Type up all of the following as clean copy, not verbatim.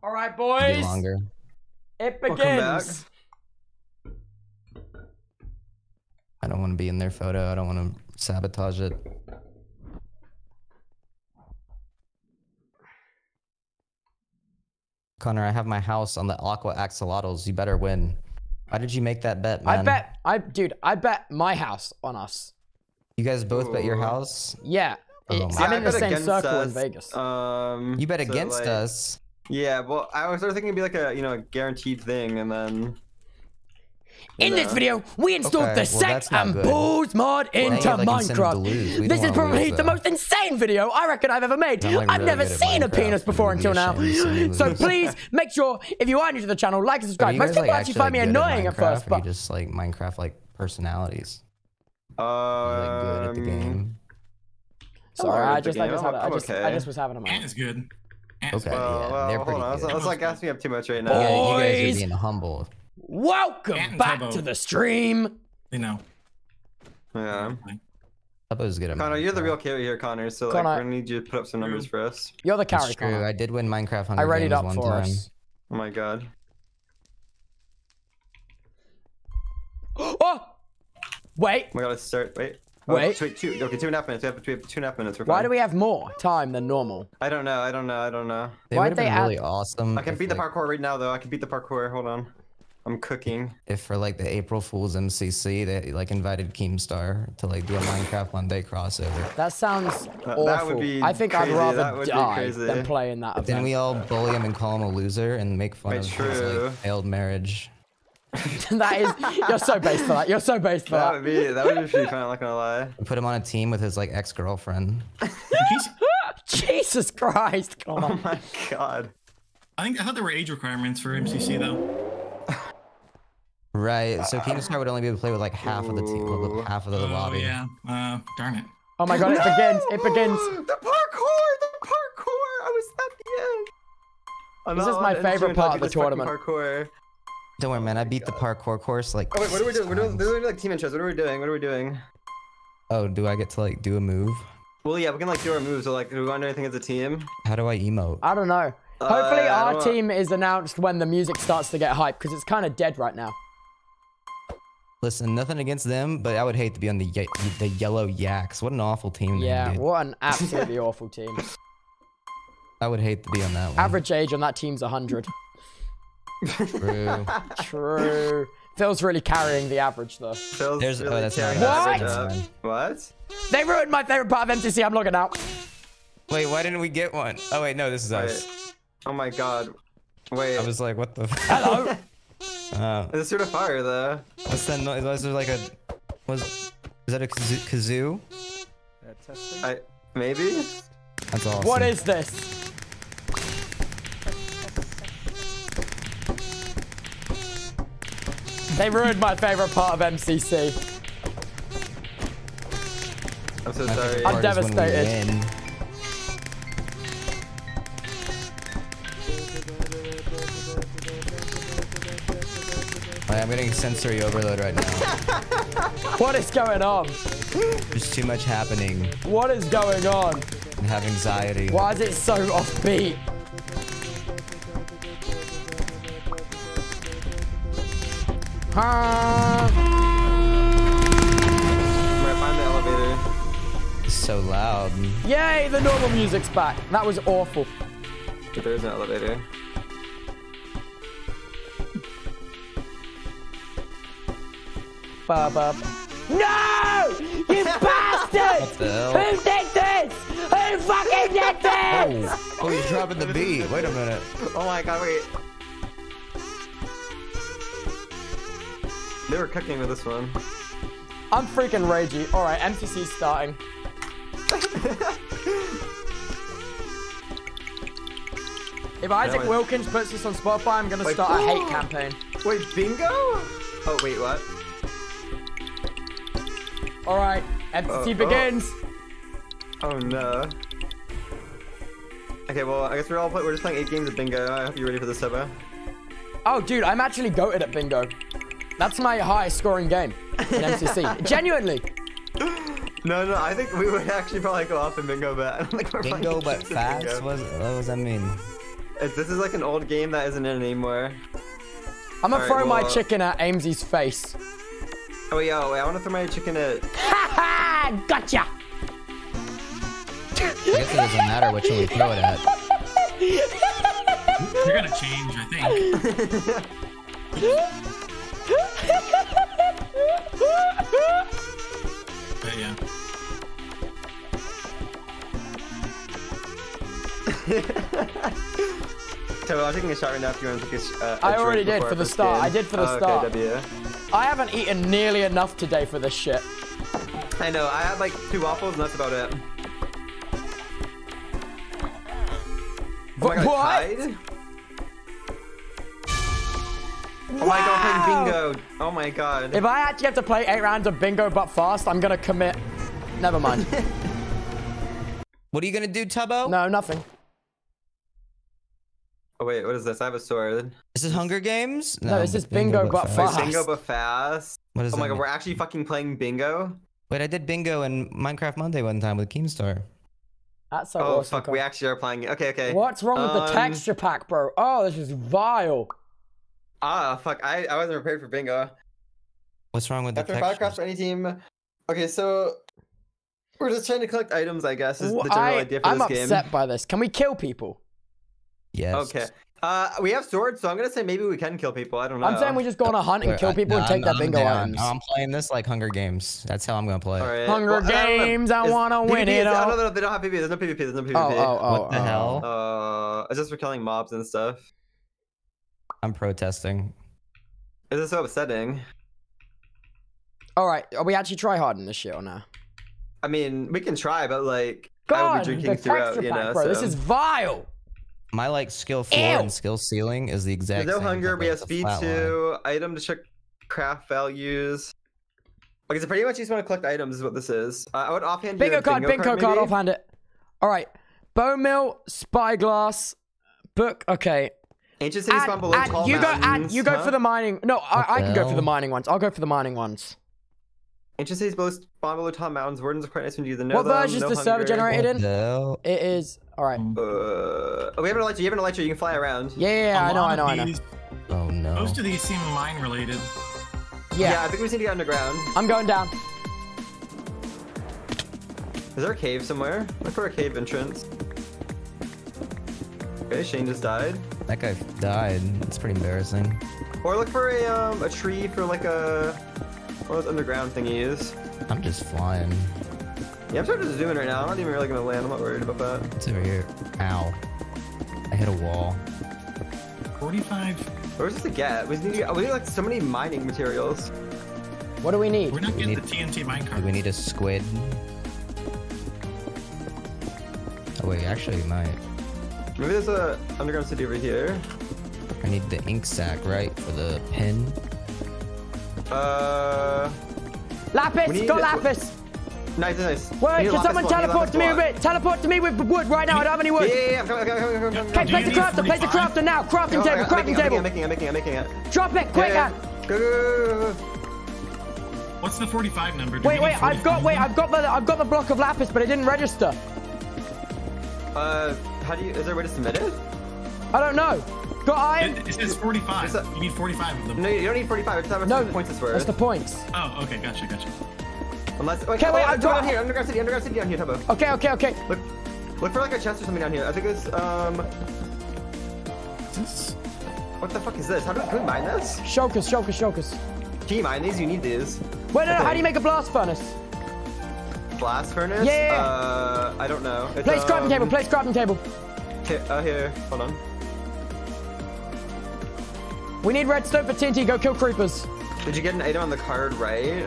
All right, boys. Longer. It begins. I don't want to be in their photo. I don't want to sabotage it. Connor, I have my house on the Aqua Axolotls. You better win. Why did you make that bet, man? I bet my house on us. You guys both bet your house? Yeah. I'm in the same circle in Vegas. You bet against us. Yeah, well, I was sort of thinking it'd be like a, you know, a guaranteed thing, and then... In this video, we installed the sex and balls mod into Minecraft. This is probably the most insane video I reckon I've ever made. I've never seen a penis before until now. So please make sure, if you are new to the channel, like and subscribe. Most people actually find me annoying at first, but you just like Minecraft like personalities. Like good at the game. Sorry, I just was having a moment. And it's good. Okay, well, they're pretty good. Let's not gas me up too much right now. Boys, you guys are being humble. Welcome back to the stream. You know. Yeah. Tubbo's good at Connor, you're the real carry here, Connor. So like, we're gonna need you to put up some numbers for us. You're the carry, That's true. Connor. I did win Minecraft Hunger I read it Games up one for time. us. Oh my god. Oh! Wait. We gotta start. Wait. Wait. Okay, 2.5 minutes. We have 2.5 minutes. Why do we have more time than normal? I don't know. They would have been really awesome. I can beat the parkour right now, though. I can beat the parkour. Hold on. I'm cooking. If for like the April Fool's MCC, they like invited Keemstar to like do a Minecraft one day crossover. That sounds awful. That would be I think crazy. I'd rather die than play in that event. Then we all bully him and call him a loser and make fun of his like, failed marriage. That is, you're so based for that. You're so based for that. That would be pretty fun. I'm not gonna lie. Put him on a team with his like ex-girlfriend. Jesus Christ! Come on. Oh my god. I thought there were age requirements for MCC though. Right. So Keemstar would only be able to play with like half of the team, half of the lobby. Yeah. Darn it. Oh my god! It begins. It begins. The parkour. The parkour. I was at the end. This is my favorite part of the tournament. Parkour. Don't worry, man. I beat the parkour course like. Oh wait, what are we doing? We're doing like team intros. What are we doing? What are we doing? Oh, do I get to like do a move? Well, yeah, we can like do our moves. So like, do we want to do anything as a team? How do I emote? I don't know. Hopefully, our team is announced when the music starts to get hype because it's kind of dead right now. Listen, nothing against them, but I would hate to be on the Yellow Yaks. What an awful team. Yeah, dude. what an absolutely awful team. I would hate to be on that one. Average age on that team's 100. True. True. Phil's really carrying the average though. Phil's really that's carrying what? the average up. What? They ruined my favorite part of MCC. I'm logging out. Wait, why didn't we get one? Oh wait, no, this is us. Oh my god. Wait. I was like, what the? Hello. It's sort of fire though. What's that noise? Was there like a? Is that a kazoo? Maybe. That's awesome. What is this? They ruined my favorite part of MCC. I'm so sorry. I'm devastated. I'm getting sensory overload right now. What is going on? There's too much happening. What is going on? I have anxiety. Why is it so offbeat? I'm gonna find the elevator. It's so loud. Yay, the normal music's back. That was awful. But there's an elevator. No! You bastard! Who did this? Who fucking did this? Oh, he's dropping the beat. Wait a minute. Oh my god, wait. They were cooking with this one. I'm freaking ragey. Alright, MCC's starting. If Isaac Wilkins puts this on Spotify, I'm gonna start a hate campaign. Wait, bingo? Oh, wait, what? Alright, MCC begins. Oh no. Okay, well, I guess we're just playing 8 games of bingo. I hope you're ready for this, Tubbo. Oh, dude, I'm actually goated at bingo. That's my highest scoring game in MCC. Genuinely. No, I think we would actually probably go off in bingo, but I don't think we're bingo, but fast? What does that mean? This is like an old game that isn't in anymore. I'm gonna throw my chicken at Aimsy's face. Oh, wait, I want to throw my chicken at... Ha ha! Gotcha! I guess it doesn't matter which one we throw it at. You're gonna change, I think. But yeah. So I'm taking a shot right now if you want to take a I already did for the start. I did for the start. Okay, W. I haven't eaten nearly enough today for this shit. I know. I had like 2 waffles and that's about it. Oh my God, what? Tied? Oh my God, I'm playing bingo. Oh my God. If I actually have to play 8 rounds of bingo but fast, I'm gonna commit. Never mind. What are you gonna do, Tubbo? No, nothing. Oh wait, what is this? I have a sword. This is Hunger Games? No, this is bingo but fast. Bingo but fast. What is oh my that God, mean? we're actually fucking playing bingo? Wait, I did bingo in Minecraft Monday one time with Keemstar. That's so oh awesome. Fuck, we actually are playing it. Okay. What's wrong with the texture pack, bro? Oh, this is vile. Fuck, I wasn't prepared for bingo. What's wrong with the After textures? 5 crafts for any team. Okay, so we're just trying to collect items, I guess, is the general idea for I'm this game. upset by this. Can we kill people? Yes. Okay. We have swords, so I'm gonna say maybe we can kill people. I don't know. I'm saying we just go on a hunt and kill people and take their bingo items. I'm playing this like Hunger Games. That's how I'm gonna play. All right. Hunger Games, I wanna win it all. No, they don't have PvP. There's no PvP. There's no PvP. What the hell? It's just for killing mobs and stuff. I'm protesting. This is so upsetting. All right, are we actually try hard in this shit or no? I mean, we can try, but like, God, I will be drinking the throughout, texture you pack, know. bro. So. This is vile. My like skill 4 and skill ceiling is the exact There's same. no hunger. but We have it's a speed flat 2. line. Item to check craft values. Okay, so pretty much you just want to collect items is what this is. I would offhand Bingo you a card, bingo card, maybe? offhand it. All right, bone mill, spyglass, book. Okay. Ancient cities spawn below tall mountains. You go for the mining. No, I can go for the mining ones. I'll go for the mining ones. Ancient cities spawn below tall mountains. Wardens are quite nice when you know What them. version is the server generated in? No. It is. All right. We have an elytra. You have an elytra. You can fly around. Yeah, I know. Oh no. Most of these seem mine related. Yeah, I think we just need to get underground. I'm going down. Is there a cave somewhere? Look for a cave entrance. Okay, Shane just died. That guy died. It's pretty embarrassing. Or look for a tree for like a one of those underground thingies. I'm just flying. Yeah, I'm starting to zoom in right now. I'm not even really gonna land. I'm not worried about that. It's over here. Ow. I hit a wall. 45. Where's this to get? We need like so many mining materials. What do we need? We're not getting the TNT minecart. Do we need a squid? Oh wait, actually we might. Maybe there's a underground city over here. I need the ink sac, right? For the pin. Lapis! Got lapis! Nice. Wait, can someone teleport to me with it? Teleport to me with wood right now. I don't have any wood. Yeah, I'm coming. Okay, place the crafter now. Crafting table. I'm making it. Drop it, quick. Go. What's the 45 number? Wait, I've got the block of lapis, but it didn't register. Is there a way to submit it? I don't know. Got iron? It says 45. You need 45 of them. No, you don't need 45. It's not what points it's worth. That's the points. Oh, okay, gotcha. Unless, okay, wait, I'm down here. Underground city down here, Tubbo. Okay. Look for like a chest or something down here. I think it's What the fuck is this? Can we mine this? Shulkers. Can you mine these? You need these. Wait, no, how do you make a blast furnace? Blast furnace? Yeah. I don't know. It's, Place crafting table. Here. Hold on. We need redstone for TNT. Go kill creepers. Did you get an item on the card right?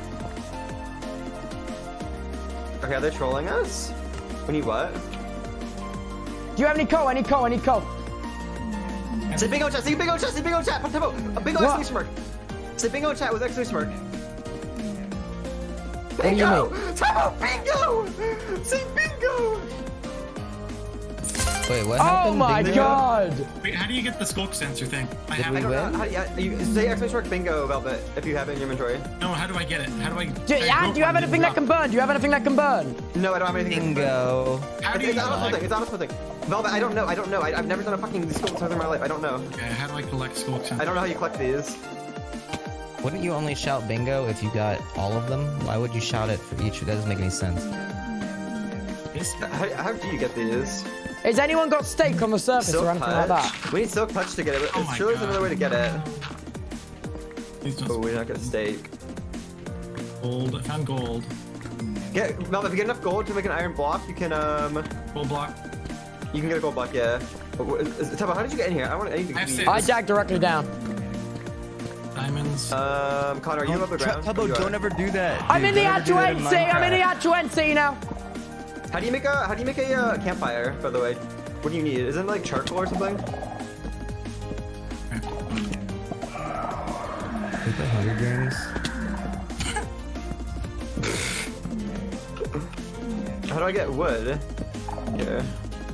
Okay, are they trolling us? We need what? Do you have any coal? I need coal. Say bingo chat. Put Tubbo. A bingo exclamation mark. Say bingo chat with exclamation mark. Bingo! Tubbo, bingo! Say bingo! Wait, what happened? Oh my god! Wait, how do you get the skulk sensor thing? I don't know. How do you say exclamation mark bingo, Velvet, if you have it in your inventory. No, how do I get it? Do you have anything that can burn? No, I don't have anything. Bingo. How do you It's on a small thing. Velvet, I don't know. I've never done a fucking sculk sensor in my life. I don't know. Okay, how do I collect sculk sensors? I don't know how you collect these. Wouldn't you only shout bingo if you got all of them? Why would you shout it for each? That doesn't make any sense. How do you get these? Has anyone got steak on the surface Silk or anything touch? like that? We need silk touch to get it. Oh It's sure there's another way to get it. Oh, we're not gonna steak. Gold. I found gold. Mel, if you get enough gold to make an iron block, you can Gold block. You can get a gold block, yeah. Tubbo, how did you get in here? I need to. I jagged directly down. Diamonds. Connor, are you above the ground? Tubbo, don't ever do that. Dude. I'm in the actual NC. I'm in the actual NC now. How do you make a campfire? By the way, what do you need? Is it like charcoal or something? Take the 100 grams. How do I get wood? Here.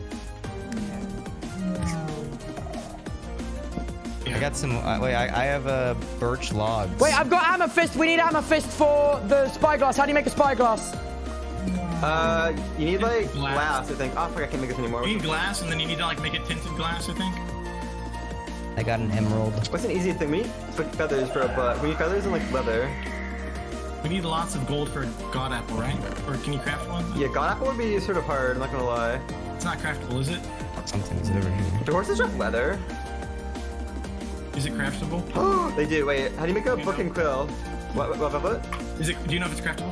I got some. Wait, I have birch logs. Wait, I've got amethyst. We need amethyst for the spyglass. How do you make a spyglass? You need like glass, I think. Oh, fuck, I can't make this anymore. You need glass, and then you need to like make it tinted glass, I think. I got an emerald. What's an easy thing? We need feathers for a butt. We need feathers and like leather. We need lots of gold for a god apple, right? Or can you craft one? Yeah, god apple would be sort of hard, I'm not gonna lie. It's not craftable, is it? Something's over here. Do horses drop leather? Is it craftable? They do. Wait, how do you make a book and quill? What? Is it? Do you know if it's craftable?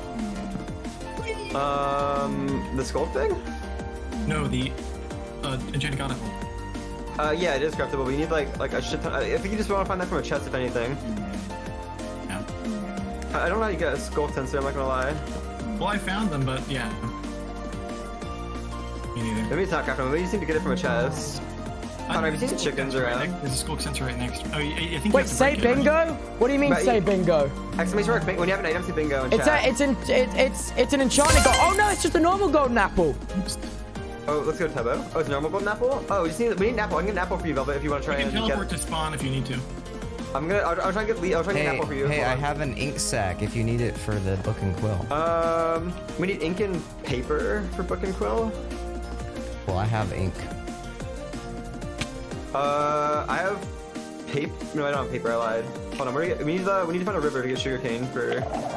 The sculpt thing? No, the enchanted god apple. Yeah, it is craftable, but you need like a shit ton. I think you just want to find that from a chest, if anything. Yeah. I don't know how you get a sculpt sensor, I'm not gonna lie. Well, I found them, but yeah. Me neither. Maybe it's not craftable, maybe you just need to get it from a chest. Connor, have you seen chickens around? There's a sculk sensor right next. Oh, I think. Wait, say bingo? What do you mean say bingo? Exclamation mark! When you have an item, say bingo in chat. It's an enchanted gold. Oh no, it's just a normal golden apple. Oh, let's go to Tubbo. Oh, it's a normal golden apple. Oh, we need an apple. I can get an apple for you, Velvet, if you want to try and get. You can teleport to spawn if you need to. I'll try and get an apple for you. Hey, I have an ink sack if you need it for the book and quill. We need ink and paper for book and quill. Well, I have ink. I have paper. No, I don't have paper. I lied. Hold on. We need to find a river to get sugarcane for.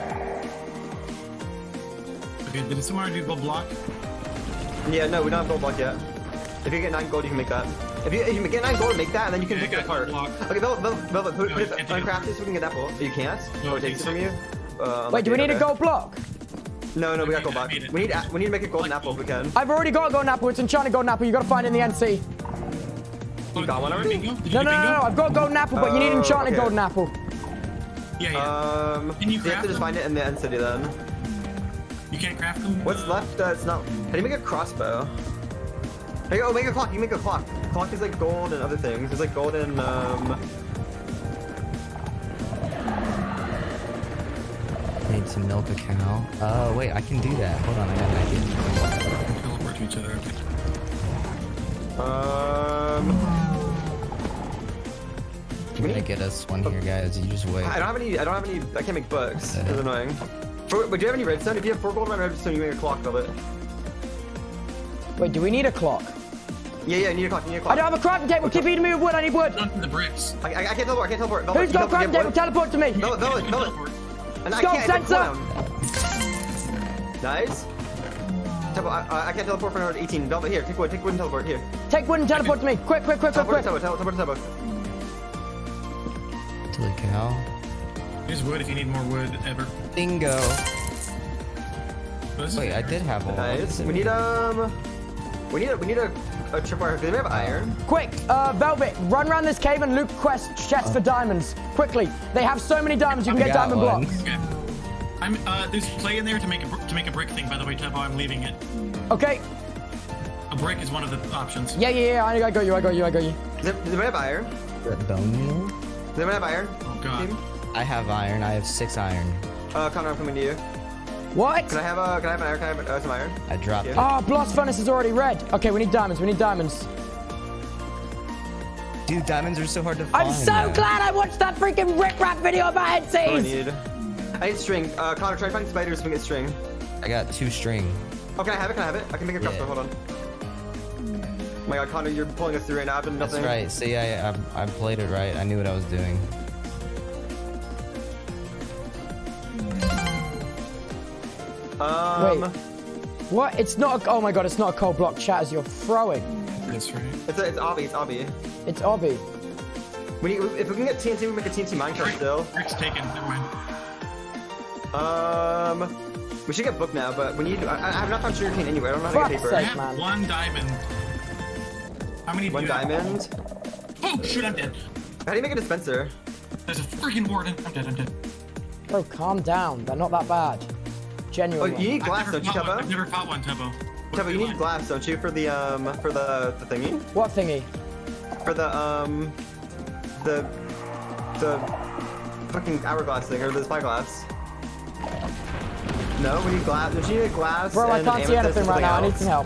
Okay. Did someone do gold block? Yeah. No, we don't have gold block yet. If you get 9 gold, you can make that. If you get 9 gold, make that, and then you can pick it apart. Okay, Velvet, put it uncraft it so we can get an apple. You can't. No, it takes it from you. Wait, do we need a gold block? No, we got gold block. We need to make a golden apple if we can. I've already got a golden apple. It's enchanted golden apple. You got to find it in the NC. You got one already? No. I've got a golden apple, but you need an enchanted golden apple. Yeah. Can you craft you have to just find it in the end city then. You can't craft them? What's left? It's not. How do you make a crossbow? Hey, oh, make a clock. You make a clock. Clock is like gold and other things. There's like gold and Need to milk a cow. Oh wait, I can do that. Hold on, I got an idea. Teleport to each other. Okay. I'm gonna get us one here, guys. You just wait. I don't have any. I can't make books. That's annoying. But do you have any redstone? If you have 4 gold and redstone, you make a clock of it. Wait, do we need a clock? Yeah, you need a clock. I don't have a crafting table. Keep eating me with wood. I need wood. Not the bricks. I can't teleport. Velvet, who's got a crafting table? Teleport to me. Velvet. Sculk sensor. Nice. I can't teleport for another 18. Velvet, here. Take wood and teleport. Here. Take wood and teleport to me. Quick. Teleport to Tubbo. To the cow. Here's wood if you need more wood ever. Bingo. Wait, I did have one. Nice. We need a tripwire. Do they have iron? Quick, Velvet, run around this cave and loot quest chests for diamonds. Quickly. They have so many diamonds you can get diamond blocks. Okay. There's clay in there to make a brick thing. By the way, Tubbo, I'm leaving it. Okay. A brick is one of the options. Yeah. I got you. Does anyone have iron? Bone meal? Does anyone have iron? Oh god. I have iron. I have 6 iron. Connor, I'm coming to you. What? Can I have iron? Can I have some iron? I dropped it. Oh, blast furnace is already red. Okay, we need diamonds. Dude, diamonds are so hard to find. I'm so glad I watched that freaking rip-rap video about NCs. I need string. Connor, try to find spiders so we can get string. I got 2 string. Oh, can I have it? I can make a crossbow. Hold on. my god, Connor, you're pulling us through right now. I've done nothing. That's right. See, I played it right. I knew what I was doing. Wait. What? It's not a... Oh my god, it's not a cold block chat as you're throwing. That's right. It's obby, it's obby. It's obby. If we can get TNT, we can make a TNT Minecraft still. Rick's taken, never mind. We should get booked now, but we need... I have not found sugarcane anywhere. I don't know how to get paper. Sake, I have man. 1 diamond. How many do One you have? diamond? Oh, shoot, I'm dead. How do you make a dispenser? There's a freaking warden. I'm dead, I'm dead. Bro, calm down. They're not that bad. Oh, Genuinely. you need glass, don't you, Tubbo? I've never fought one, Tubbo. Tubbo, you need glass, don't you, for the thingy? What thingy? For the fucking hourglass thing, or the spyglass. No, we need glass. Don't you need glass? Bro, I and can't see anything right now. I need some help.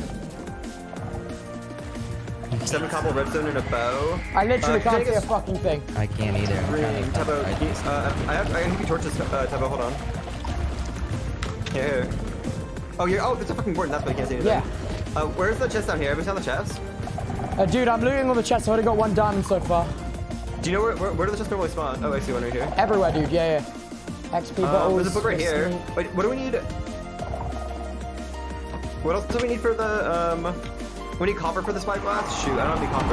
7 cobble redstone and a bow. I literally can't see a us fucking thing. I can't either. I'm green. trying to Tubbo, I need torches, Tubbo, hold on. Here. Oh, there's a fucking board, and that's why you can't see anything. Yeah. Where's the chest down here? Have we found the chest? Dude, I'm looting all the chests. I've only got 1 diamond so far. Do you know where do the chests normally spawn? Oh, I see one right here. Everywhere, dude. Yeah. XP bottles. There's a book right here. Wait, what do we need? What else do we need for the, we need copper for the spyglass? Shoot, I don't have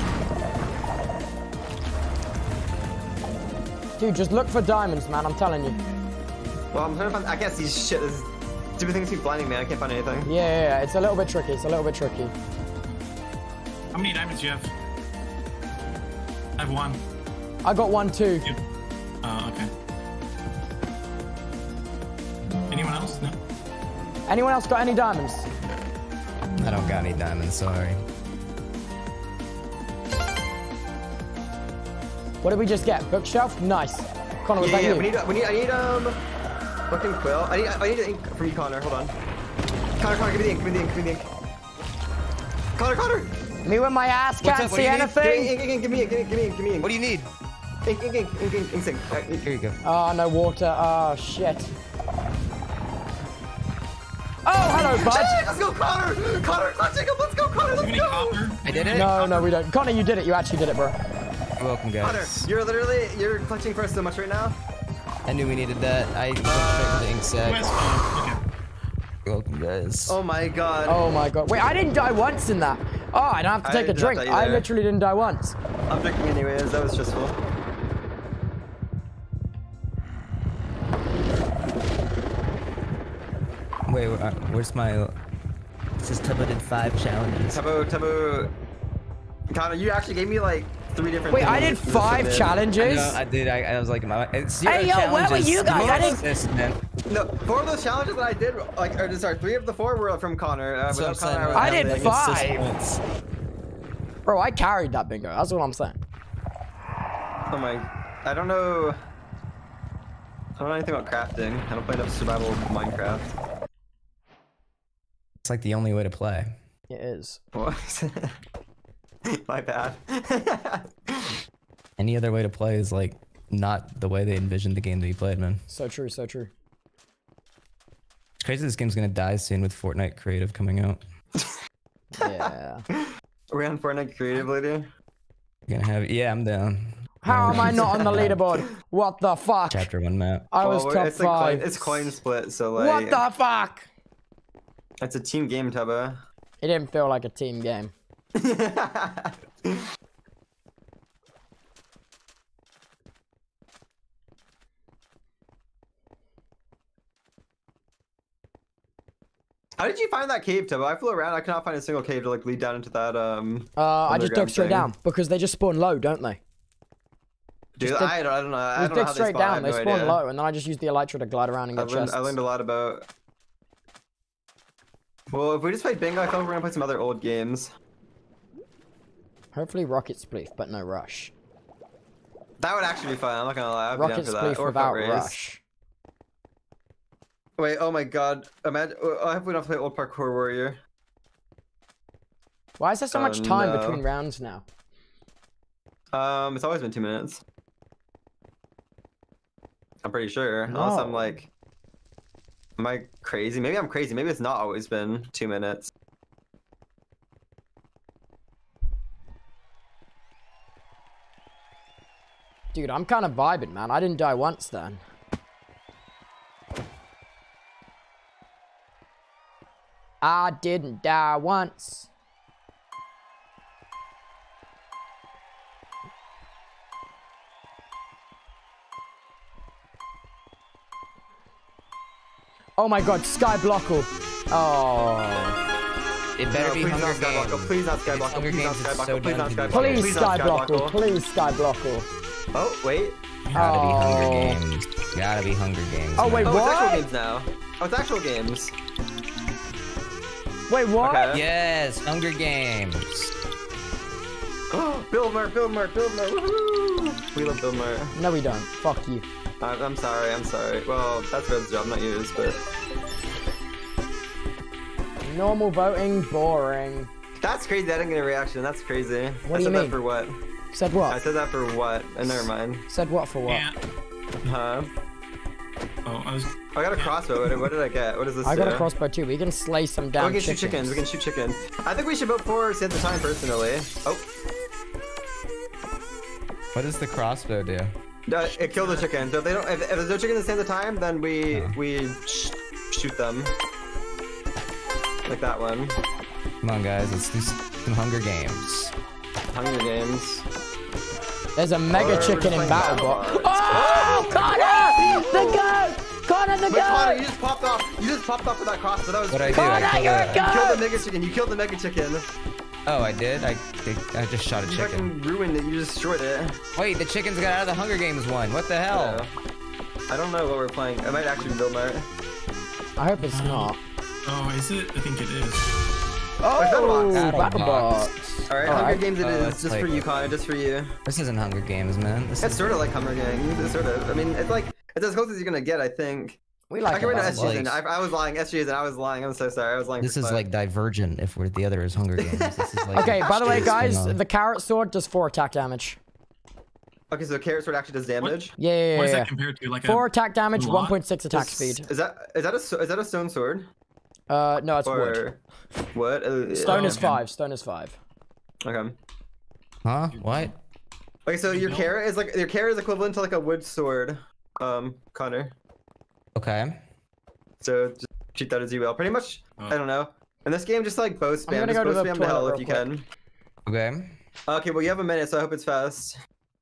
any copper. Dude, just look for diamonds, man. I'm telling you. Well, I'm trying to find, I can't see shit. This stupid things keep blinding me. I can't find anything. Yeah. It's a little bit tricky. How many diamonds do you have? I have 1. I got 1 too. Okay. Anyone else? No? Anyone else got any diamonds? I don't got any diamonds, sorry. What did we just get? Bookshelf? Nice. Connor, was that you? I need fucking quill. I need the ink from you, Connor. Hold on. Connor, give me the ink. Connor! Me with my ass can't see anything. Ink, give me ink. What do you need? Ink, sink. Here you go. Oh, no water. Oh, shit. Oh, hello, bud. Let's go, Connor! Connor, Jacob, let's go, Connor, let's go! I did it? No, we don't. Connor, you did it. You actually did it, bro. You're welcome, guys. Connor, you're clutching for us so much right now. I knew we needed that. I went straight for the ink sack. Okay. You're welcome, guys. Oh my god. Wait, I didn't die once in that. Oh, I don't have to take a drink. I literally didn't die once. I'm drinking anyways. That was stressful. Wait, where's my... It says Tubbo did 5 challenges. Tubbo... Connor, you actually gave me like 3 different Wait, things. I did 5 challenges? I did. I was like, hey, yo, where were you guys? I didn't... No, 4 of those challenges that I did, sorry, 3 of the 4 were from Connor. Without Connor, I did 5. Bro, I carried that bingo. That's what I'm saying. Oh my... I don't know anything about crafting. I don't play enough survival Minecraft. It's like the only way to play. It is. What? My bad. Any other way to play is like not the way they envisioned the game to be played, man. So true. It's crazy this game's gonna die soon with Fortnite Creative coming out. Yeah. Are we on Fortnite Creative later? You're gonna have... Yeah, I'm down. How am I not on the leaderboard? What the fuck? Chapter 1 map. I was top 5. It's coin split, so like... What the fuck? It's a team game, Tubbo. It didn't feel like a team game. How did you find that cave, Tubbo? I flew around. I could not find a single cave to like lead down into that. I just dug straight down because they just spawn low, don't they? Dude, I don't know. I don't know how straight they spawn. down. They spawn low, and then I just used the elytra to glide around and get chests. I learned a lot about. Well, if we just play bingo, I feel like we're gonna play some other old games. Hopefully Rocket Spleef, but no rush. That would actually be fun. I'm not gonna lie. I'd be down for that. Rocket Spleef without rush. Wait, oh my god. Imagine. I hope we don't play old Parkour Warrior. Why is there so much time between rounds now? It's always been 2 minutes. I'm pretty sure. No. Unless I'm like... Am I crazy? Maybe I'm crazy. Maybe it's not always been 2 minutes. Dude, I'm kind of vibing, man. I didn't die once then. I didn't die once. Oh my god, Skyblockle. Oh. It better be Hunger Games. Please not Skyblockle. Please not Skyblockle. Please not Skyblockle. Please Skyblockle. Please Skyblockle. Oh, wait. Gotta be Hunger Games. Gotta be Hunger Games. Oh, wait, Oh, what? it's actual games now. Oh, it's actual games. Wait, what? Okay. Yes, Hunger Games. Build Mart, woohoo! We love Build Mart. No, we don't. Fuck you. I'm sorry. Well, that's Red's job, not yours, but... Normal voting, boring. That's crazy, I didn't get a reaction, that's crazy. What do you I said mean? that for what? Said what? I said that for what? Never mind. Said what for what? Yeah. Huh? Oh, I got a crossbow, what did I get? What does this I got do? a crossbow too. We can slay some damn we can shoot chickens, we can shoot chickens. I think we should vote for Save the Time, personally. Oh. What does the crossbow do? It killed the chickens. So if there's no chickens at the same time, then we shoot them. Like that one. Come on, guys, let's do some Hunger Games. Hunger Games. There's a mega chicken in BattleBot. Oh, Connor! The goat! Connor, the goat! Connor, you just popped off. You just popped off with that crossbow. That was What I do? Connor, I you're a You goat! killed the mega chicken. You killed the mega chicken. Oh, I did? I just shot a You chicken. fucking ruined it. You just destroyed it. Wait, the chickens got out of the Hunger Games one. What the hell? I don't know what we're playing. It might actually be Build Mart. I hope it's not. Oh, is it? I think it is. Oh, BattleBox. BattleBot. Alright, Alright. Hunger Games it is. let's Just play for you, it. Connor. Just for you. This isn't Hunger Games, man. This It's is sort of like Hunger Games. It's sort of. I mean, it's like, it's as close as you're gonna get, I think. We like I can read it. SG's. I was lying. SG's. I was lying. I'm so sorry. I was lying. This for is fun. like Divergent if we're the other is Hunger Games. This is like Okay, by the way, guys, spin-off. the carrot sword does 4 attack damage. Okay, so carrot sword actually does damage. Yeah. What is that compared to? Like 4 attack damage, lot? 1.6 attack speed. Is that a stone sword? No, it's wood. Or what? Stone is okay. 5. Stone is 5. Okay. Huh? What? Okay, so your carrot is equivalent to like a wood sword, Connor. Okay. So just treat that as you will. Pretty much. I don't know. In this game, just like bow spam. gonna Just go to bow the spam to hell toilet if you real can. Okay. Okay, well you have a minute, so I hope it's fast.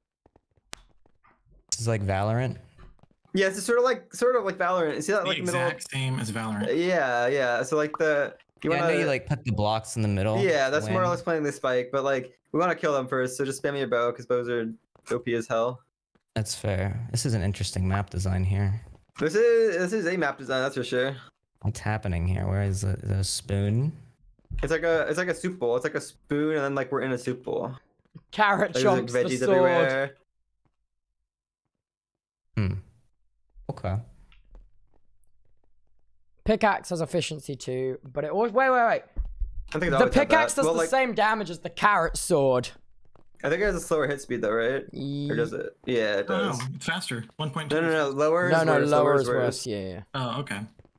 This is like Valorant. Yeah, it's sort of like Valorant. You see that the like middle? exact same as Valorant. Yeah. So like I know you like put the blocks in the middle. Yeah, that's more or when- less playing the spike, but like we want to kill them first, so just spam your bow because bows are OP as hell. That's fair. This is an interesting map design here. This is a map design, that's for sure. What's happening here? Where is the spoon? It's like a soup bowl. It's like a spoon, and then like we're in a soup bowl. Carrot Like, chunks, there's like the veggies sword. everywhere. Okay. Pickaxe has efficiency too, but it always... Wait. I think it The always had pickaxe that. does Well, the like, same damage as the carrot sword. I think it has a slower hit speed though, right? Or does it? Yeah, it Oh, does. it's faster. 1.2. No. Lower is No, worse. lower is is worse. Yeah. Oh, okay.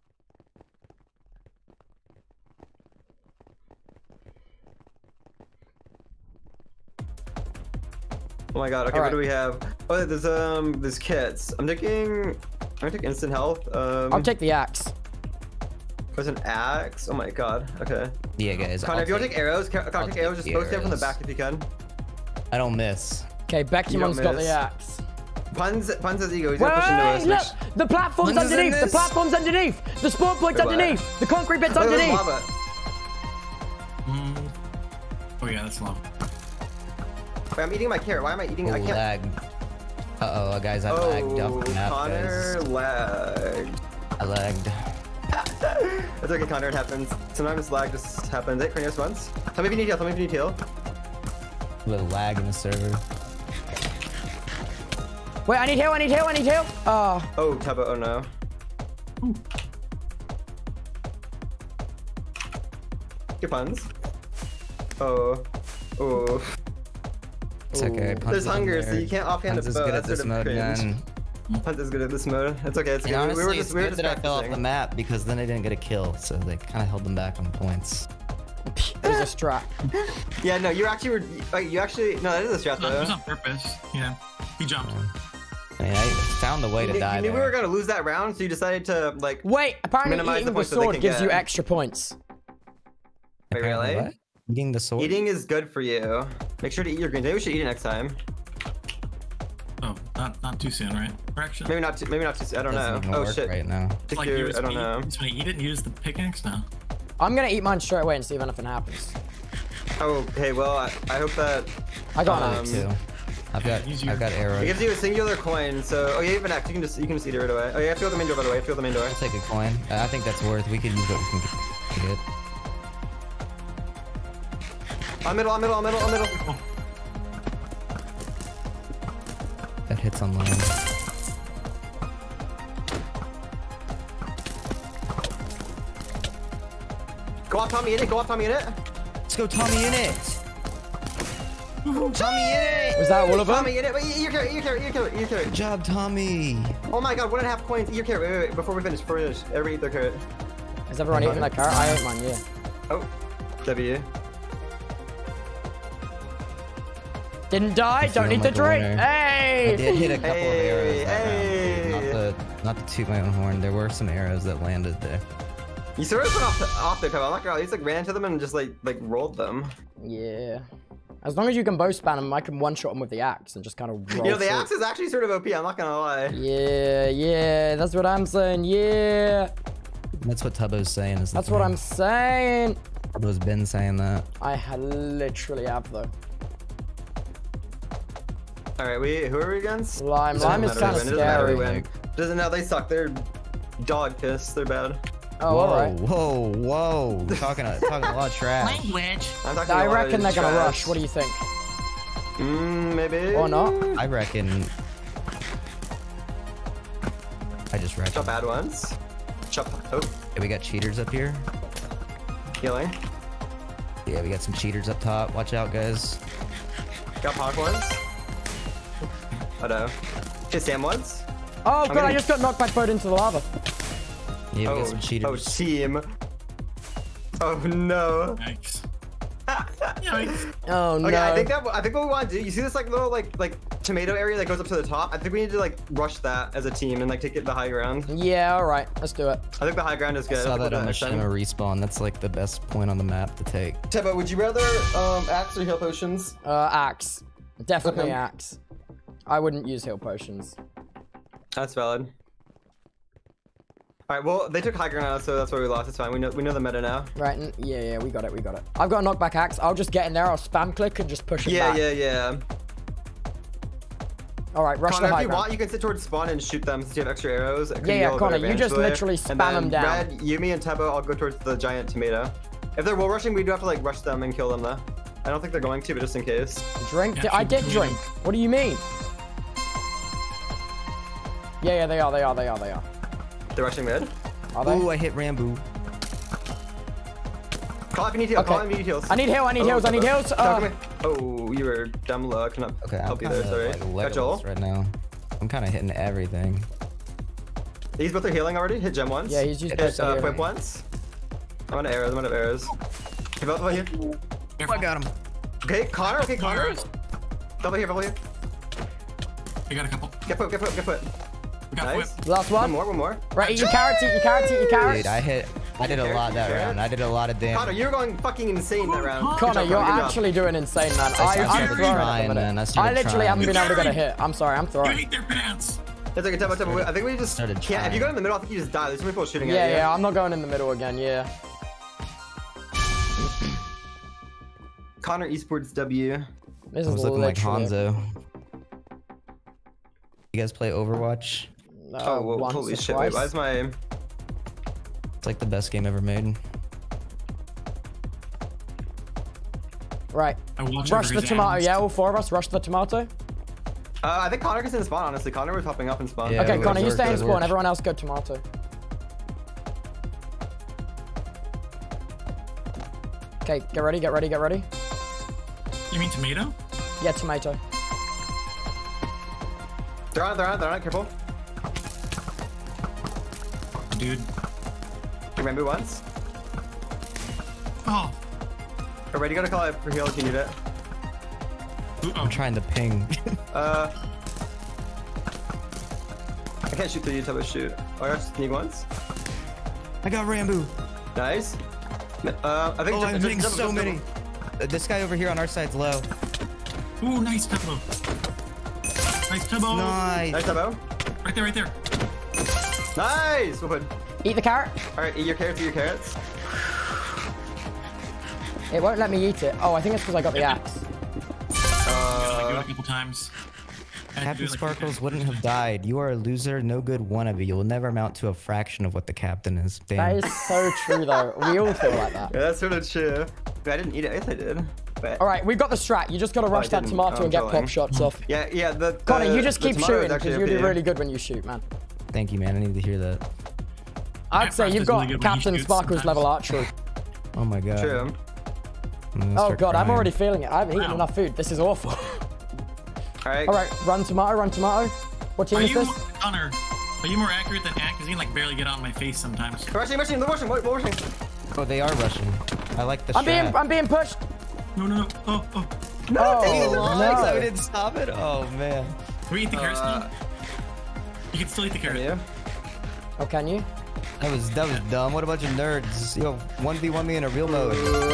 Oh my god. Okay, what do we have? Oh, there's kits. I'm gonna take instant health. I'll take the axe. There's an axe. Oh my god. Okay. Yeah, guys. Connor, if you want to take arrows, Connor, take arrows. Just both stand from the arrows. back if you can. I don't miss. Okay, Beckymon's got the miss. axe. Puns has ego. He's Wait, gonna push into us. look! The platform's Puns is in underneath! The this? platform's underneath! The spawn point's Wait, what? underneath! The concrete bit's Look, there's underneath! lava. Oh yeah, that's lava. Wait, I'm eating my carrot. Why am I eating? I can't. Lag. Uh-oh, guys, I lagged off the map, Connor guys. lagged. I lagged. It's okay, Connor. It happens. Sometimes lag just happens. Hey, Cornelius once. Tell me if you need heal. Tell me if you need heal. A little lag in the server. Wait, I need heal, I need heal, I need heal! Oh. Oh, Tubbo. Oh no. Your puns. Oh. It's okay. Puns There's is in hunger, so there. you can't offhand Puns a is bow. good at That's this sort of mode, cringe. man. Puns is good at this mode. It's okay. It's okay. And honestly, we were it's just good that I fell off the practicing. map because then I didn't get a kill, so they kind of held them back on points. There's a strat. Yeah, no, you actually no, that is a strat No, it was though. on purpose. Yeah. He jumped. I mean, I found a way to die. You knew we were gonna lose that round, so you decided to like. Wait, apparently eating the sword gives you extra points. Wait, really? What? Eating the sword? Eating is good for you. Make sure to eat your greens. Maybe we should eat it next time. Oh, not too soon, right? Or actually, maybe not too soon. I don't know. Oh shit! Right now. Like I don't know. Just gonna eat it and use the pickaxe now. I'm gonna eat mine straight away and see if anything happens. Oh, hey, well, I hope that. I got an axe too. I've got arrows. It gives you a singular coin, so you have an axe. You can just eat it right away. Oh, you have to go to the main door, by the way. Fill the main door. I'll take a coin. I think that's worth. We could use what we can get. On middle. Oh. That hits on land. Go off Tommy in it. Let's go, Tommy in it. Tommy in it. Was that all of them? Tommy in it. Wait, eat your carrot. Good job, Tommy. Oh my god, 1.5 coins. Eat your carrot. Wait. Before we finish. Everybody eat their carrot. Is everyone eating their carrot? I ate mine, yeah. Oh, W. Didn't die. Don't need the drink. Hey! I did hit a couple of arrows that Hey! round. Not to toot my own horn. There were some arrows that landed there. You sort of went off there, Tubbo. I'm not gonna lie. You just like ran into them and just like rolled them. Yeah. As long as you can bow span them, I can one-shot them with the axe and just kind of roll. You know, the axe is actually sort of OP. I'm not gonna lie. Yeah. That's what I'm saying. Yeah. That's what Tubbo's saying. That's what I'm saying. Tubbo's been saying that. I literally have though. All right, who are we against? Lime is kind of scary. Doesn't know they suck. They're dog piss. They're bad. Oh, all right. Whoa. Talking a lot of trash. Language. I reckon they're gonna rush. What do you think? Maybe. Or not? I reckon. I just reckon. Chop bad ones. Chop. Oh. Yeah, we got cheaters up here. Healing. Yeah, we got some cheaters up top. Watch out, guys. Got Ponk ones. Oh no. Just Sam ones. Oh god, I just got knocked back into the lava. Yeah, we got some cheaters. Oh, team. Oh no. Yikes. Yikes. Oh no. Okay, I think what we want to do. You see this like little like tomato area that goes up to the top? I think we need to like rush that as a team and like take it the high ground. Yeah, all right. Let's do it. I think the high ground is good. I saw that on the Shima respawn. That's like the best point on the map to take. Tubbo, would you rather axe or heal potions? Axe. Definitely axe. I wouldn't use heal potions. That's valid. All right, well, they took high ground now, so that's why we lost. It's fine. We know the meta now. Right, yeah, we got it. I've got a knockback axe. I'll just get in there. I'll spam click and just push it back. Yeah. All right, rush Connor, the high if you ground. want, you can sit towards spawn and shoot them since you have extra arrows. Yeah, Connor, you just literally spam them down. Red, Yumi, and Tubbo, I'll go towards the giant tomato. If they're wall rushing, we do have to like rush them and kill them though. I don't think they're going to, but just in case. Drink? I did drink. What do you mean? Yeah, they are. They're rushing mid. Are they? Ooh, I hit Ranboo. Call if you need heals. Okay. Call if you need heals. I need heals. Oh, you were dumb low. I cannot help you there. Sorry. Like Got Joel. right now. I'm kind of hitting everything. These both are healing already. Hit gem once. Yeah, he's used whip once. I'm out of arrows. Okay, both here. I got him. Okay, Connor. Double here. I got a couple. Get put. Nice. Last one. One more. Right, eat your carrots. Dude, I did a lot that round. I did a lot of damage. Connor, you're going fucking insane that round. Connor, you're actually doing insane, man. I'm throwing at the minute. I literally haven't been able to get a hit. I'm sorry, I'm throwing. You hate their pants. It's okay, Tubbo. I think we just can't. If you go in the middle, I think you just die. There's too many people shooting at you. Yeah, I'm not going in the middle again, yeah. ConnorEatsPants W. This I was is looking like literally... Hanzo. You guys play Overwatch? Oh, well, holy shit, wait, why is my... It's like the best game ever made. Right. Rush the tomato, yeah, all four of us, rush the tomato. I think Connor gets in spawn, honestly. Connor was popping up in spawn. Yeah, okay, Connor, you stay in spawn, everyone else go tomato. Okay, get ready. You mean tomato? Yeah, tomato. They're on it, careful. Dude. Ranboo once. Oh. We're ready to go to call it for heal if you need it. I'm trying to ping. I can't shoot through you, Tubbo. Shoot. Oh, I just need once. I got Ranboo. Nice. I think I'm hitting so many. This guy over here on our side's low. Ooh, nice Tubbo. Nice Tubbo. Nice. Nice Tubbo. Right there, right there. Nice. Well put. Eat the carrot. All right, eat your carrots. Eat your carrots. It won't let me eat it. Oh, I think it's because I got the axe. I do it a couple times. Captain Sparkles wouldn't have died. You are a loser, no good wannabe. You will never amount to a fraction of what the captain is. Damn. That is so true, though. We all feel like that. Yeah, that's sort of true. I didn't eat it. I guess I did. But... All right, we've got the strat. You just got to rush that tomato and get pop shots off. Yeah, yeah. Connor, you just keep shooting because you'll be really good when you shoot, man. Thank you, man. I need to hear that. I'd say you've got really Captain Sparkles level archery. Oh my god. True. Oh god, I'm already feeling it. I haven't eaten enough food. This is awful. Alright. Alright, run tomato, run tomato. What team is this? Connor, are you more accurate than Ant? Because you can like barely get on my face sometimes. Rushing, they're rushing. Oh, they are rushing. I like the strat. I'm being pushed. No. Oh. No, I didn't stop it. Oh man. Can we eat the carrots now? You can still eat the carrot. Yeah. Oh, can you? That was dumb. What a bunch of nerds. Yo, 1v1 me in a real mode.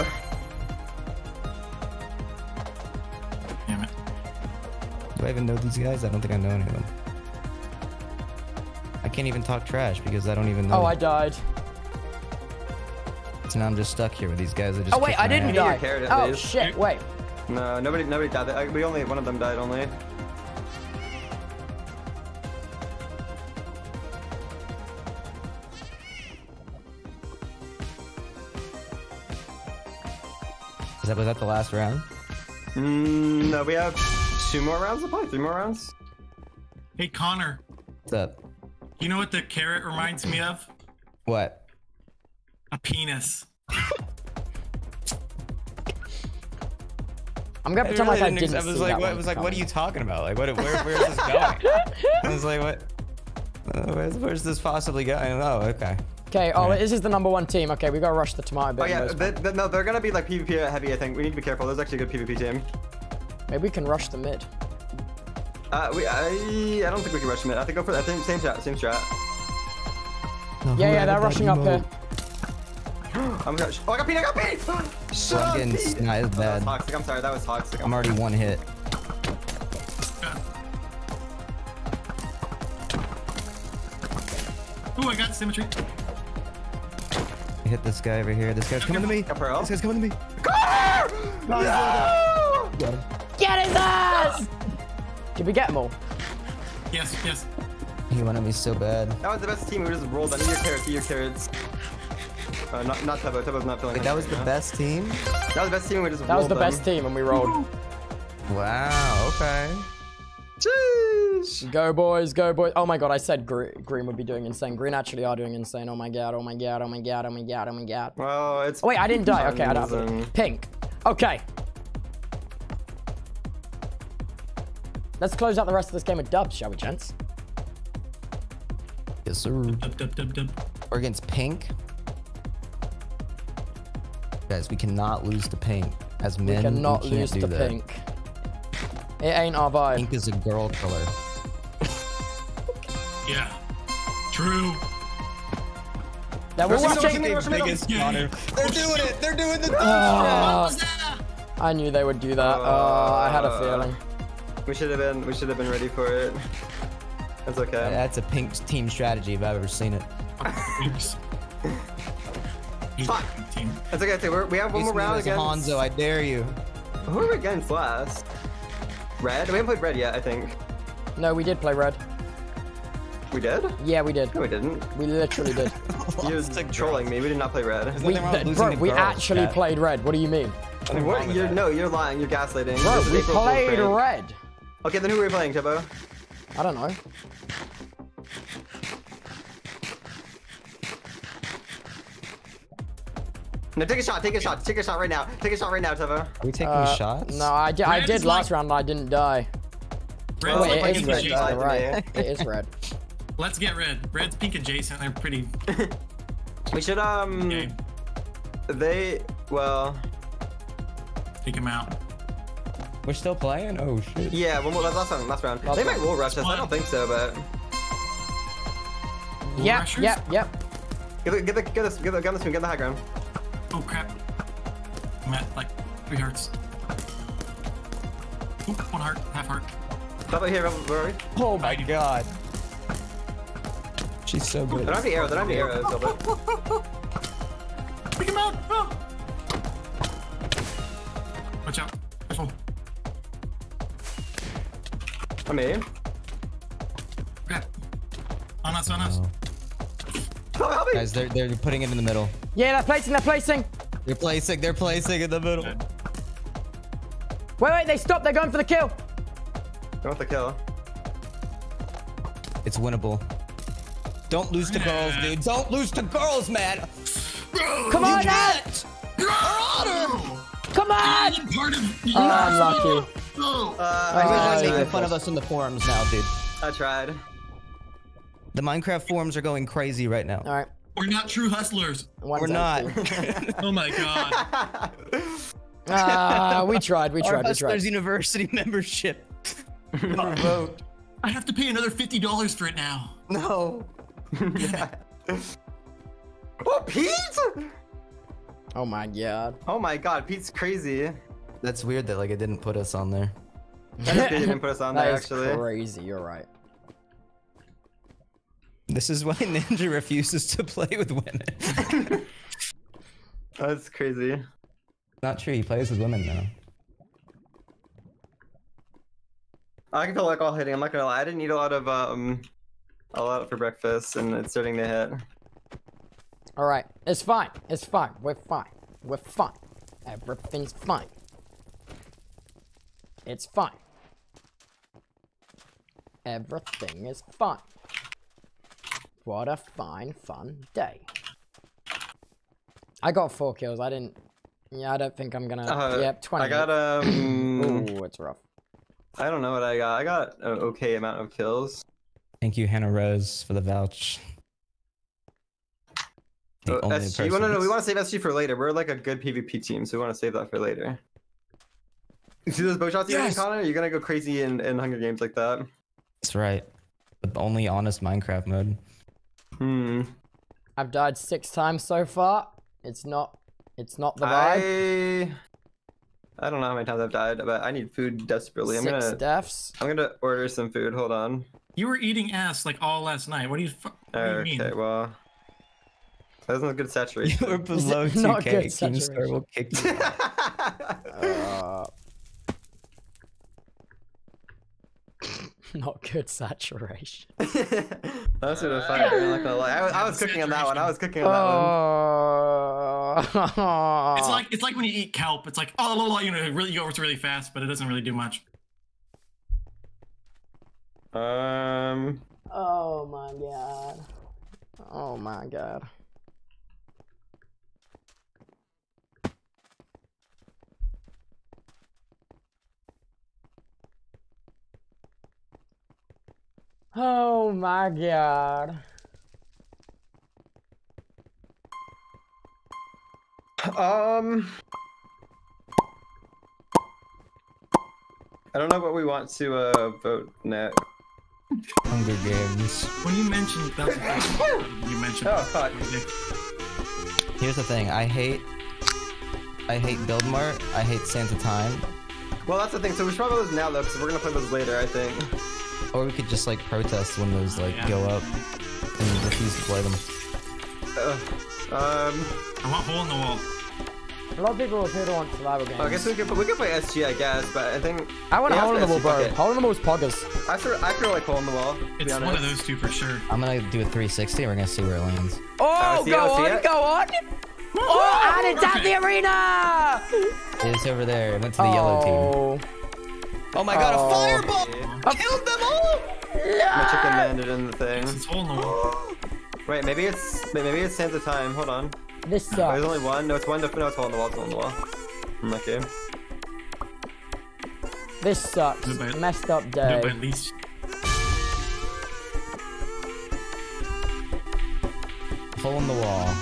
Damn it. Do I even know these guys? I don't think I know any of them. I can't even talk trash because I don't even know. Oh, I died. So now I'm just stuck here with these guys that just. Oh wait, I didn't die. Oh least. shit! Wait. No, nobody died. We only one of them died only. Was that the last round? No, we have 2 more rounds to play. 3 more rounds. Hey Connor. What's up? You know what the carrot reminds me of? What? A penis. I'm gonna pretend like I didn't. I was like, what? I was like, what are you talking about? Like, where is this going? I was like, what? Where's this possibly going? Oh, okay. Okay, this is the #1 team. Okay, we gotta rush the tomato bit. Oh yeah, no, they're gonna be like PvP heavy, I think. We need to be careful. There's actually a good PvP team. Maybe we can rush the mid. I don't think we can rush mid. I think go for that same strat. No, yeah, they're rushing up here. Oh my gosh. Oh, I got Pete! Shut up, Pete! That bad. was toxic. I'm sorry, that was toxic. I'm already 1 hit. Ooh, I got symmetry. I hit this guy over here. This guy's coming to me. This guy's coming to me. No! Get his ass! Did we get them all? Yes. He wanted me so bad. That was the best team. We just rolled on. Eat your carrots. Not Tubbo. Tubbo's not feeling. Wait, that was the best team? That was the best team. We just. That was the best team, and we rolled. Wow. Okay. Jeez. Go boys, go boys. Oh my god, I said Green would be doing insane. Green actually are doing insane. Oh my god, oh my god, oh my god, oh my god, oh my god. Well, it's. Oh wait, I didn't die. Okay, I don't. Pink. Okay. Let's close out the rest of this game with dubs, shall we, gents? Yes, sir. Dub. We're against Pink. Guys, we cannot lose to Pink. As men, we cannot lose to Pink. It ain't our vibe. Pink is a girl killer. Yeah. True. They're rushing. They're doing it. They're doing the I knew they would do that. I had a feeling. We should have been ready for it. That's okay. That's a Pink team strategy if I've ever seen it. Fuck. That's okay. We have one more round against Hanzo. I dare you. Who are we against last? Red? We haven't played red yet, I think. No, we did play red. We did? Yeah, we did. No, we didn't. We literally did. You're trolling me. We did not play red. We actually played red. What do you mean? What? No, you're lying. You're gaslighting. Bro, we played red. Okay, then who are we playing, Tubbo? I don't know. No, take a shot right now. Take a shot right now, Tubbo. Are we taking shots? No, I did last round and I didn't die. Oh, wait, it is red. You're right. It is red. Let's get red. Red's pink adjacent. They're pretty. We should well. Take him out. We're still playing? Oh shit. Yeah, one more last round. They might roll rush us. I don't think so, but Yep. Get the gun this one, get the high ground. Oh crap. I'm at like 3 hearts. Oop, 1 heart, half heart. Stop right here, where are we? Oh my god. She's so good. They don't have the arrows, they don't have the arrows, Silver. Pick him out! Oh. Watch out. Careful. I'm in. Crap. On us, on us. Oh, help me! Guys, they're putting it in the middle. Yeah, they're placing. They're placing in the middle. Wait, they stopped. They're going for the kill. Go with the kill. It's winnable. Don't lose to girls, dude. Don't lose to girls, man. Come on, Nat. Come on. Oh, I'm lucky. Everyone's making fun of us in the forums now, dude. I tried. The Minecraft forums are going crazy right now. All right. We're not true hustlers. We're not. Oh my god. We tried. Our Hustlers University membership. Vote. I have to pay another $50 for it now. No. Yeah. Oh, Pete! Oh my god. Oh my god, Pete's crazy. That's weird that like it didn't put us on there. That is good you didn't put us on there, actually. That is crazy, you're right. This is why Ninja refuses to play with women. That's crazy. Not true, he plays with women now. I can feel like all hitting, I'm not gonna lie. I didn't eat a lot for breakfast and it's starting to hit. Alright, it's fine. It's fine. We're fine. We're fine. Everything's fine. It's fine. Everything is fine. What a fine, fun day. I got 4 kills. I didn't... Yeah, I don't think I'm gonna... Yep, 20. I got, Ooh, it's rough. I don't know what I got. I got an okay amount of kills. Thank you, Hannah Rose, for the vouch. We want to save SG for later. We're like a good PvP team, so we want to save that for later. You see those bow shots you're getting, Connor? You're gonna go crazy in Hunger Games like that. That's right. The only honest Minecraft mode. I've died 6 times so far. It's not the vibe. I don't know how many times I've died, but I need food desperately. 6 deaths. I'm gonna order some food. Hold on. You were eating ass like all last night. What do you mean? Okay, well, that wasn't a good saturation. You were below 2K. Keemstar will kick you. Not good saturation. That's sort of fire. I'm not gonna lie. I was cooking on that one. It's like when you eat kelp. It's like, oh, you know, it really goes really fast, but it doesn't really do much. Oh my god. Oh my god. Oh my god. I don't know what we want to vote next. Hunger Games. When you mentioned that, you mentioned. Oh fuck. Here's the thing. I hate Build Mart. I hate Santa Time. Well, that's the thing. So we should probably play those now though, because we're gonna play those later, I think. Or we could just like protest when those like go up and refuse to play them. I want hole in the wall. A lot of people here don't want survival games. I guess we could play SG, I guess, but I think I want a hole in the wall, bro. Hole in the wall is poggers. I feel like hole in the wall. It's one of those two for sure. I'm gonna do a 360. We're gonna see where it lands. Oh, go on. Oh, and it's at the arena. It's over there. It went to the yellow team. Oh my god, a fireball! Killed them all! My chicken landed in the thing. It's hole in the wall. Wait, maybe it's Santa Time. Hold on. This sucks. Oh, there's only one. No, it's one. No, it's hole in the wall. It's hole in the wall. Okay. This sucks. Messed up day. At least. Hole in the wall.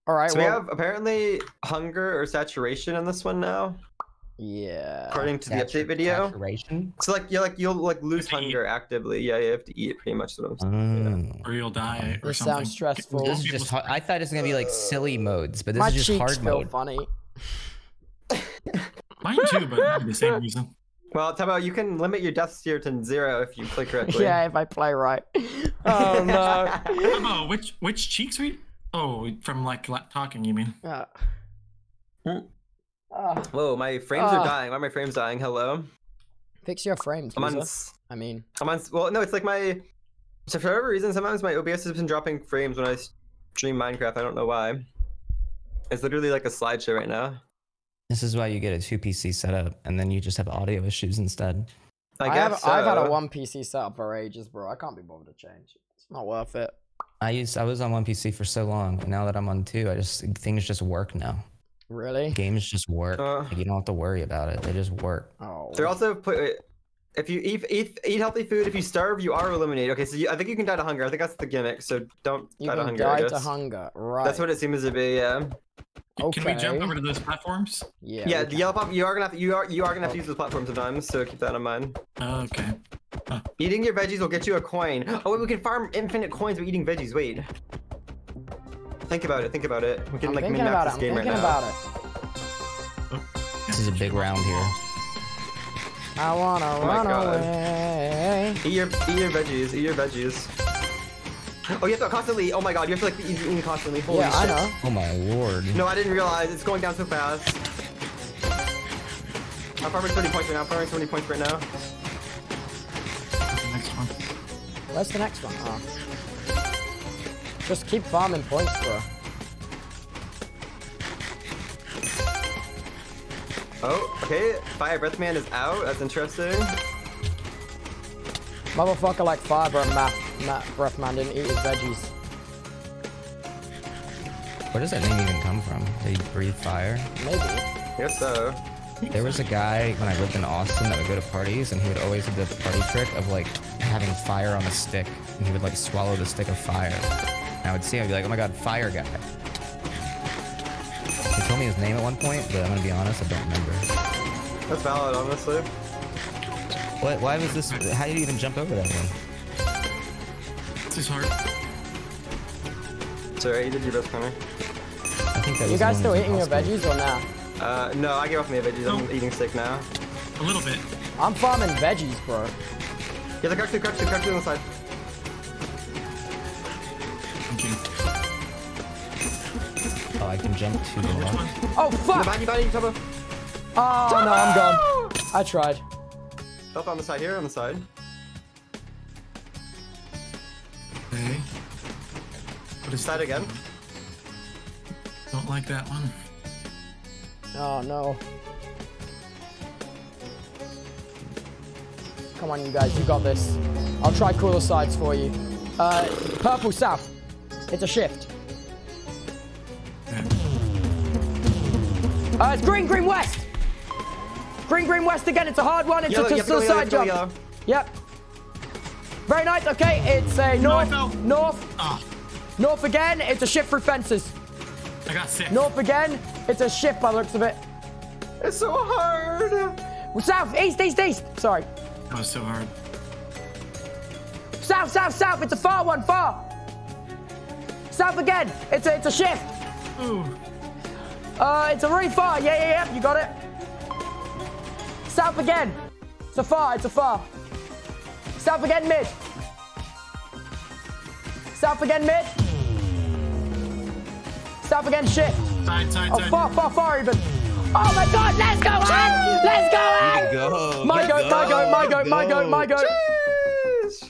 All right. So we have apparently hunger or saturation in this one now. Yeah. According to the update video. Saturation? So you'll lose hunger actively. Yeah, you have to eat pretty much. What I'm saying. Or you'll die or this something. Sounds stressful. This is just I thought it was gonna be like silly modes, but this My is just cheeks hard feel mode. funny. Mine too, but not for the same reason. Well, Tubbo, you can limit your deaths here to 0 if you play correctly. Yeah, if I play right. Oh no. Tubbo, which cheeks we? Oh, from like talking, you mean? Whoa, my frames are dying. Why are my frames dying? Hello. Fix your frames. I'm on. Well, no, it's like my. So for whatever reason, sometimes my OBS has been dropping frames when I stream Minecraft. I don't know why. It's literally like a slideshow right now. This is why you get a 2 PC setup, and then you just have audio issues instead. I guess I've had a 1 PC setup for ages, bro. I can't be bothered to change. It's not worth it. I was on 1 PC for so long, and now that I'm on 2, things just work now. Really? Games just work. Like, you don't have to worry about it. They just work. Oh. They're also if you eat healthy food, if you starve, you are eliminated. Okay, so I think you can die to hunger. I think that's the gimmick. So don't die to hunger. Die to hunger, right? That's what it seems to be. Yeah. Okay. Can we jump over to those platforms? Yeah. Yeah, the yellow pop. You are gonna have to use those platforms sometimes. So keep that in mind. Okay. Eating your veggies will get you a coin. Oh wait, we can farm infinite coins by eating veggies. Wait. Think about it. Think about it. We can like min-max this game right now. This is a big round here. I wanna run away. Eat your veggies. Eat your veggies. Oh, you have to constantly. Oh my god, you have to like be eating constantly. Holy shit. I know. Oh my lord. No, I didn't realize it's going down so fast. I'm farming 30 points right now. I'm farming 20 points right now. What's the next one? Where's the next one? Oh. Just keep farming points, bro. Oh, okay. Fire Breath Man is out. That's interesting. Motherfucker like Fire Breath Man didn't eat his veggies. Where does that name even come from? Did he breathe fire? Maybe. Guess so. There was a guy when I lived in Austin that would go to parties, and he would always do the party trick of like having fire on a stick, and he would like swallow the stick of fire. And I would see him, I'd be like, oh my god, fire guy. He told me his name at one point, but I'm gonna be honest, I don't remember. That's valid, honestly. What? Why was this? How did you even jump over that one? It's just hard. Sorry, you did your best, Connor. I think that you guys still eating your veggies or not? No, I gave off my veggies. I'm eating steak now. A little bit. I'm farming veggies, bro. Yeah, the crouch on the side. Thank you. Oh, I can jump to the left. Oh, fuck! Behind you, Tubbo. Oh, no, I'm gone. I tried. Up on the side here, on the side. Okay. What is that again? Don't like that one. Oh, no. Come on, you guys, you got this. I'll try cooler sides for you. Purple south. It's a shift. It's green west. Green west again. It's a hard one. It's just a side jump. Yep. Very nice. Okay, it's a north again. It's a shift through fences. I got 6. North again. It's a shift by the looks of it. It's so hard. South, east. Sorry. That was so hard. South. It's a far one. South again. It's a shift. Ooh. It's a really far. Yeah. You got it. South again. It's a far. South again, mid. South again, mid. South again, shift. Side. Oh, far even. Oh my god, let's go, Ant! Let's go, Ant! Go. My goat. Jeez.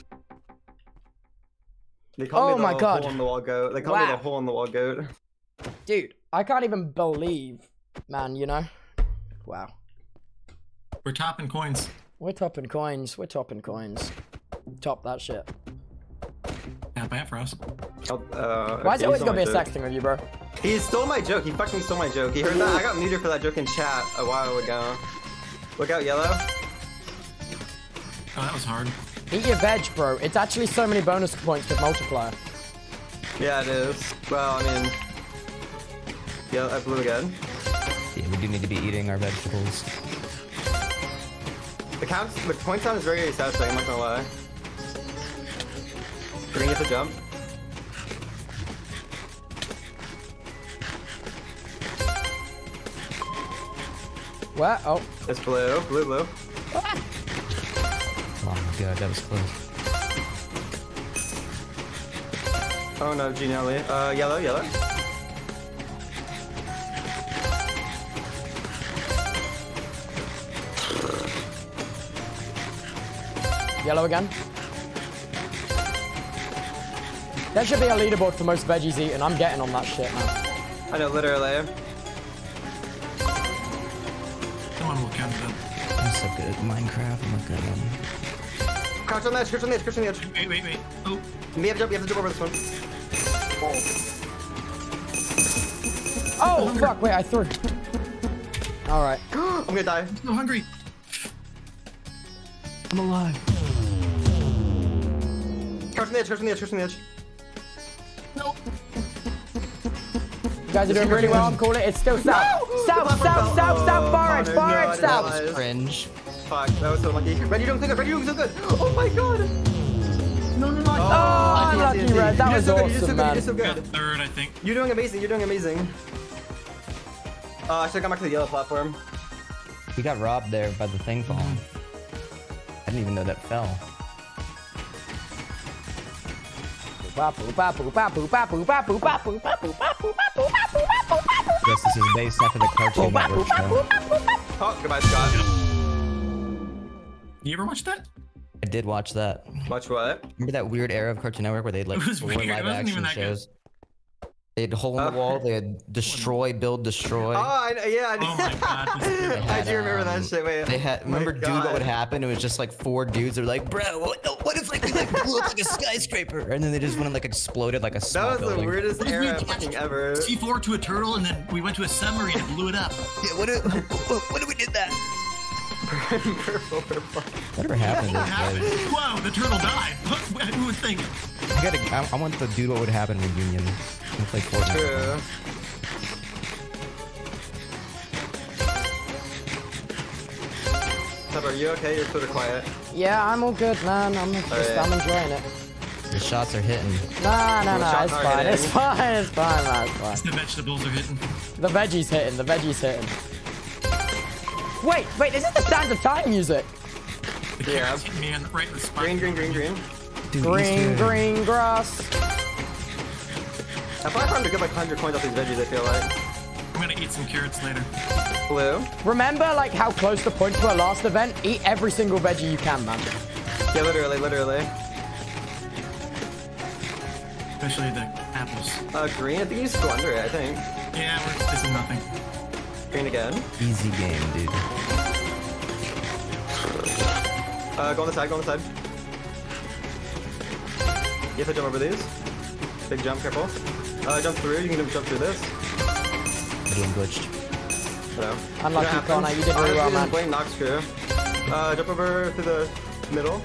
They call me the god. hole in the wall goat. They call me the hole in the wall goat. Dude, I can't even believe, man, you know? Wow. We're topping coins. We're topping coins. Top that shit. Yeah, Antfrost. Why is it always gonna be a sex thing with you, bro? He stole my joke. He fucking stole my joke. He heard that. I got muted for that joke in chat a while ago. Look out, yellow. Oh, that was hard. Eat your veg, bro. It's actually so many bonus points with multiplier. Yeah, it is. Well, I mean, Yeah, I blew again. Yeah, we do need to be eating our vegetables. The point sound is very satisfying, I'm not gonna lie. We're gonna get the jump. What? Oh. It's blue. Blue. Ah. Oh my god, that was close. Oh no, Genially. Yellow. Yellow again. There should be a leaderboard for most veggies eaten. I'm getting on that shit, man. I know, literally. Someone will count it up. I'm so good at Minecraft. I'm not good at them. Crouch on the edge. Wait. Oh. You have to jump over this one. Oh, fuck. Wait, I threw. All right. I'm gonna die. I'm so hungry. I'm alive. Crouch on the edge. No. You guys are doing really well. I'm calling it. It's still south. No! South, far edge, south. Cringe. Fuck, that was so lucky. Red, you're doing so good. Oh my god. No. Oh, unlucky, Red. That was awesome, man. You're so good. Third, I think. You're doing amazing. I should've gone back to the yellow platform. We got robbed there by the thing falling. I didn't even know that fell. Guess this is based after the Cartoon Network show. Oh, goodbye, Scott. You ever watch that? I did watch that. Watch what? Remember that weird era of Cartoon Network where they'd like 4 live action shows? They had hole in the wall. They had destroy, build, destroy. Oh, yeah. Oh my god. I do remember that shit. Wait. They had remember, dude, what would happen? It was just like 4 dudes that were like, bro, what if like we like blew up like a skyscraper? And then they just went and like exploded like a small That was building. the weirdest era fucking ever. C4 to a turtle, and then we went to a submarine and blew it up. Yeah, what if we did that? Purple. Whatever happened to those guys? Whoa, the turtle died. Who would think? I want the dude what would happen reunion. We'll play Fortnite. True. Tubbo, are you okay? You're sort of quiet. Yeah, I'm all good, man. I'm enjoying it. The shots are hitting. Nah, it's fine, man. It's fine. The vegetables are hitting. The veggies hitting. Wait, is this the Sands of Time music? The carrots hit me right in the spot. Green. Dude, green grass. I probably found a good like 100 coins off these veggies, I feel like. I'm gonna eat some carrots later. Blue. Remember like how close the points were last event? Eat every single veggie you can, man. Yeah, literally. Especially the apples. Green, I think you just go under it, I think. Yeah, this is nothing. Green again. Easy game, dude. Go on the side. You have to jump over these. Big jump, careful. Jump through, you can jump through this. Getting glitched. No. Unlucky, Connor, you did really well, man. Blame Nox crew. Jump over to the middle.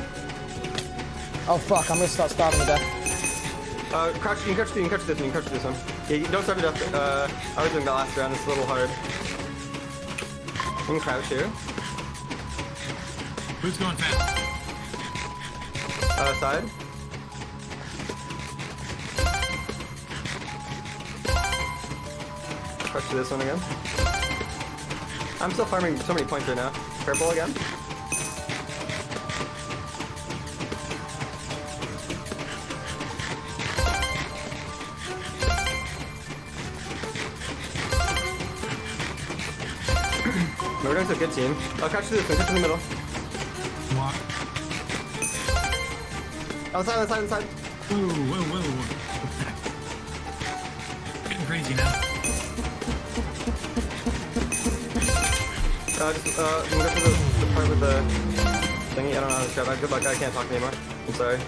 Oh fuck, I'm gonna start starving to death. Crouch, you can crouch this one. Yeah, you don't starve to death. I was doing that last round, it's a little hard. You can crouch here. Who's going fast? Side. Crouch to this one again. I'm still farming so many points right now. Purple again. We're doing a good team. I'll crouch to this one, crouch in the middle. Walk. Outside. Whoa. Getting crazy now. I'm gonna go to the part with the thingy. I don't know how to describe it. Good luck, I can't talk anymore. I'm sorry.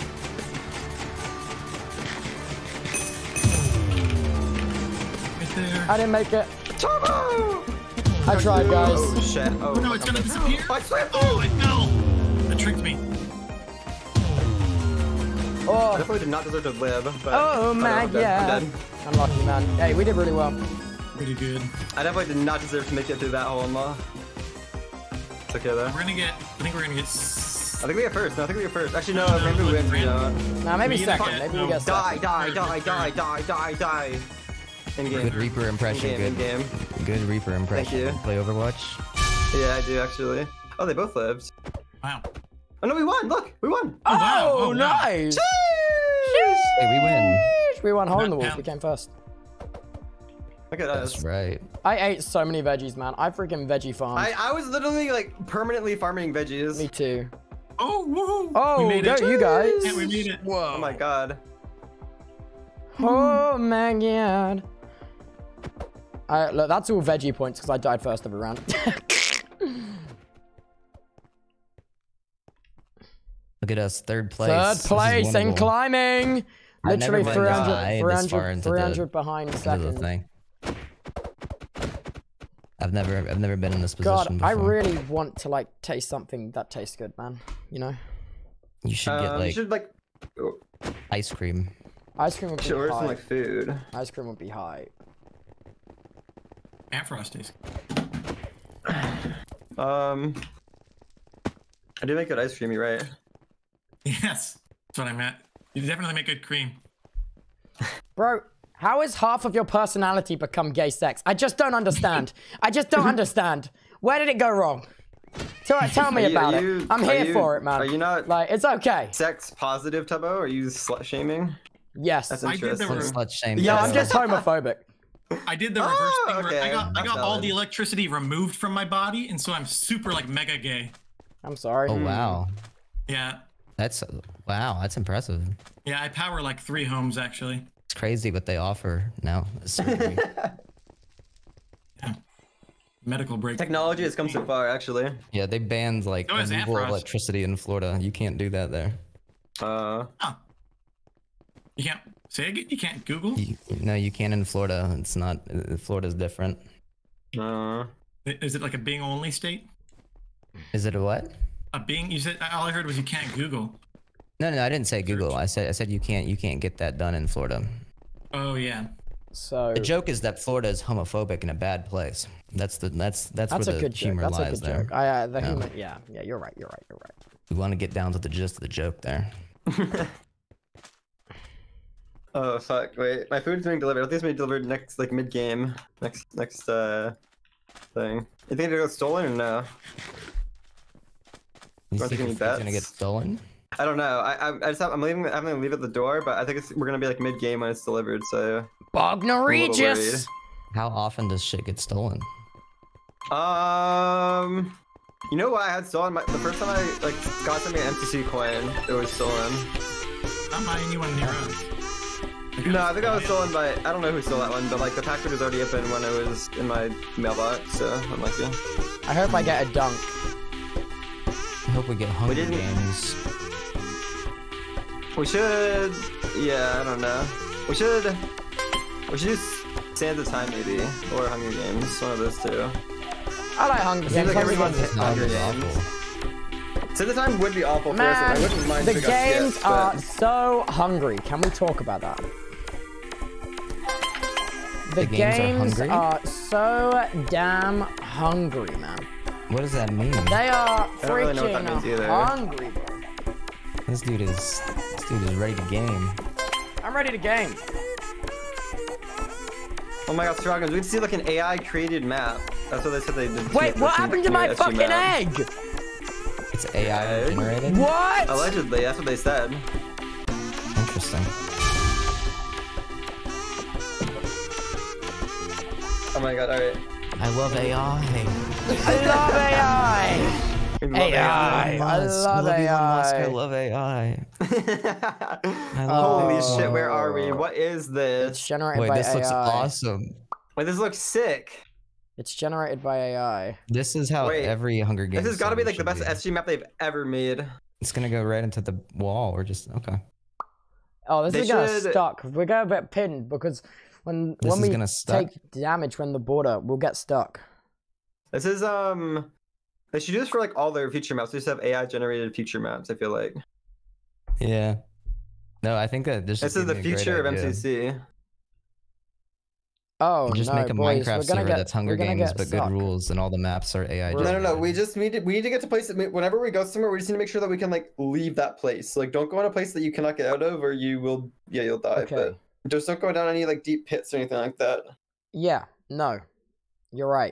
Right there. I didn't make it. Tubbo! I tried, guys. Oh shit. Oh no, it's gonna disappear. I swear. Oh, it fell. That tricked me. I definitely did not deserve to live. But oh my god. I'm lucky, man. Hey, we did really well. Pretty good. I definitely did not deserve to make it through that hole in law. It's okay though. We're gonna get. I think we're gonna get. I think we get first. No, I think we get first. Actually, no. Ranboo wins. Nah, maybe second. Maybe we get second. Die. In game. Good Reaper impression. In game. Good Reaper impression. Thank you. Play Overwatch? Yeah, I do actually. Oh, they both lived. Wow. Oh no, we won! Look, we won! Oh, wow. Oh, nice! Hey, we win. We won hole in the wall. We came first. Look at us. That's right. I ate so many veggies, man. I freaking veggie farmed. I was literally like permanently farming veggies. Me too. Oh, woohoo! Oh, we made go it. you guys! Yeah, we made it. Whoa! Oh my god. Oh my god! Look, that's all veggie points because I died first every round. Look at us, third place. Third place and climbing. Literally 300 behind second. Thing. I've never been in this position God, before. I really want to like taste something that tastes good, man. You know? You should get like, you should, like ice cream. Ice cream would be order high. some like food. Ice cream would be high. Antfrost is. I do make good ice cream, you're right. Yes, that's what I meant. You definitely make good cream. Bro, how has half of your personality become gay sex? I just don't understand. I just don't understand. Where did it go wrong? Tell me about it. I'm here for it, man. Are you not like, it's okay. sex positive, Tubbo? Are you slut shaming? Yes. That's I did interesting. Slut shame. Yeah, I'm just homophobic. I did the reverse thing. Okay. I got That's all valid. the electricity removed from my body, and so I'm super like mega gay. I'm sorry. Oh wow. Yeah. That's impressive. Yeah, I power like 3 homes actually. It's crazy what they offer now. Surgery. Yeah. Medical break. Technology has come so far, actually. Yeah, they banned like So is removal of Antfrost. electricity in Florida. You can't do that there. Oh. You can't say it. You can't Google. No, you can in Florida. It's not. Florida's different. Is it like a Bing only state? Is it a what? A Bing? You said all I heard was you can't Google. No, I didn't say Google. I said you can't get that done in Florida. Oh yeah. So the joke is that Florida is homophobic in a bad place. That's where the humor lies there. The humor. Yeah, you're right. We want to get down to the gist of the joke there. Oh fuck! Wait, my food's being delivered. I think it's being delivered next, like mid-game. Next thing. You think it'll get stolen or no? You Want to think give me it's gonna bets? get stolen? I don't know. I'm having to leave at the door, but I think we're gonna be like mid-game when it's delivered. So. Bogner Regis. How often does shit get stolen? You know what I had stolen? The first time I like got something an MCC coin, it was stolen. I'm buying you one of your own. No, I think I was stolen by, I don't know who stole that one, but like the package was already open when it was in my mailbox, so I'm lucky. I hope I get a dunk. I hope we get Hunger Games. We should, yeah, I don't know. We should do Sands of Time maybe, or Hunger Games, one of those two. I like Hunger Games. Seems like everyone's Hunger Games. Sands of Time would be awful for us, and I wouldn't mind the if it got games skipped, are but... so hungry. Can we talk about that? The games are so damn hungry, man. What does that mean? They are really know what that freaking means either. hungry, bro. This dude is ready to game. I'm ready to game. Oh my god, Strogans, we can see like an AI created map. That's what they said they did. Wait, what happened to my fucking egg? It's AI generated? What? Allegedly, that's what they said. Interesting. Oh my god, alright. I love AI. I love AI. AI. I love AI. I love AI. Holy shit, where are we? What is this? It's generated by AI. Wait, this looks awesome. Wait, this looks sick. It's generated by AI. This is how every Hunger Games. This has got to be like the best SG map they've ever made. It's gonna go right into the wall. We're just okay. Oh, this is gonna stuck. We're gonna get pinned because when we take damage when the border, we'll get stuck. This is they should do this for like all their future maps. They just have AI generated future maps. I feel like. Yeah. No, I think that this is the future of MCC. Oh, just make a Minecraft server that's Hunger Games but good rules, and all the maps are AI. No. We need to get to places. Whenever we go somewhere, we just need to make sure that we can like leave that place. Like, don't go in a place that you cannot get out of, or you'll die. Okay. But just don't go down any like deep pits or anything like that. Yeah. No. You're right.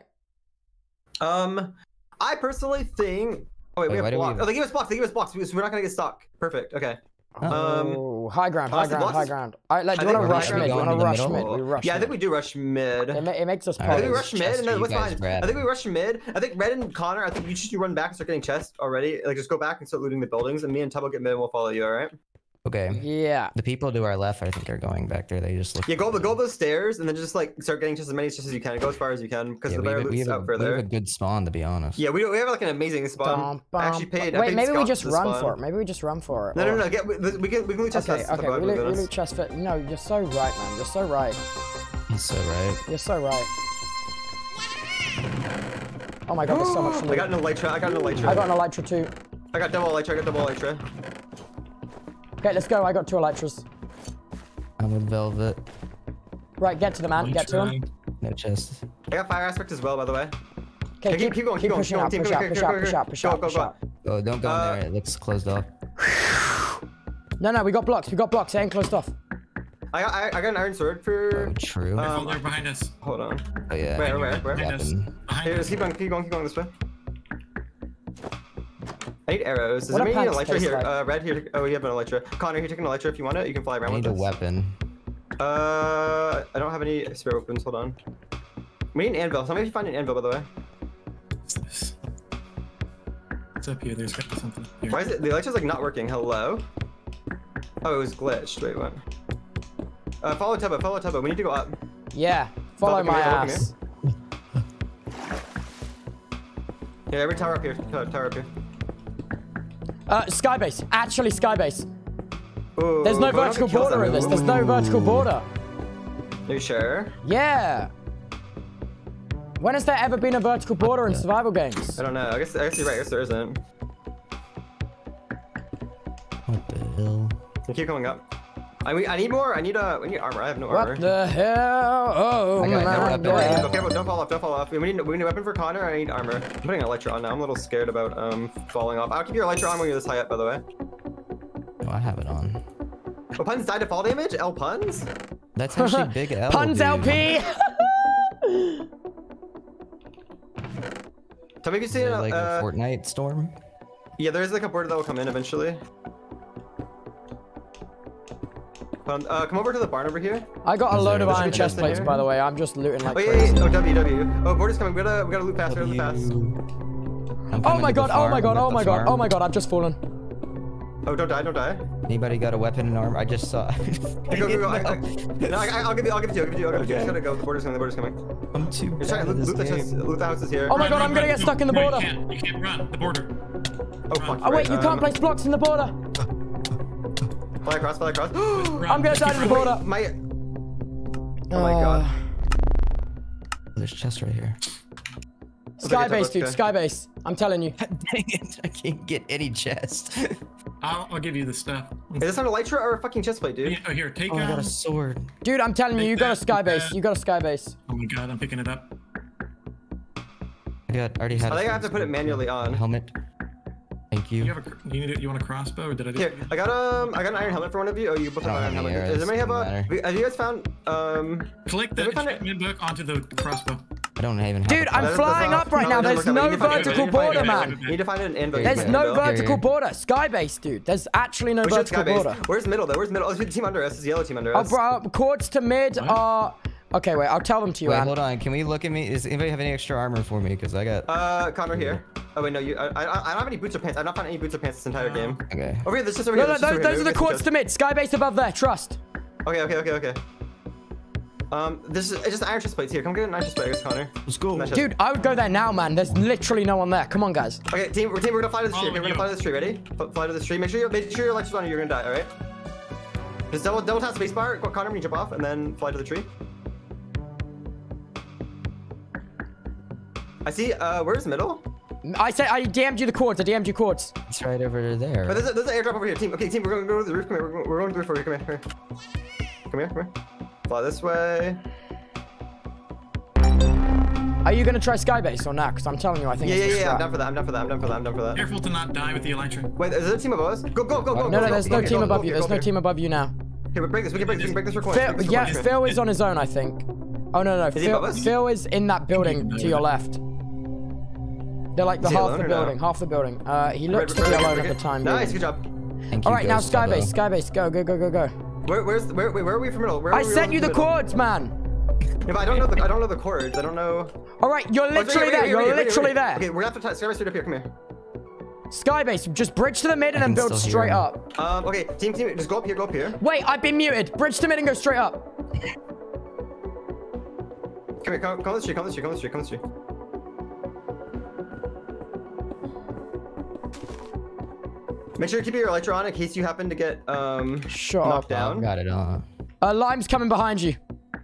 I personally think. Oh wait, we have blocks. Oh, they give us blocks. We're not gonna get stuck. Perfect. Okay. High ground. All right, do you want to rush mid? We rush. Yeah, I think we do rush mid. It makes us. I think we rush mid, and then what's fine. I think we rush mid. I think Red and Connor. I think you should run back and start getting chests already. Like, just go back and start looting the buildings, and me and Tubbo get mid, and we'll follow you. All right? Okay. Yeah. The people to our left, I think, are going back there. They just look. Yeah, go those stairs, and then just like start getting just as many chests as you can. Go as far as you can, because the better loot's out further. We have a good spawn, to be honest. Yeah, we have like an amazing spawn. I actually paid. Wait, maybe we just run for it. Maybe we just run for it. No. We can loot chests. Okay, we loot chests. No, you're so right, man. You're so right. He's so right. You're so right. Oh my god, there's so much loot. I got an elytra. I got an elytra too. I got double elytra. Okay, let's go. I got 2 elytras. I'm with Velvet. Right, get to the man. Get to him. No chest. I got fire aspect as well, by the way. Okay, keep going. Push out. Go. Oh, don't go in there. It looks closed off. No, we got blocks. It ain't closed off. I got an iron sword for. Oh, true. They're behind us. Hold on. Oh yeah. Where? Behind us. Here, just keep going this way. I need arrows. Is there any elytra here? Like? Red here. Oh, you have an elytra. Connor, here, take an elytra if you want it. You can fly around with it. I need a weapon. I don't have any spare weapons. Hold on. We need an anvil. Somebody find an anvil, by the way. What's this? What's up here? There's got to be something here. Why is it? The elytra's like not working. Hello? Oh, it was glitched. Wait, what? Follow Tubbo. We need to go up. Yeah. Follow my ass. Yeah, every tower up here. Tower up here. Skybase. Actually, Skybase. Ooh, there's no vertical border in this. There's no vertical border. Are you sure? Yeah. When has there ever been a vertical border in survival games? I don't know. I guess you're right. I guess there isn't. What the hell? Keep going up. I need more. We need armor. I have no armor. What the hell? Oh my god. Okay, don't fall off. We need a weapon for Connor. I need armor. I'm putting an elytra on now. I'm a little scared about falling off. I'll keep your elytra on when you're this high up, by the way. Oh, I have it on. Oh, Puns died to fall damage? L Puns? That's actually big L. Puns dude. LP! Tell me if you see like a Fortnite storm? Yeah, there's like a border that will come in eventually. Come over to the barn over here. I got a load of iron chest plates, by the way. I'm just looting like crazy. Oh, W. Oh, border's coming. We gotta loot fast. Oh my god, I've just fallen. Oh, don't die. Anybody got a weapon and armor? I just saw. Go. I'll give it to you. Just gotta go. The border's coming. I'm too bad. Trying to loot the houses here. Oh my god, I'm gonna get stuck in the border. You can't run. The border. Oh, fuck. Oh, wait, you can't place blocks in the border. Fly across. I'm gonna die in the border. Oh my god. There's chest right here. Skybase, dude. Skybase. I'm telling you. Dang it. I can't get any chest. I'll give you the stuff. Is this an elytra or a fucking chest plate, dude? Oh, here, take I got a sword. Dude, I'm telling you, you got a skybase. You got a skybase. Oh my god, I'm picking it up. I already had. I think I have to put it manually on. Helmet. Thank you. You want a crossbow, or did I do? Here, I got an iron helmet for one of you. Oh, you both have an iron helmet. Does anybody have you guys found Click the mid book onto the crossbow. I don't even have. Dude, I'm flying up right now. There's no vertical border, man. You need to find an anvil. There's no vertical border. Skybase, dude. There's actually no vertical border. Where's middle though? Where's middle? Oh, the team under us. It's the yellow team under us. Oh, bro, chords to mid are. Okay, wait. I'll tell them to you. Wait, hold on. Can we look at me? Does anybody have any extra armor for me? Because I got. Connor here. Oh wait, no, you. I don't have any boots or pants. I've not found any boots or pants this entire game. Okay. Over here, this is over here. No, those are the chords to mid. Skybase above there. Trust. Okay. This is just iron chest plates here. Come get an iron chest plate, I guess, Connor. Let's go. Dude, I would go there now, man. There's literally no one there. Come on, guys. Okay, team, we're gonna fly to the tree. We're gonna fly to the tree. Ready? Fly to the tree. Make sure your electric's on or you're gonna die. All right. Just double tap spacebar. Connor, when you jump off, and then fly to the tree. I see. Where's middle? I said I DM'd you the cords. I DM'd you cords. It's right over there. But there's an airdrop over here, team. Okay, team, we're going to go to the roof. Come here. We're going to the roof over here. Come here. Come here. Come here. Fly this way. Are you gonna try Skybase or not? Because I'm telling you, I think it's yeah. I'm down for that. I'm down for that. Careful to not die with the elytra. Wait, is there a team above us? Go. No, there's no team above you. There's no team above you now. Okay, we break this. We can break this for coins. Phil is on his own, I think. Oh no. Phil is in that building to your left. They're like the half the building. He looks to be alone at the time. Nice, good job. All right, now Skybase, go. Where are we from middle? I sent you the cords, man. Yeah, but I don't know the cords. I don't know. All right, you're literally there. You're literally there. Okay, we're gonna have to Skybase straight up here. Come here. Skybase, just bridge to the mid and then build straight up. Okay, team, just go up here. Wait, I've been muted. Bridge to mid and go straight up. Come here, come on the street. Make sure you keep your elytra on in case you happen to get knocked down. Got it on. Lime's coming behind you.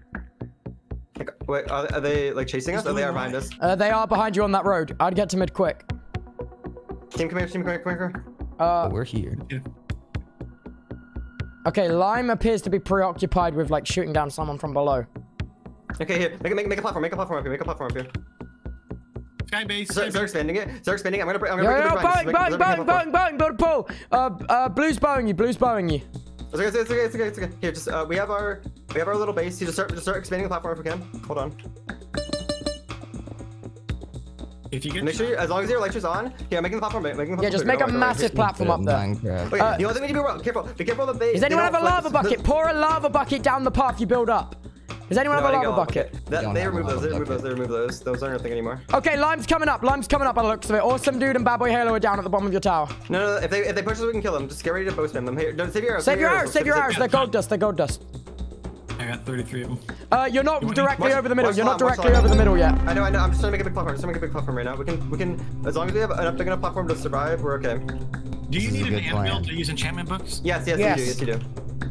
Wait, are they like chasing us? Or they are behind us? They are behind you on that road. I'd get to mid quick. Team, come here. We're here. Okay, Lime appears to be preoccupied with like shooting down someone from below. Okay, here. Make a platform. Make a platform up here. Skybase. Start expanding it. I'm gonna break Bowing, build a pole. Blue's bowing you. It's okay. Here, just we have our little base. You just start expanding the platform if we can. Hold on. If you get Make sure as long as your elytra's on. Here, making the platform. Yeah, just make a massive platform up there. Okay, the only thing we need to be careful of the base. Does anyone have a lava bucket? Pour a lava bucket down the path you build up. Does anyone have a lava bucket? They remove those. Those aren't a thing anymore. Okay, Lime's coming up by the looks of it. Awesome Dude and Badboyhalo are down at the bottom of your tower. No. If they push us, we can kill them. Just get ready to bow spam them. Here, save your arrows. Save your arrows. They're gold dust. I got 33 of them. You're not directly over the middle. You're not directly over the middle yet. I know. I'm just trying to make a big platform. Right now. We can. As long as we have a big enough platform to survive, we're okay. Do you need an anvil to use enchantment books? Yes, you do.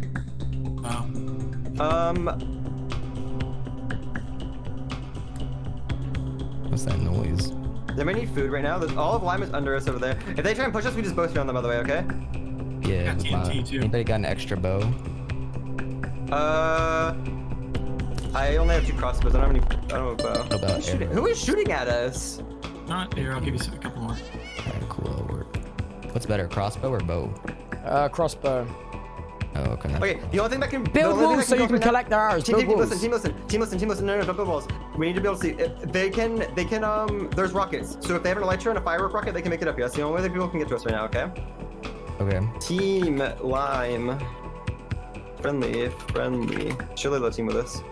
Oh. What's that noise? They may need food right now. All of Lime is under us over there. If they try and push us, we just bow spam them, by the way, okay? Yeah. Anybody got an extra bow? I only have 2 crossbows. I don't have a bow. What about who is shooting at us? Not here. I'll give you a couple more. Alright, cool. That'll work. What's better, crossbow or bow? Crossbow. Oh, okay. Okay, the only thing that can build walls so you can collect their arrows. Team, listen. No, don't build walls. We need to be able to see. If they can. There's rockets. So if they have an elytra and a firework rocket, they can make it up here. That's the only way that people can get to us right now. Okay. Okay. Team Lime. Friendly. Surely they'll team with us.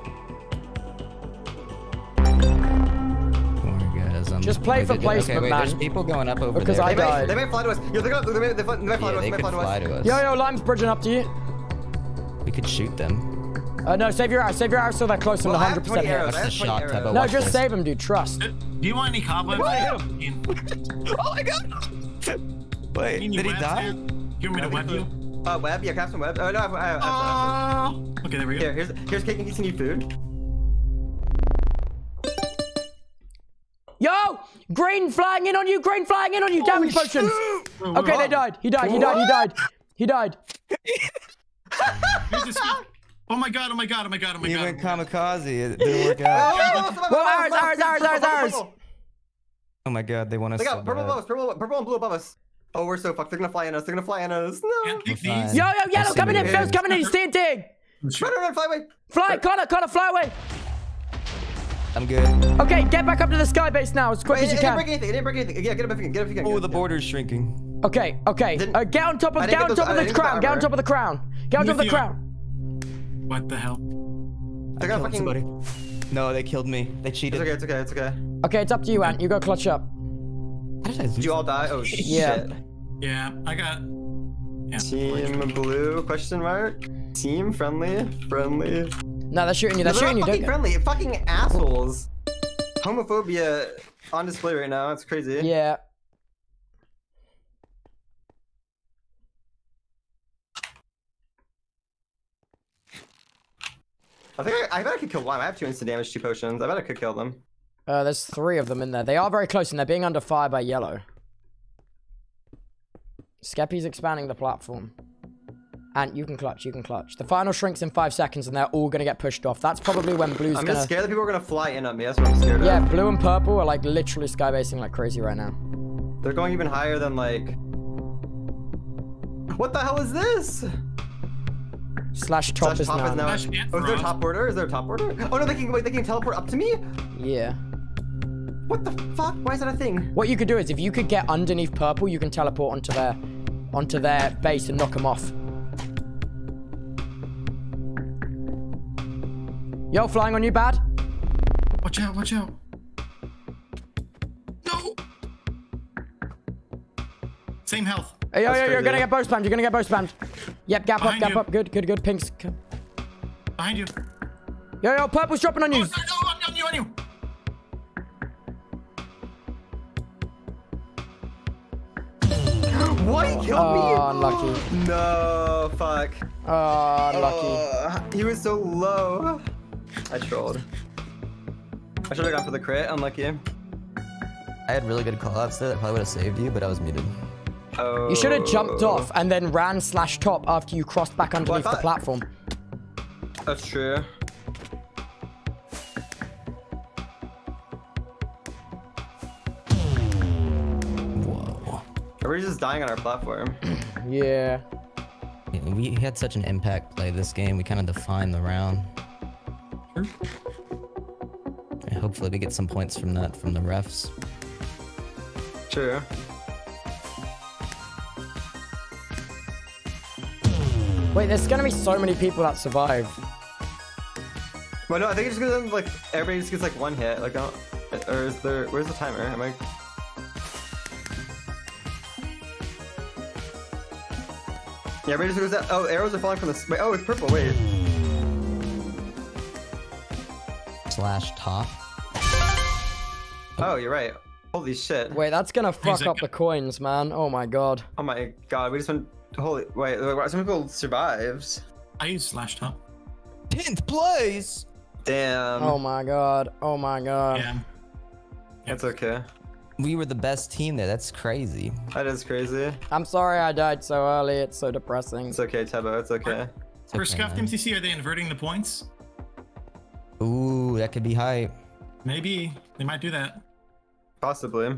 Just play for placement, man. There's people going up over because there. I died. They might fly to us. They might fly to us. Yo, Lime's bridging up to you. We could shoot them. No, save your arrows so they're close to 100% hit. Watch the shot, Tubbo. No, just save him, dude. Trust. Do you want any cobwebs? Oh my god! Wait, did he die? You want me to web you? Web? Yeah, craft some web. Oh, no, I have okay, there we go. Here's cake in case you need food. Yo! Green flying in on you! Damage potions! Okay, they died. He died. Oh my god. He went kamikaze. It didn't work out. Well, ours. Oh my god, they want us. They got purple above us, purple and blue above us. Oh, we're so fucked. They're gonna fly in us. No. Yo, yellow coming in. Phil's coming in. He's staying dig. Run, fly away. Fly, Connor, fly away. I'm good. Okay, get back up to the sky base now as quick as you can. It didn't break anything. Yeah, get up if you can. Oh, the border's shrinking. Okay. Get on top of the crown. Get on top of the crown. What the hell? They're gonna fucking. Somebody. No, they killed me. They cheated. It's okay. Okay, it's up to you, Ant. You go clutch up. How did I lose? Did you all die? Oh shit. Yeah, I got. Yeah. Team blue? Question mark. Team friendly. No, they're shooting you. They're fucking friendly. Fucking assholes. Homophobia on display right now. It's crazy. Yeah. I bet I could kill one. I have 2 instant damage, 2 potions. I bet I could kill them. There's 3 of them in there. They are very close, and they're being under fire by yellow. Skeppy's expanding the platform. And you can clutch, you can clutch. The final shrinks in 5 seconds, and they're all going to get pushed off. That's probably when blue's I'm just scared that people are going to fly in on me. That's what I'm scared of. Yeah, blue and purple are, like, literally skybasing like crazy right now. They're going even higher than, like... What the hell is this? Slash top is now. Oh, is there a top order? Is there a top order? Oh no, they can teleport up to me? Yeah. What the fuck? Why is that a thing? What you could do is, if you could get underneath purple, you can teleport onto their base and knock them off. Yo, flying on you, bad? Watch out, watch out. No! Same health. Hey, yo, you're gonna get bow spammed, you're gonna get bow spammed. Yep, gap up, good. Pink's... Behind you. Yo, purple's dropping on you. Oh, on you. What? He killed me? Oh, unlucky. No, fuck. Oh, unlucky. He was so low. I trolled. I should have gone for the crit. Unlucky. I had really good callouts there that probably would have saved you, but I was muted. Oh. You should have jumped off and then ran slash top after you crossed back underneath the platform. That's true. Whoa. Everybody's just dying on our platform. Yeah. We had such an impact play this game. We kind of defined the round. And hopefully we get some points from that from the refs. True. Wait, there's gonna be so many people that survive. Well, no, I think it's just because like everybody just gets like 1 hit. Like, or is there? Where's the timer? Am I? Yeah, everybody just goes that. Oh, arrows are falling from the. Wait, oh, it's purple. Wait. Slash top. Oh, you're right. Holy shit. Wait, that's gonna fuck up the coins, man. Oh my god. Oh my god, we just went. Holy. Wait, some people survives. I use slash top. 10th place. Damn. Oh my god. Oh my god. Yeah. That's okay. We were the best team there. That's crazy. That is crazy. I'm sorry I died so early. It's so depressing. It's okay, Tubbo. It's okay. For Scuffed MCC, are they inverting the points? Ooh, that could be hype. Maybe. They might do that. Possibly.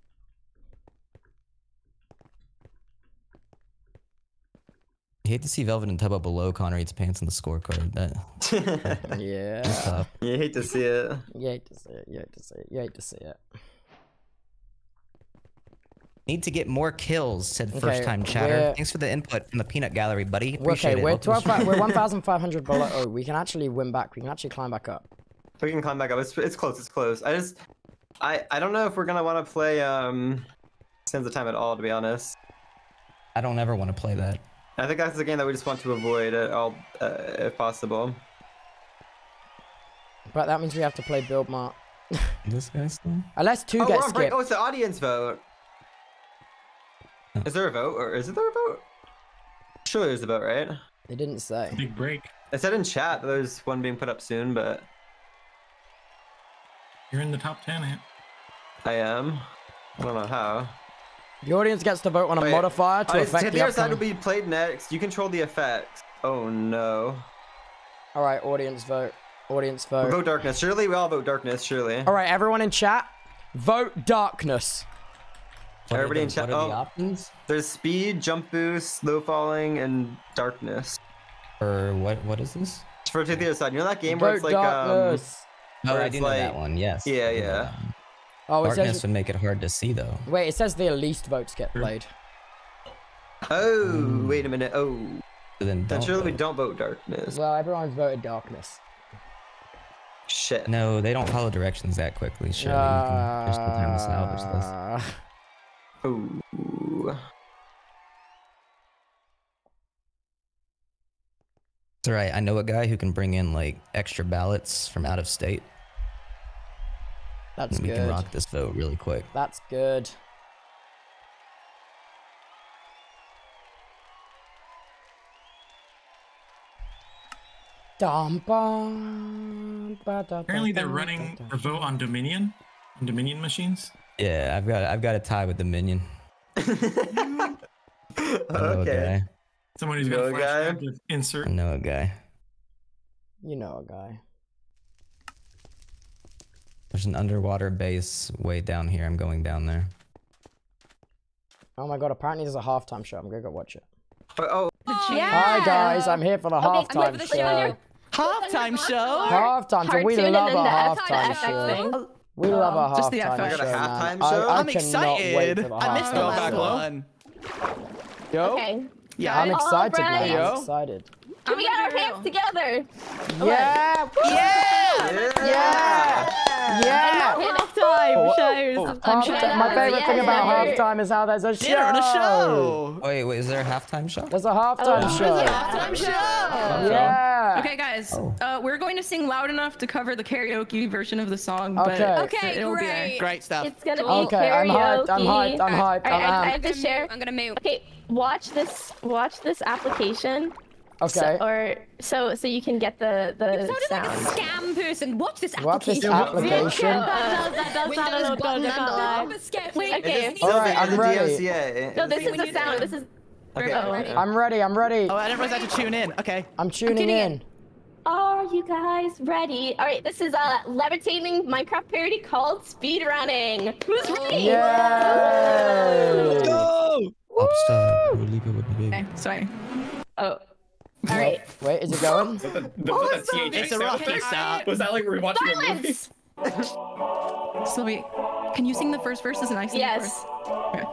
I hate to see Velvet and Tubbo below ConnorEatsPants on the scorecard. That Yeah. tough. You hate to see it. You hate to see it. You hate to see it. You hate to see it. Need to get more kills, said first time chatter. Thanks for the input from the peanut gallery, buddy. Appreciate we're it. we're 1,500 below. Oh, we can actually win back. We can actually climb back up. We can climb back up. It's close. It's close. I don't know if we're gonna want to play Sands of Time at all, to be honest. I don't ever want to play that. I think that's the game that we just want to avoid at all, if possible. But that means we have to play Build Mart. This guy's still? Unless 2 get skipped. Oh, it's the audience vote. Is there a vote, or is there a vote? Surely there's a vote, right? They didn't say. Big break. It said in chat that there's one being put up soon, but You're in the top 10, Ant. I am. I don't know how. The audience gets to vote on a modifier to affect the other side will upcoming... be played next. You control the effects. Oh no. All right, audience vote. Audience vote. Vote darkness. Surely we all vote darkness. Surely. All right, everyone in chat, vote darkness. Everybody in chat. What are the options? There's speed, jump boost, slow falling, and darkness. Or what is this? For the other side, you know that game Vote where it's like darkness. Oh, I it's do know like- that one. Yes. Yeah, yeah. Oh, it Darkness says... would make it hard to see, though. Wait, it says the least votes get played. Oh, wait a minute. Oh. So then Surely we don't vote darkness. Well, everyone's voted darkness. Shit. No, they don't follow directions that quickly. Surely there's no time to salvage this. Oh. It's alright. I know a guy who can bring in like extra ballots from out of state. That's and we good. can rock this vote really quick. That's good. Apparently they're running a vote on Dominion machines. Yeah, I've got a tie with Dominion. Okay. Someone who's got a flashback to insert. I know a guy. You know a guy. There's an underwater base way down here. I'm going down there. Oh my god, apparently there's a halftime show. I'm gonna go watch it. Oh. Yeah. Hi guys, I'm here for the halftime show. Halftime show? Halftime show. We love a halftime show. We love a halftime show. I'm excited. I missed the last one. Yo. Okay. Yeah. I'm excited, man. I'm excited. Can we get our hands together? Yeah! Halftime shows. My favorite thing about halftime is how there's a show. Dinner and a show. Wait, is there a halftime show? There's a halftime show. There's a halftime show. Yeah. Okay, guys. We're going to sing loud enough to cover the karaoke version of the song. Okay. But Okay, it'll be there. Great stuff. It's gonna be Okay, I'm hyped. I'm hyped. I'm hyped. I have to share. I'm gonna mute. Okay, watch this application. Okay. So you can get the sound. Like a scam person. Watch this application. What's this application? Okay. Alright, I'm ready. No, this is the sound. This is. Okay. I'm ready. I'm ready. Oh, I didn't realize I had to tune in. Okay. I'm tuning in. Are you guys ready? All right, this is a levitating Minecraft parody called speedrunning. Who's ready? Yay! Go! Okay, sorry. Oh. All right. Wait, is it going? It's a rocky start. Was that like we're watching a movie? Sylvie, can you sing the first verses and I sing the chorus? Yes. Okay.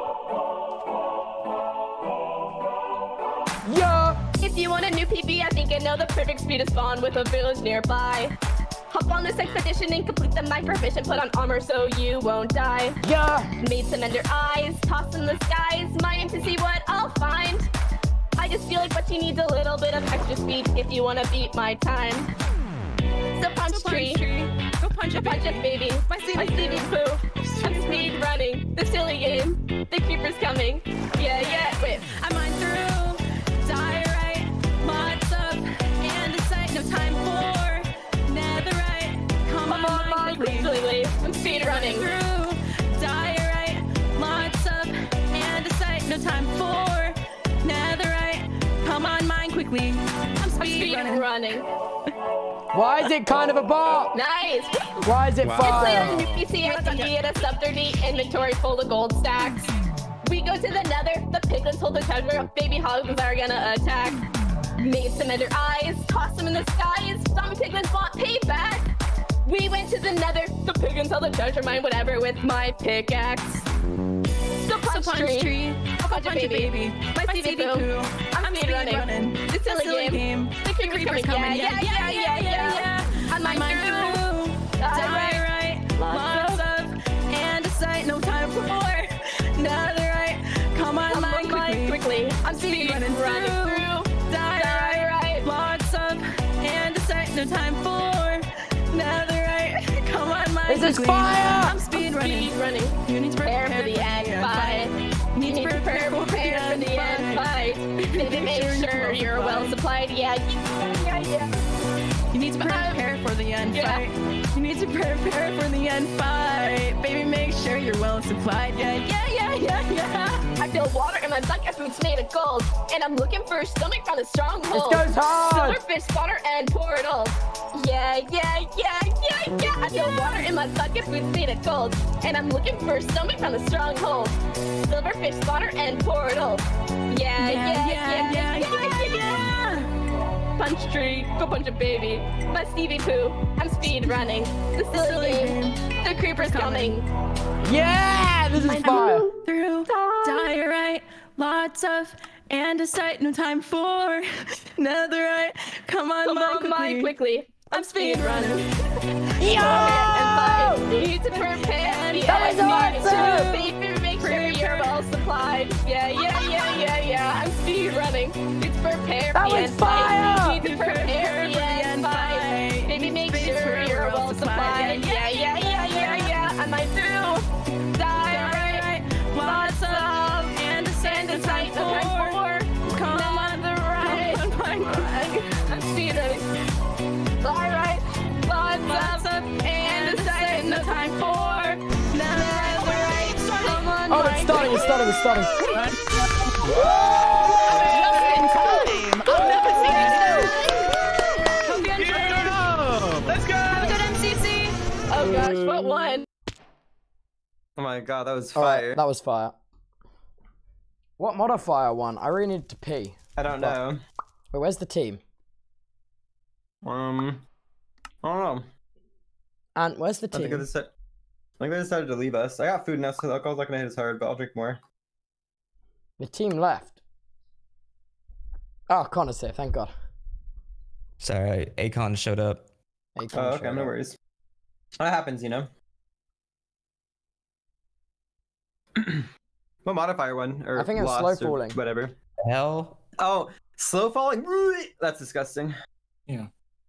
Yeah! If you want a new PB, I think I know the perfect speed to spawn with a village nearby. Hop on this expedition and complete the micro-mission. Put on armor so you won't die. Yeah! Made some ender eyes, toss in the skies, mining to see what I'll find. I just feel like Butchie needs a little bit of extra speed if you want to beat my time. So punch tree. Go punch it, baby. My CD poo. I'm speed running. The silly game. The creeper's coming. Yeah. Wait. I mine through. Diorite. Lots up. And a sight. No time for netherite. Come on, quickly. I'm speed running. Through. Diorite. Lots up. And a sight. No time for netherite. Come on, mine quickly. I'm speed running. Why is it kind of a bot? Nice. Why is it fire? It's like a new PC SMG and a sub 30 inventory full of gold stacks. We go to the nether, the piglins hold the treasure, baby hogs are gonna attack. Made some ender eyes, toss them in the skies, some piglins want payback. We went to the nether, the piglins held the treasure mine, whatever with my pickaxe. So punch tree. Punch a baby. My CV poo. I'm speed running. The silly game. The creeper's coming. Yeah. I'm mine through. Diorite. Lots of. And a sight. No time for more. Netherite. Come on, mine quickly. I'm speed running through. Diorite. Lots of. And a sight. No time for. Netherite. Come on, mine quickly. This is fire! I'm speed running. You need to prepare for the end fight. You need to prepare for the end fight. Baby, make sure you're well supplied. Yeah. You need to prepare for the end fight. You need to prepare for the end fight. Baby, make sure you're well supplied. Yeah. I feel water in my bucket, food's made of gold. And I'm looking for a stomach from the stronghold. This goes hard! Silverfish spawner and portal. Yeah. I feel water in my bucket, food's made of gold. And I'm looking for a stomach from the stronghold. Silverfish spawner and portal. Yeah. Punch tree, go punch a baby. My Stevie poo, I'm speed running. The silly game, the creeper's coming. Yeah! This is fire! Through diorite, lots of andesite, no time for netherite. Come on, mine quickly. I'm speed running. Yo! You need to prepare. That was awesome! Baby, make sure you're well supplied. Yeah. I'm speed running. It's prepare. That was fire! You need to prepare the end fight. Baby, make sure you're well supplied. Yeah. I'm mine through. Diorite, lots of andesite, no time for. Come on the right. I'm speed running. It's starting. Just in time. I've never seen it. Let's go. Have a good MCC. Oh gosh, what one? Oh my god, that was All fire. right, that was fire. What modifier won? I really need to pee. I don't know. Wait, where's the team? I don't know. And where's the I think team? they decided to leave us. I got food now, so the alcohol's not gonna hit as hard, but I'll drink more. The team left. Oh, Connor's here, thank God. Sorry, Akon showed up. Oh, okay, no worries. That happens, you know. What modifier one? Or I think it's lost slow or falling. Whatever. Hell? Oh, slow falling? That's disgusting. Yeah.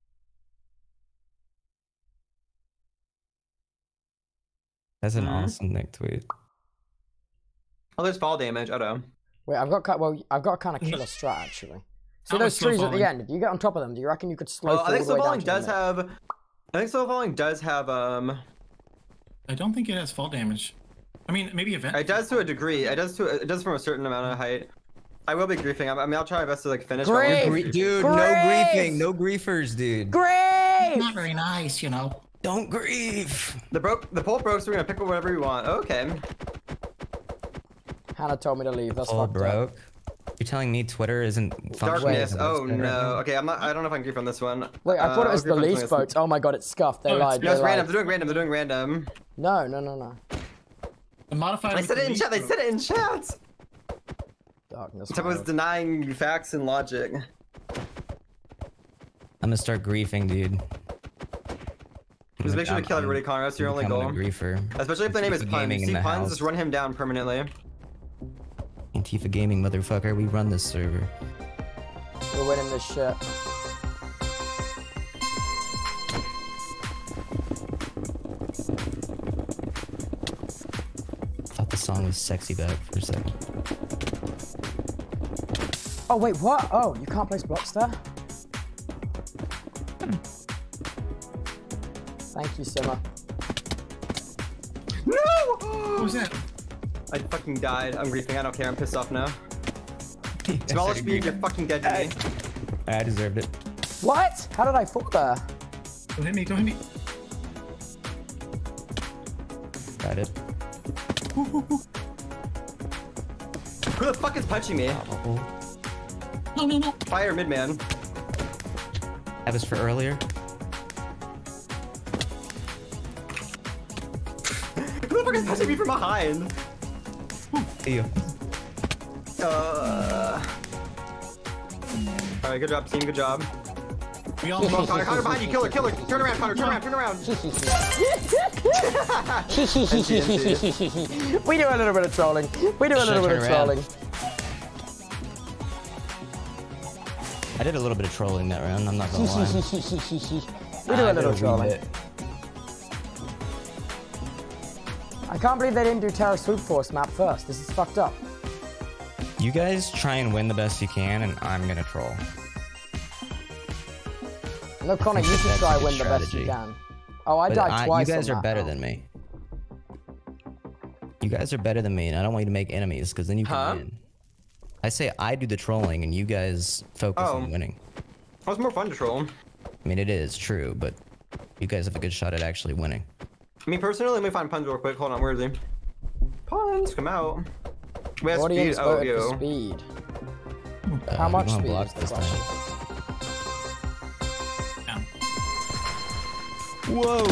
That's an awesome Nick tweet. Oh, there's fall damage. Oh no. Wait, I've got kind of killer strat actually. So those trees at the end, if you get on top of them, do you reckon you could slow fall I think all the way slow down falling to the does mid? have. I think slow falling does have I don't think it has fall damage. I mean, maybe event. It does to a degree. It does from a certain amount of height. I will be griefing. I mean, I'll try my best to like finish. Grief! Dude, Grief! no griefing, no griefers, dude. Grief! Not very nice, you know. Don't grief. The pole broke, so we're gonna pick whatever we want. Okay. Hannah told me to leave. That's Pole fucked broke. You're telling me Twitter isn't functioning? Darkness. Oh no. Okay, I'm not. I don't know if I can grief on this one. Wait, I thought it was the I'll grief on lease this one. boats. Oh my God, it's scuffed. They lied. No, it's They random. lied. They're doing random. No. The modified. I said it in chat. They said it in chat. Darkness. Someone's mode. denying facts and logic. I'm gonna start griefing, dude. Just make sure to kill everybody, Connor. That's your only goal. Griefer. Especially if the name is Antifa Puns. Gaming You in see the Puns, house. just run him down permanently. Antifa Gaming, motherfucker. We run this server. We're winning this shit. Thought the song was sexy back for a second. Oh wait, what? Oh, you can't place blocks there? Thank you, Simmer. No! What was that? I fucking died. I'm griefing. I don't care. I'm pissed off now. Smallest speed, you're fucking dead to me. I deserved it. What? How did I fall there? Go hit me. Go hit me. Got it. Who the fuck is punching me? No. Fire midman. That was for earlier. Who the fuck is punching me from behind? Hey, you. Alright, good job, team. Good job. We all. Come on, Connor behind you. Kill her. Turn around, Connor. Turn around. We do a little bit of trolling. I did a little bit of trolling that round, I'm not gonna lie. We do a little trolling. I can't believe they didn't do Terra Swoop Force map first. This is fucked up. You guys try and win the best you can, and I'm gonna troll. No, Connor, you should try and win the best you can. Oh, I died twice. You guys on are that. better than me. You guys are better than me, and I don't want you to make enemies, because then you can win. I say I do the trolling, and you guys focus on winning. That was more fun to troll. I mean, it is true, but you guys have a good shot at actually winning. I mean, personally, let me find Puns real quick. Hold on, where is he? Puns, come out. We have Audience speed. Oh, voted for you. speed. How much you wanna speed block is the this question? time? Whoa!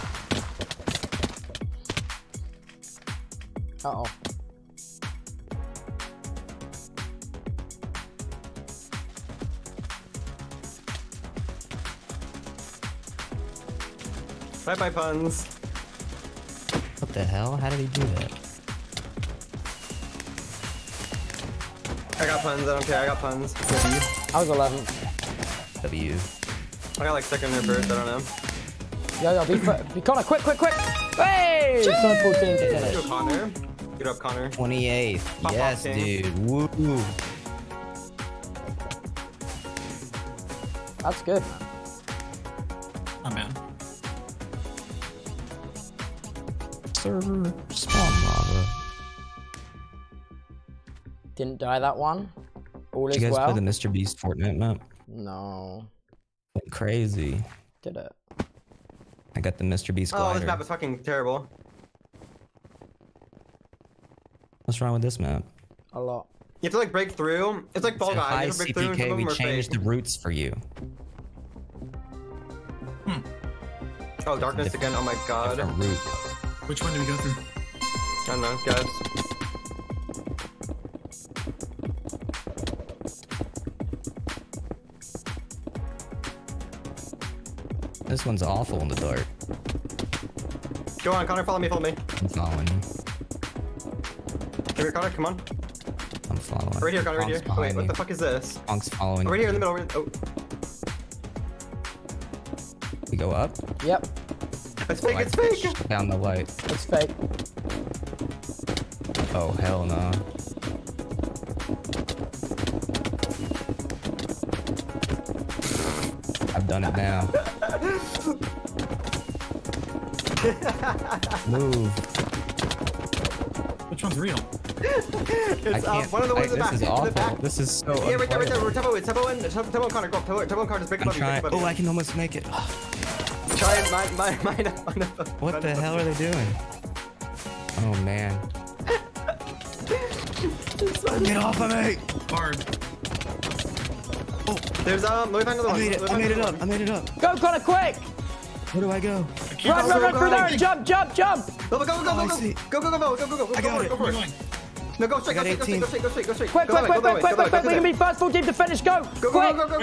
Uh-oh. Bye-bye, Puns. What the hell? How did he do that? I got Puns. I don't care. I got Puns. I was 11. W. I got like second or first. I don't know. Yo, be Connor, quick! Hey! It's not 14 to finish. Good Connor. Good up, Connor. 28th. Yes, dude. Woo. That's good. Oh man. Server spawn lava. Didn't die that one. All is well. Did you guys play the Mr. Beast Fortnite map? No. Went crazy. Did it? I got the Mr. Beast glider. Oh, this map is fucking terrible. What's wrong with this map? A lot. You have to like break through. It's like Fall Guys. High You have to break through and some CPK, of we them are changed fake. the routes for you. Oh, darkness again. Oh my god. Different route. Which one do we go through? I don't know, guys. This one's awful in the dark. Go on, Connor, follow me, follow me. I'm following you. Come here, Connor, come on. I'm following. Right here, Connor, right here. Ponk's Oh, wait, what behind the fuck is this? Ponk's following. Right here in the middle. Oh. We go up? Yep. It's fake, it's fake! Down the light. It's fake. Oh, hell no. I've done it now. Move. Which one's real? It's one of the ones in the back. This is awful. This is so yeah, right there, right there. We're Tubbo and Connor. Go, Tubbo and Connor, just break I'm above you. trying. Oh, I can almost make it. Try and mine. What the hell are they doing? Oh man. Get off of me! Hard. Oh, there's let me find another one. I made it up. I made it up. Go, Connor, quick! Where do I go? Run through there! Jump! Go. Go. I got it. Go for it. No, go straight. Go straight. Quick! We can be first full team to finish. Go! Quick! No,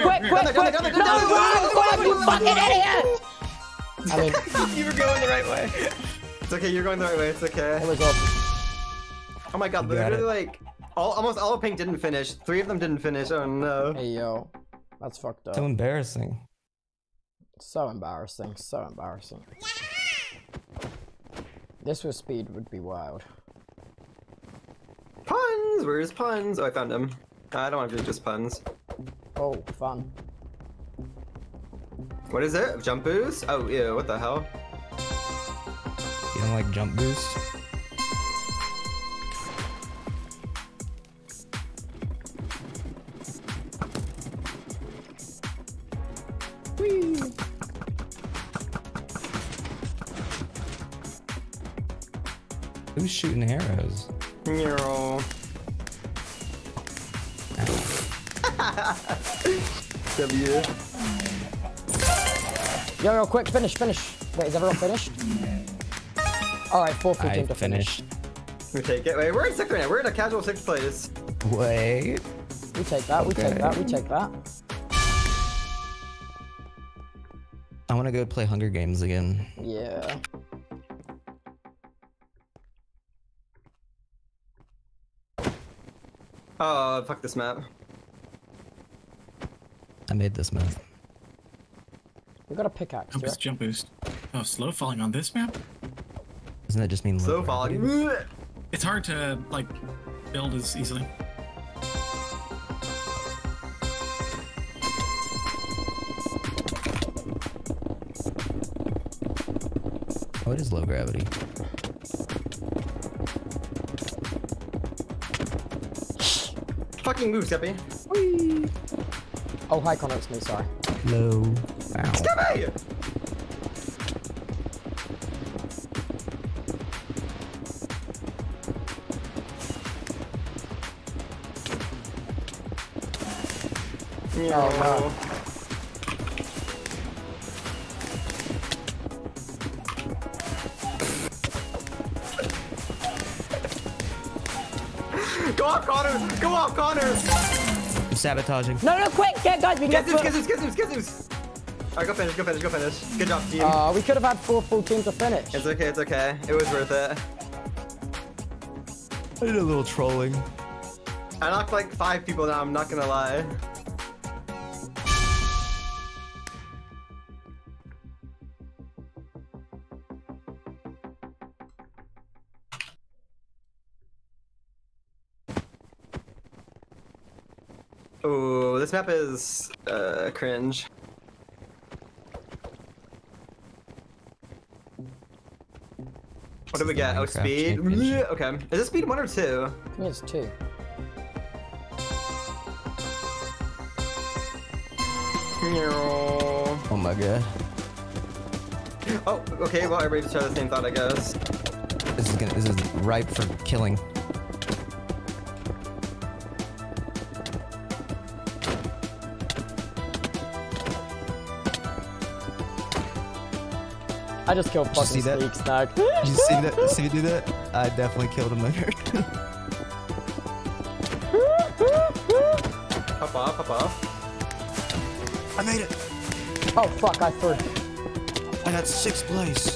you fucking idiot! I mean, you were going the right way. It's okay. You're going the right way. It's okay. it was awful. Oh my god, literally like almost all of Pink didn't finish. 3 of them didn't finish. Oh no. Hey yo, that's fucked up. So embarrassing. So embarrassing. So embarrassing. This with speed would be wild. Puns. Where's Puns? Oh, I found him. I don't want to do just puns. Oh, fun. What is it? Jump boost? Oh, ew, what the hell? You don't like jump boost? Whee! Who's shooting arrows? No. W. Yo, quick, finish. Wait, is everyone finished? Alright, 4 full team to finish. We take it. Wait, we're in 6th right now. We're in a casual 6th place. Wait. We take that, we take that. I want to go play Hunger Games again. Yeah. Oh, fuck this map. I made this map. We got a pickaxe. Jump boost. Oh, slow falling on this map? Doesn't that just mean slow falling? It's hard to like build as easily. Oh, it is low gravity. Fucking move, Skeppy. Whee! Oh, hi, Connor, it's me, sorry. Hello. Ow. Skeppy! Oh, no. Go off, Connor! Go off, Connor! I'm sabotaging. No, quick! Guys, we can get this! Alright, go finish. Good job, team. We could have had 4 full teams to finish. It's okay. It was worth it. I did a little trolling. I knocked like 5 people down, I'm not gonna lie. Oh, this map is cringe. What do we get? Oh, speed? Okay. Is it speed 1 or 2? I think it's 2. my god. Oh, okay. Well, everybody just share the same thought, I guess. This is ripe for killing. I just killed fucking Sneak Snack. Did you see that? See me do that? I definitely killed him there. Pop off, pop off. I made it. Oh fuck, I threw. I got 6th place.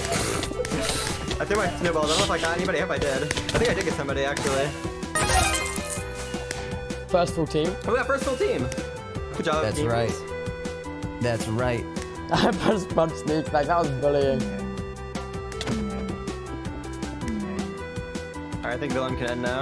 I threw my snowballs. I don't know if I got anybody. I hope I did. I think I did get somebody, actually. First full team. Oh, we got first full team. Good job. That's right. That's right. I first punched Sneak Snack. That was bullying. Alright, I think Villain can end now.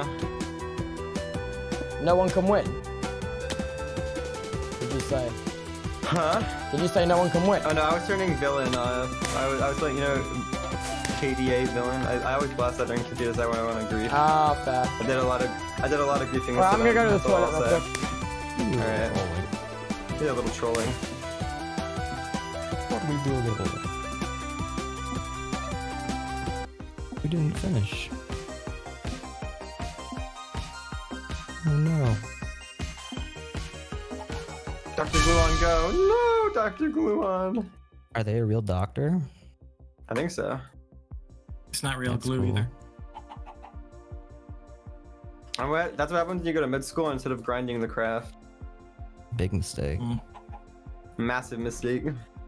No one can win. Did you say? Huh? Did you say no one can win? Oh no, I was turning Villain. I was like, you know, KDA Villain. I always blast that during computers. I want to grief. Ah, fair. I did a lot of griefing. Well, I'm gonna go to the toilet real quick. Alright. Do a little trolling. What do we do a little bit? We didn't finish. Oh no. Dr. Gluon, go! No, Dr. Gluon. Are they a real doctor? I think so. It's not real That's glue cool. either. That's what happens when you go to mid school instead of grinding the craft. Big mistake. Massive mistake.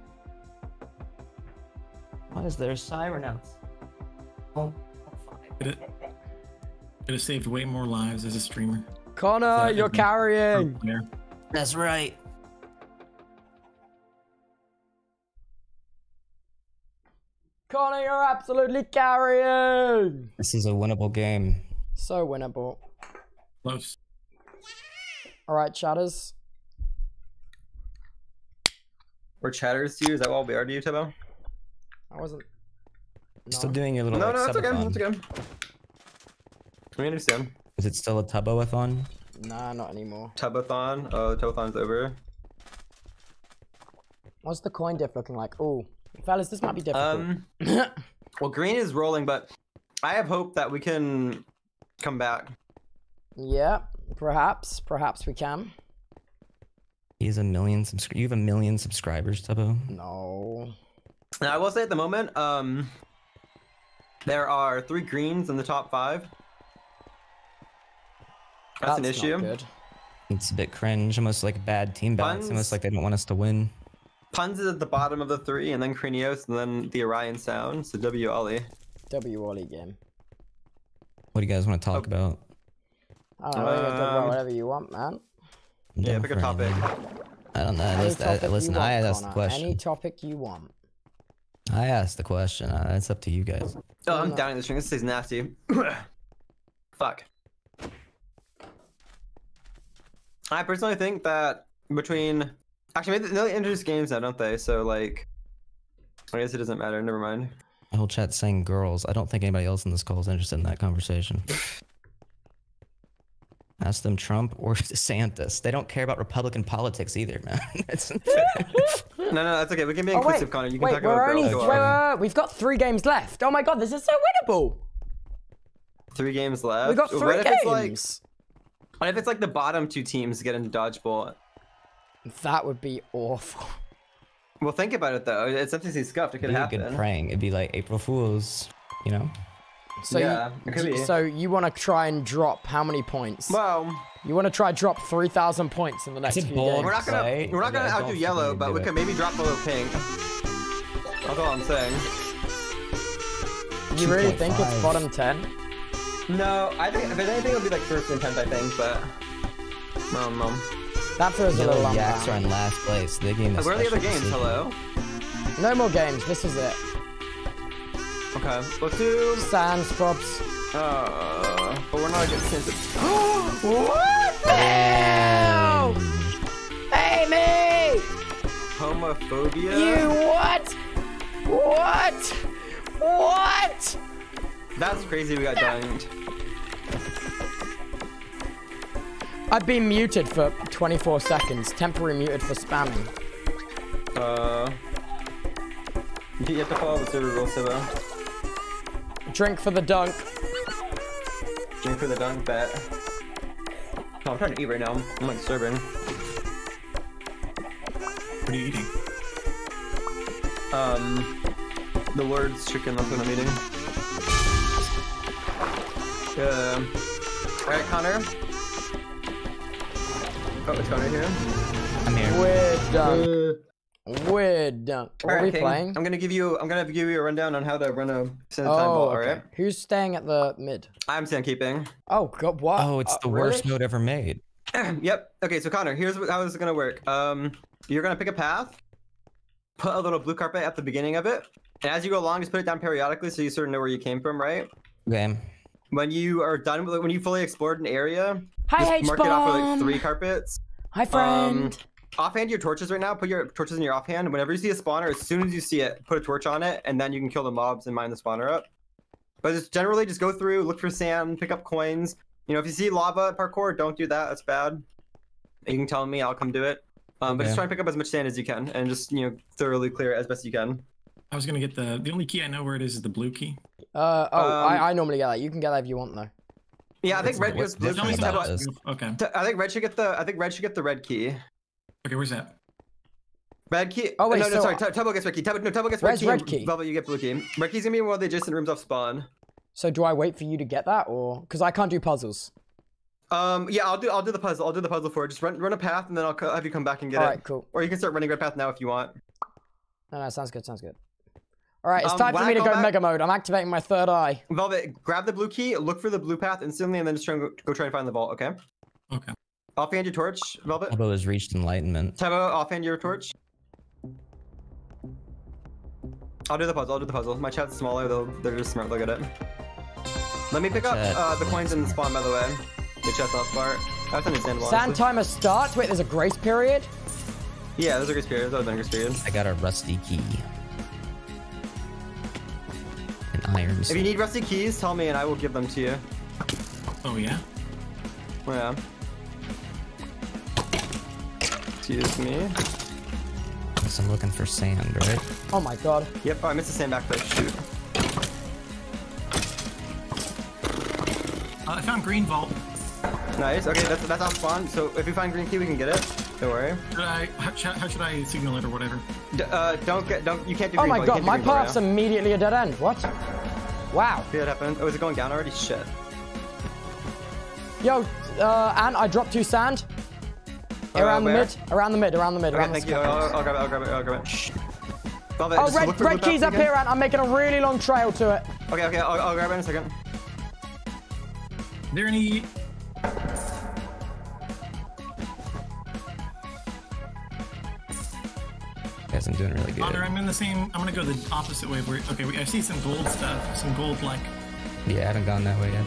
Why is there a siren out? Oh, Could have saved way more lives as a streamer. Connor, you're carrying. that's right. Connor, you're absolutely carrying. This is a winnable game. So winnable. Close. All right, chatters. We're chatters to you? Is that what we are to you, Tubbo? I wasn't. No. Still doing your little No, like, no, that's okay. subathon. That's okay. We understand. Is it still a Tubbo-a-thon? Nah, not anymore. Tubathon? Oh, Tubathon's over. What's the coin diff looking like? Oh, fellas, this might be difficult. Well, green is rolling, but I have hope that we can come back. Yeah, perhaps we can. You have a million subscribers, Tubbo? No. Now, I will say at the moment, there are 3 greens in the top 5. That's an issue. Not good. It's a bit cringe, almost like a bad team balance, almost like they don't want us to win. Puns is at the bottom of the 3, and then Cranios, and then the Orion Sound, so W Ollie. W Ollie game. What do you guys want to talk about? I don't know, you can talk about whatever you want, man. Yeah, pick a topic. I don't know. Listen, I asked the question. Any topic you want. I asked the question. It's up to you guys. Oh, I'm downing the string. This is nasty. Fuck. I personally think that between... Actually, they introduce games now, don't they? So, like... I guess it doesn't matter. Never mind. The whole chat's saying girls. I don't think anybody else in this call is interested in that conversation. Ask them Trump or DeSantis. They don't care about Republican politics either, man. No, that's okay. We can be inclusive, Connor. You can talk about girls. Wait. We've got 3 games left. Oh my god, this is so winnable. 3 games left? We got 3 games. What if it's like the bottom 2 teams get into dodgeball? That would be awful. Well, think about it though. It's FCC scuffed. It could happen. Good praying. It'd be like April Fools, you know? So yeah, it could be. So you want to try and drop how many points? Well, you want to try drop 3,000 points in the next few games. We're not gonna outdo yellow, but we could maybe drop below pink. That's all I'm saying. You really think it's bottom 10? No, I think if anything, it'll be like first and 10th. I think, but no. That feels a little unfair. Yaks are in last place. They game. Where are the other games? Hello. No more games. This is it. Okay, let's do Sans props. But we're not against Sans. What the hell? Hey, me! Homophobia? You what? What? That's crazy. We got dunked. I've been muted for 24 seconds. Temporary muted for spamming. You have to follow the server rules, Tubbo. Drink for the dunk. Drink for the dunk, bet. Oh, I'm trying to eat right now. I'm like starving. What are you eating? The Lord's chicken, that's what I'm eating. Alright, Connor. Oh, is Connor here? I'm here. We're done. We're done. What are we playing? I'm gonna give you a rundown on how to run a stand time vault, alright? Who's staying at the mid? I'm stand keeping. Oh god, what? Oh, it's the worst mode ever made. Yep. Okay, so Connor, here's how this is gonna work. You're gonna pick a path, put a little blue carpet at the beginning of it, and as you go along, just put it down periodically so you sort of know where you came from, right? Okay. When you are done with it, when you fully explored an area, Hi, just mark it off with like 3 carpets. Hi, friend. Offhand your torches right now. Put your torches in your offhand. Whenever you see a spawner, as soon as you see it, put a torch on it, and then you can kill the mobs and mine the spawner up. But just generally, just go through, look for sand, pick up coins. You know, if you see lava parkour, don't do that. That's bad. You can tell me, I'll come do it. But just try and pick up as much sand as you can, and just thoroughly clear it as best you can. I was gonna get the only key I know where it is the blue key. I normally get that. You can get that if you want though. Yeah, I think red goes blue. Okay. I think red should get the red key. Okay, where's that? Red key. Oh wait, no, sorry. Tubbo gets red key. Tubbo gets red key. Red key? Velvet, you get blue key. Red key's gonna be in one of the adjacent rooms off spawn. So do I wait for you to get that, or because I can't do puzzles? Yeah, I'll do the puzzle. I'll do the puzzle for it. Just run a path, and then I'll have you come back and get it. Alright, cool. Or you can start running red path now if you want. No, sounds good. Sounds good. All right, it's time for me to go mega mode. I'm activating my third eye. Velvet, grab the blue key, look for the blue path instantly, and then just go try and find the vault. Okay. Okay. Offhand your torch, Velvet. Tubbo has reached enlightenment. Tubbo, offhand your torch. I'll do the puzzle. My chat's smaller, they're just smart. Look at it. Let me pick up the coins in the spawn, by the way. The chat's not smart. That's understandable. Sand timer starts. Wait, there's a grace period? Yeah, there's a grace period. That would have been a grace period. I got a rusty key. An iron. If you need rusty keys, tell me and I will give them to you. Oh yeah? Oh, yeah. Excuse me. So I'm looking for sand, right? Oh my god. Yep, oh, I missed the sand backflip. Shoot. I found green vault. Nice. Okay, that's off spawn. So if you find green key, we can get it. Don't worry. How should I signal it or whatever? You can't do green. Oh my god, my path's immediately a dead end. What? Wow. See that happen? Oh, is it going down already? Shit. Yo, Ant, I dropped 2 sand. Around the mid. Okay, thank you. I'll grab it. Shh. Oh, red key's up here, Ant. I'm making a really long trail to it. Okay, I'll grab it in a second. Are there any... Guys, I'm doing really good. Connor, I'm in the same... I'm gonna go the opposite way. Okay, I see some gold stuff. Some gold, like... Yeah, I haven't gone that way yet.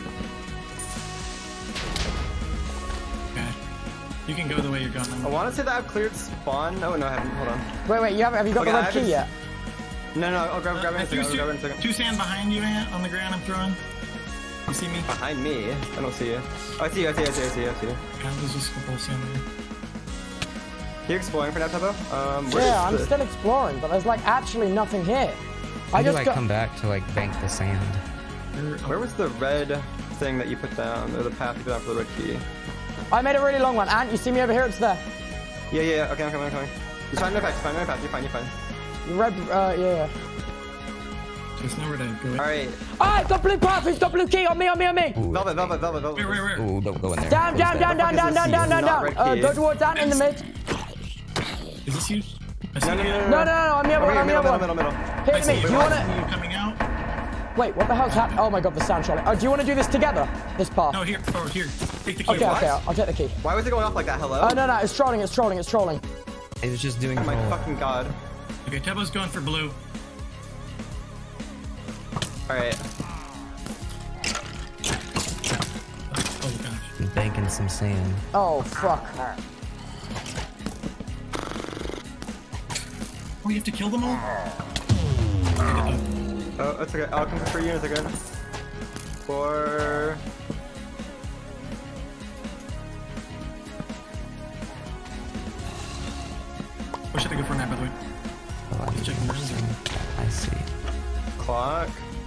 Okay. You can go the way you're going. I want to say that I've cleared spawn. Oh, no, I haven't. Hold on. Wait, have you got the red key yet? No, I'll grab it in a second. 2 sand behind you, Ant, on the ground I'm throwing. You see me? Behind me? I don't see you. Oh, I see you. Yeah, there's just a couple of sand there. You're exploring for now, Tubbo? Yeah, I'm still exploring, but there's like actually nothing here. I just come back to like bank the sand. Where was the red thing that you put down, or the path you put down for the red key? I made a really long one. Ant, you see me over here? It's there. Yeah. Okay, I'm coming. Just find my path. You're fine. Red, yeah. There's nowhere to go. Alright. Alright, got blue path. Who's got blue key? On me. Ooh, Velvet. Where? Ooh, don't go in there. Down. Go towards Ant in the mid. Is this you? No. I'm the other one. Middle. Hit me. Do you want to... You coming out? Wait, what the hell's happening? Oh my god, the sound trolley. Oh, do you want to do this together? This path? No, here. Take the key. Okay, I'll take the key. Why was it going off like that? Hello? Oh, no, it's trolling. It was just doing Oh my fucking god. Okay, Tubbo's going for blue. Alright. Oh gosh. I'm banking some sand. Oh, fuck. Oh, you have to kill them all? Oh, that's okay. I'll come for you in a second. What should I go for now, by the way? to check my zone. I see. Clock.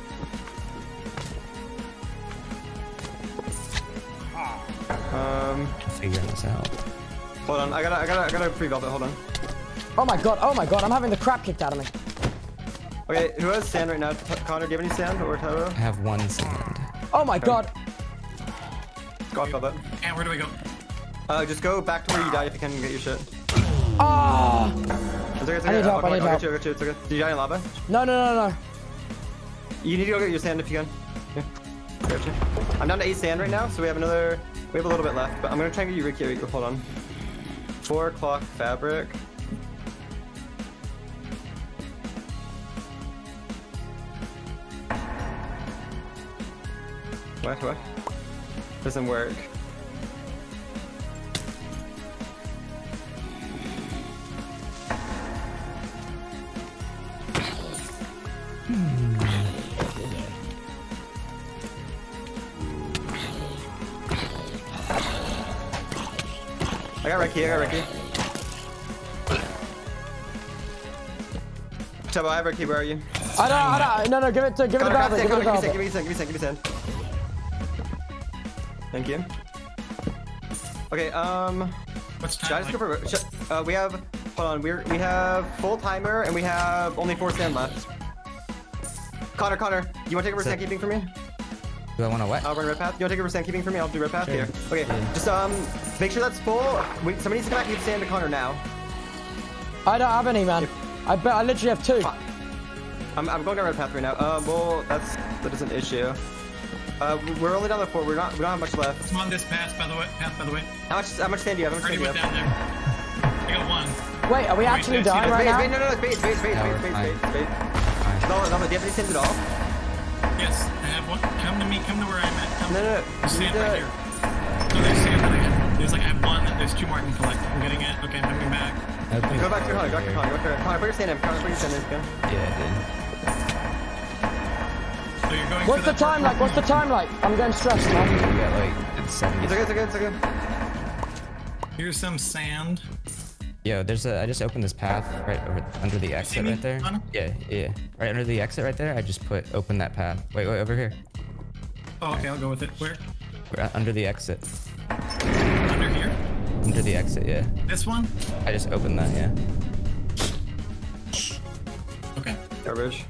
Figuring this out. Hold on, I gotta pre-velvet, hold on. Oh my god, I'm having the crap kicked out of me. Okay, who has sand right now? Connor, do you have any sand or Tubbo? I have 1 sand. Oh my god. Go off velvet. And where do we go? Just go back to where you died if you can get your shit. Ah! It's okay, it's okay. I need help, I need help. I got you, it's okay. Did you die in lava? No. You need to go get your sand if you can. Yeah. I got you. I'm down to 8 sand right now, so we have a little bit left, but I'm gonna try and get you Ricky. Hold on. 4 o'clock fabric. What? Doesn't work. I got Ricky. Tubbo, I have Ricky, where are you? I don't. No, give it to Badboy. Give me sand. Thank you. Okay, what's time? Should I just go for, we have, hold on, we have full timer and we have only 4 sand left. Connor, do you want to take over sand keeping for me? Do I want to what? I'll run red path. You want to take over sand keeping for me? I'll do red path here. Okay, just make sure that's full. Somebody needs to come back and give sand to Connor now. I don't have any, man. I literally have 2. I'm going down red path right now. Well, that is an issue. We're only down to 4. We don't have much left. I'm on this path, by the way. How much sand do you have? Already went down there. I got 1. Wait, are we actually dying right now? No, bait. No, do you have any sand at all? Yes, I have 1. Come to me. Come to where I'm at. No. There's sand right here. No, there's sand that I have. There's I have 1. There's 2 more I can collect. I'm getting it. Okay, I'm coming back. Go back to Connor. Connor, put your sand in. Yeah, I did. So you're going What's the time like? I'm getting stressed, man. We got like 70. It's okay. Here's some sand. Yo, I just opened this path right over under the exit right there. Yeah. Right under the exit right there. I just open that path. Wait, over here. Oh, okay, I'll go with it. Where? Under the exit. Under here? Under the exit, yeah. This one? I just opened that, yeah. Okay. Garbage.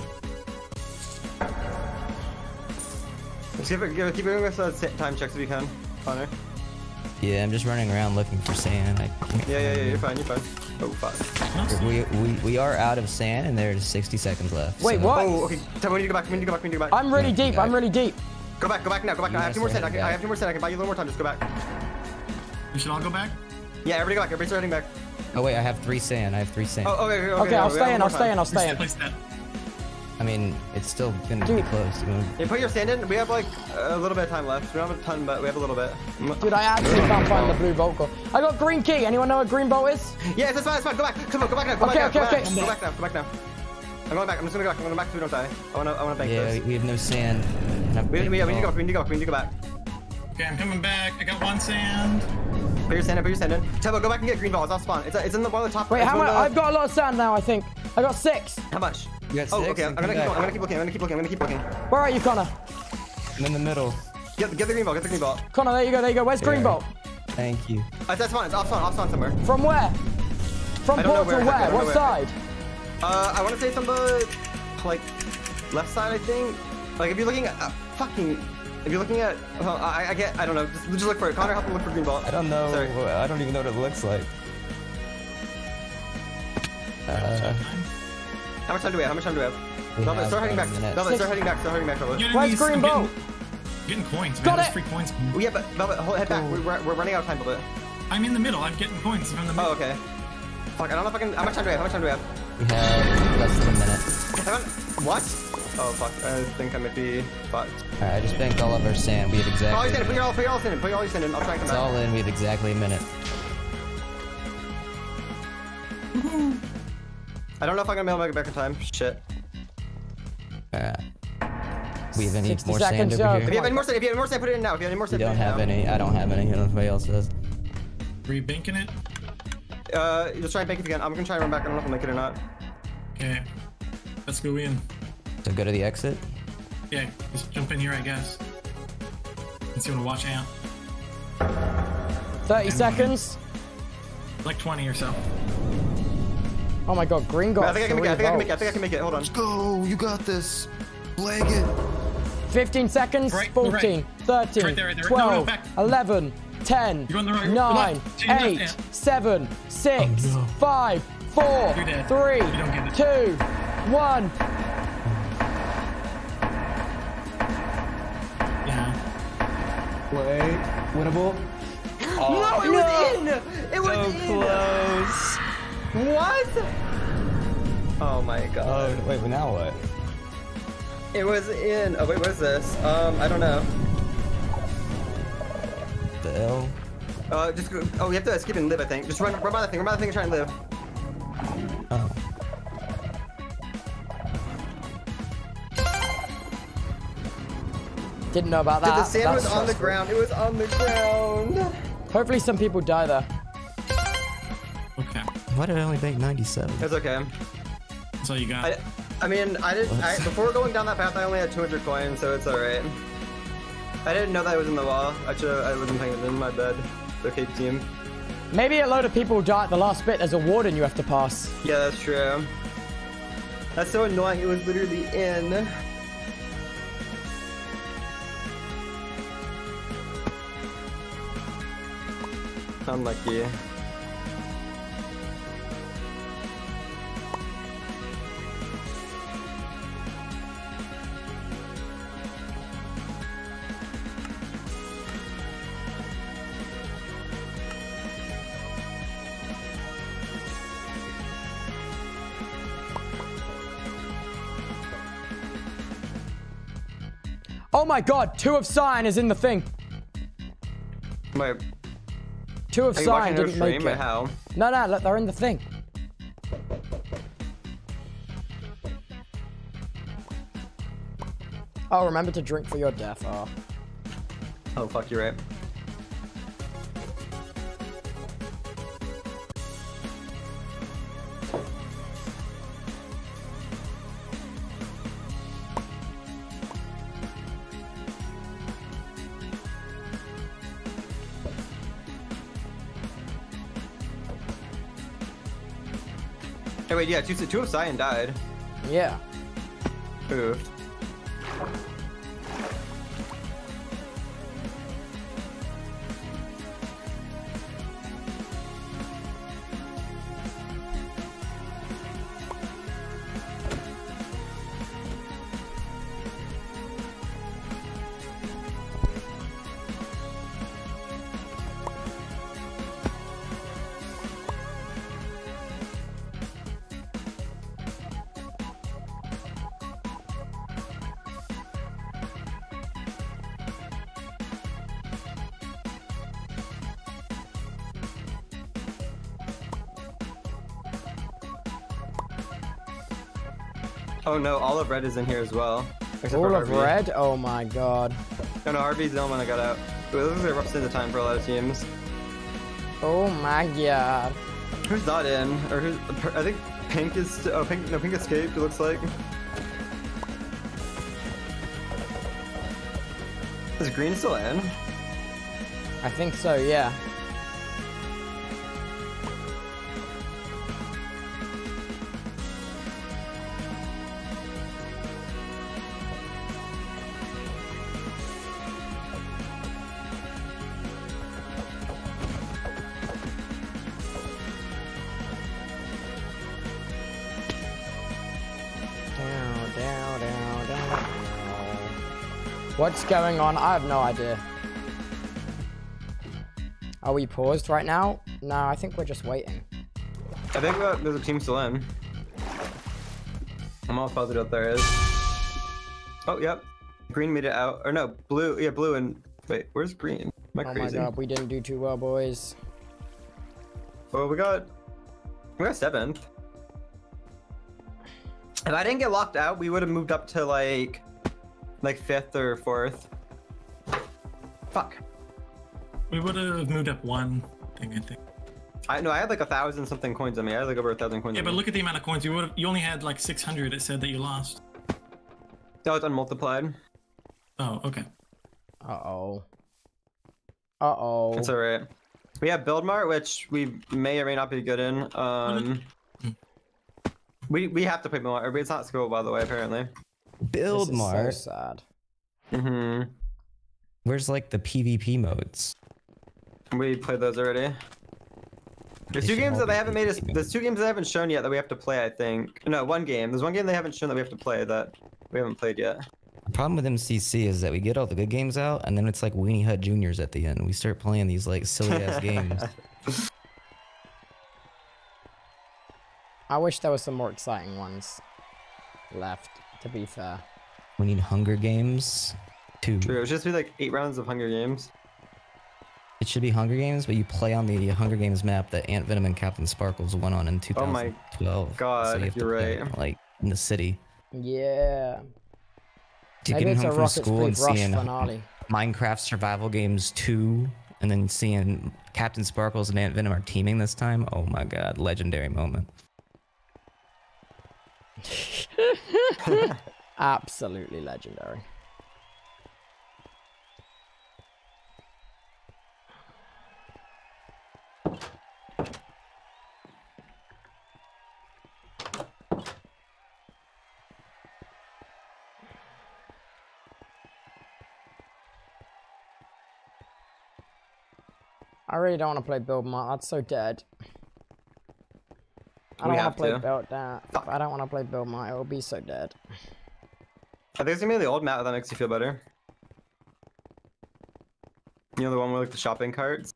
Let's keep doing this time checks if you can, Connor. Yeah, I'm just running around looking for sand. Yeah, you're fine. Oh, fuck. We are out of sand, and there's 60 seconds left. Wait, what? Oh, okay. We need to go back. I'm really deep. Go back now. I have 2 more sand. I have 2 more sand. I can buy you a little more time. Just go back. We should all go back? Yeah, everybody go back. Everybody's heading back. Oh, wait, I have 3 sand. Oh, okay. Okay, I'll stay in. I mean, it's still gonna be close. Yeah, put your sand in. We have like a little bit of time left. We don't have a ton, but we have a little bit. Dude, I actually can't find the blue bolt. I got green key. Anyone know what green bolt is? Yeah, that's fine. Go back. Come on, go back now. Go back now. I'm going back. I'm just gonna go back. I'm going back so we don't die. I wanna bank this. Yeah, we have no sand. We need to go back. Okay, I'm coming back. I got 1 sand. Put your sand in. Tubbo, go back and get green balls. I'll spawn. It's in the one of the top. Wait, how much? I've got a lot of sand now. I think I got 6. How much? You got 6? Okay. I'm gonna keep looking. Where are you, Connor? I'm in the middle. Get the green ball. Connor, there you go. Where's green bolt? Thank you. That's fine. It's off spawn somewhere. From where? From portal where? What side? I want to say from the like left side. I think. Like if you're looking at If you're looking at, well, I don't know. Just look for it. Connor, help him look for green ball. I don't know. Sorry. I don't even know what it looks like. How much time do we have? Velvet, start heading back. Start heading back. Where's green ball? Getting coins. Got it. Free coins. Yeah, but Velvet, head back. We're running out of time, Velvet. I'm in the middle. I'm getting coins from the middle. Oh, okay. Fuck, I don't know if I can. How much time do we have? We have less than a minute. What? Oh fuck, I think I might be fucked. Alright, I just banked all of our sand. We have exactly... Put your all sand in. I'll try and come back. It's all in. We have exactly a minute. I don't know if I'm gonna be able to make it back in time. Shit. We have any more sand over here? If you have any more sand, put it in now. If you have any more sand, we don't have any. I don't have any. I don't know if anybody else does. Are you banking it? Just try and bank it again. I'm gonna try and run back. I don't know if I'll make it or not. Okay. Let's go in. So go to the exit? Yeah, just jump in here, I guess. Let's see what to watch out. 30 seconds. Like 20 or so. Oh my god, Green got I think I can make it. I think I can make it. Hold on. Let's go. You got this. Leg it. 15 seconds. Right, 14, 13, right there. 12, back. 11, 10, You're on the right, 9, left. 8, Yeah. 7, 6, Oh, no. 5, 4, You're dead. 3, You don't get it. 2, 1. Yeah. Wait. Winnable. No, it was in. It was So in. close. What? Oh my god. Oh, wait, but now what? It was in. Oh wait, what is this? I don't know. The L? Just go. Oh, we have to skip and live. I think. Just run by the thing. Run by the thing and try and live. Oh. Didn't know about that. Dude, the sand That's was on the stressful. ground. It was on the ground. Hopefully some people die there. Okay. Why did I only make 97? It's okay. That's all you got. I mean, I didn't. Before going down that path, I only had 200 coins, so it's alright. I didn't know that it was in the wall. I wasn't paying attention. My bad. It's okay, team. Maybe a load of people die at the last bit. There's a warden you have to pass. Yeah, that's true. That's so annoying. It was literally in. Unlucky. Oh my god, 2 of Cyan is in the thing. Wait, 2 of are you Cyan watching their didn't make stream or it. how? No, look, they're in the thing. Oh, remember to drink for your death. Oh. Oh, fuck, you're right. Hey, wait, yeah, two of Cyan died. Yeah. Oof. Oh no, all of red is in here as well. Except All for of Harvey. red? Oh my god. No, Harvey's the only one that got out. It looks like a rough stint of time for a lot of teams. Oh my god. Who's not in? Or who's? I think Pink is. Oh, Pink. No, Pink escaped. It looks like. Is Green still in? I think so, yeah. What's going on? I have no idea. Are we paused right now? No, I think we're just waiting. I think there's a team still in. I'm almost positive there is. Oh, yep. Green made it out. Or no, blue. Yeah, blue and... Wait, where's Green? Am I crazy? Oh my god, we didn't do too well, boys. Well, we got 7th. If I didn't get locked out, we would have moved up to like 5th or 4th. Fuck. We would have moved up one thing, I think. I had like 1,000 something coins on me. I had like over 1,000 coins. Yeah, but look at the amount of coins. You only had like 600. It said that you lost. No, it's unmultiplied. Oh, okay. Uh-oh. That's alright. We have Build Mart, which we may or may not be good in. We have to play Build Mart. It's not school, by the way, apparently. Build Mart? So sad. Where's like the PvP modes? We played those already. There's 2 games that they haven't made us. There's 2 games they haven't shown yet that we have to play, I think. No, 1 game. There's 1 game they haven't shown that we have to play that we haven't played yet. The problem with MCC is that we get all the good games out, and then it's like Weenie Hut Juniors at the end. We start playing these like silly ass games. I wish there were some more exciting ones left, to be fair. We need Hunger Games 2. True, it should just be like 8 rounds of Hunger Games. It should be Hunger Games, but you play on the Hunger Games map that Ant Venom and Captain Sparkles went on in 2012. Oh my god, so you're right. Like in the city. Yeah. Dude, getting home from school and seeing Minecraft Survival Games 2, and then seeing Captain Sparkles and Ant Venom are teaming this time. Oh my god, legendary moment. Absolutely legendary. I really don't want to play Build Mart. That's so dead. I don't want to play Build that. I don't want to play Build Mart. It will be so dead. I think it's gonna be the old map that makes you feel better. You know, the one with like the shopping carts.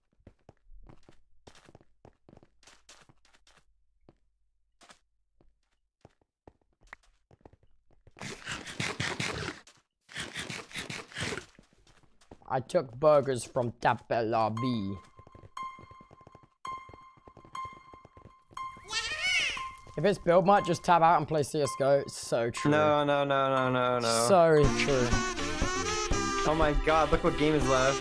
I took burgers from TubboLIVE. If it's Build Mart, just tab out and play CSGO. It's so true. No. So true. Oh my god, look what game is left.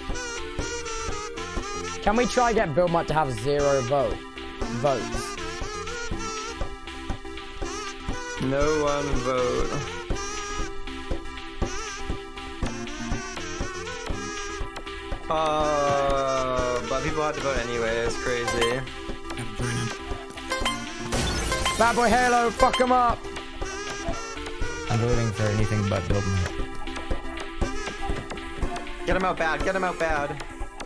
Can we try get Build Mart to have 0 votes? No one vote. But people had to vote anyway. It's crazy. Badboyhalo, fuck him up! I'm voting for anything but Build Mart. Get him out bad, get him out bad.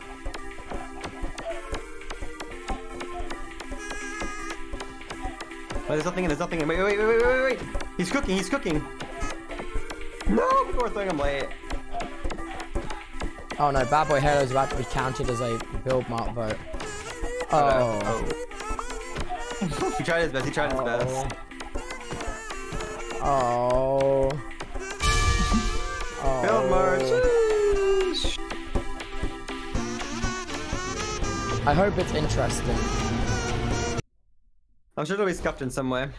Oh, there's nothing in, there's nothing in. Wait. He's cooking. No, people are throwing him late. Oh no, Badboyhalo is about to be counted as a Build Mart vote. Oh. He tried his best, Oh. Build Mart. I hope it's interesting. I'm sure it'll be scuffed in some way.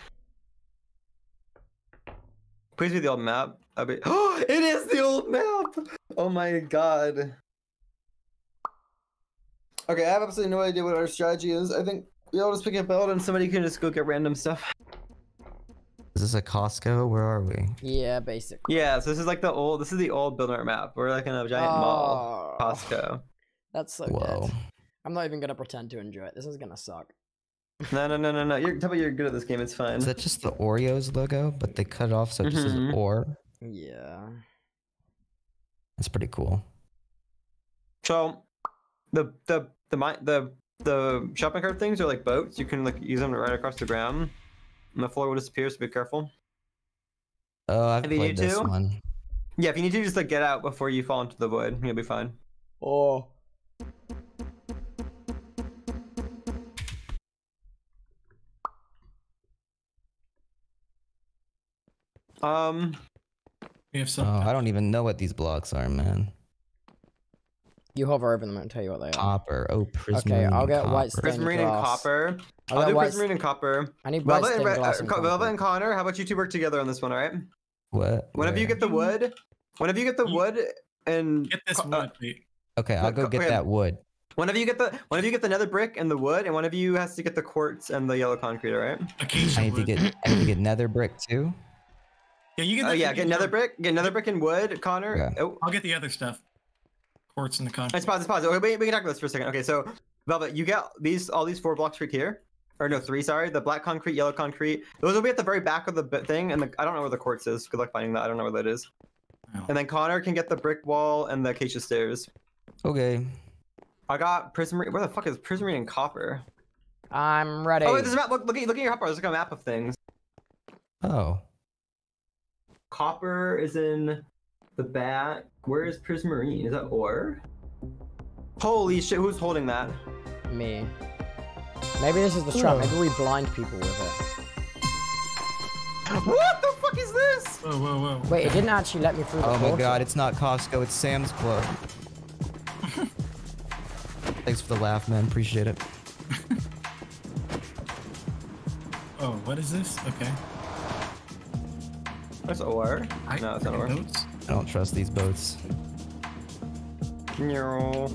Please be the old map. Oh, it is the old map! Oh my god. Okay, I have absolutely no idea what our strategy is. I think we all just pick a build and somebody can just go get random stuff. Is this a Costco? Where are we? Yeah, basically. Yeah, so this is like the old Build Mart map. We're like in a giant mall. Costco. That's so dead. I'm not even gonna pretend to enjoy it. This is gonna suck. No. You're good at this game. It's fine. Is that just the Oreos logo, but they cut it off so it just says Or? Yeah. That's pretty cool. So, the shopping cart things are like boats. You can like use them right across the ground, and the floor will disappear. So be careful. Oh, I've played this one. Yeah, if you need to, just like get out before you fall into the void. You'll be fine. Oh. We have some. Oh, I don't even know what these blocks are, man. You hover over them and tell you what they are. Copper. Oh, prismarine. Okay, I'll get white stained prismarine and copper. I'll do prismarine and copper. I need white stained glass and Velvet and Connor, how about you two work together on this one, alright? What? Whenever you get the wood, and get this wood, please. Okay, I'll go get that wood. One of you get the nether brick and the wood, and one of you has to get the quartz and the yellow concrete. All right. I need to get nether brick too. Yeah, you get. Oh yeah, get nether brick. Get nether brick and wood, Connor. Okay. Oh. I'll get the other stuff. Quartz and the concrete. Let's pause. Okay, we can talk about this for a second. Okay, so Velvet, you get all these 4 blocks right here. Or no, 3, sorry. The black concrete, yellow concrete. Those will be at the very back of the thing, and I don't know where the quartz is. Good luck finding that. I don't know where that is. Oh. And then Connor can get the brick wall and the acacia stairs. Okay. I got prismarine. Where the fuck is prismarine and copper? I'm ready. Oh, wait, there's a map. Look at your hotbar. There's like a map of things. Oh. Copper is in the back. Where is prismarine? Is that ore? Holy shit! Who's holding that? Me. Maybe this is the strat. Maybe we blind people with it. What the fuck is this? Whoa. Wait, it didn't actually let me through the portal. portal. My god, it's not Costco, it's Sam's Club. Thanks for the laugh, man. Appreciate it. Oh, what is this? Okay. That's ore. No, it's not ore. Boats? I don't trust these boats. No.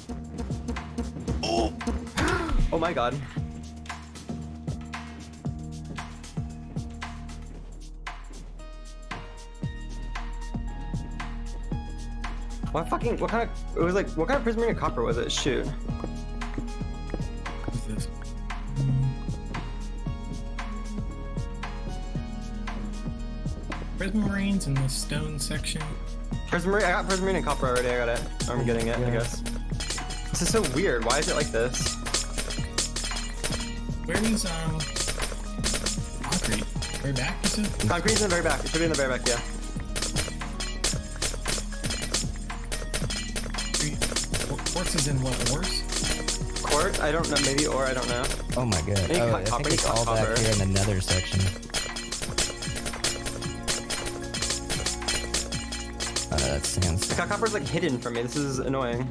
Oh! Oh my god. What kind of prismarine and copper was it? Shoot. What is this? Prismarines in the stone section. Prismarine, I got prismarine and copper already. I got it. I'm getting it, I guess. This is so weird. Why is it like this? Where is concrete? Very back, you said? Concrete's in the very back. It should be in the very back, yeah. Quartz is in what, ores? Quartz? I don't know. Maybe ore, I don't know. Oh my god. Oh, I think it's all back here in the nether section. That's sandstone. Copper's like hidden from me. This is annoying.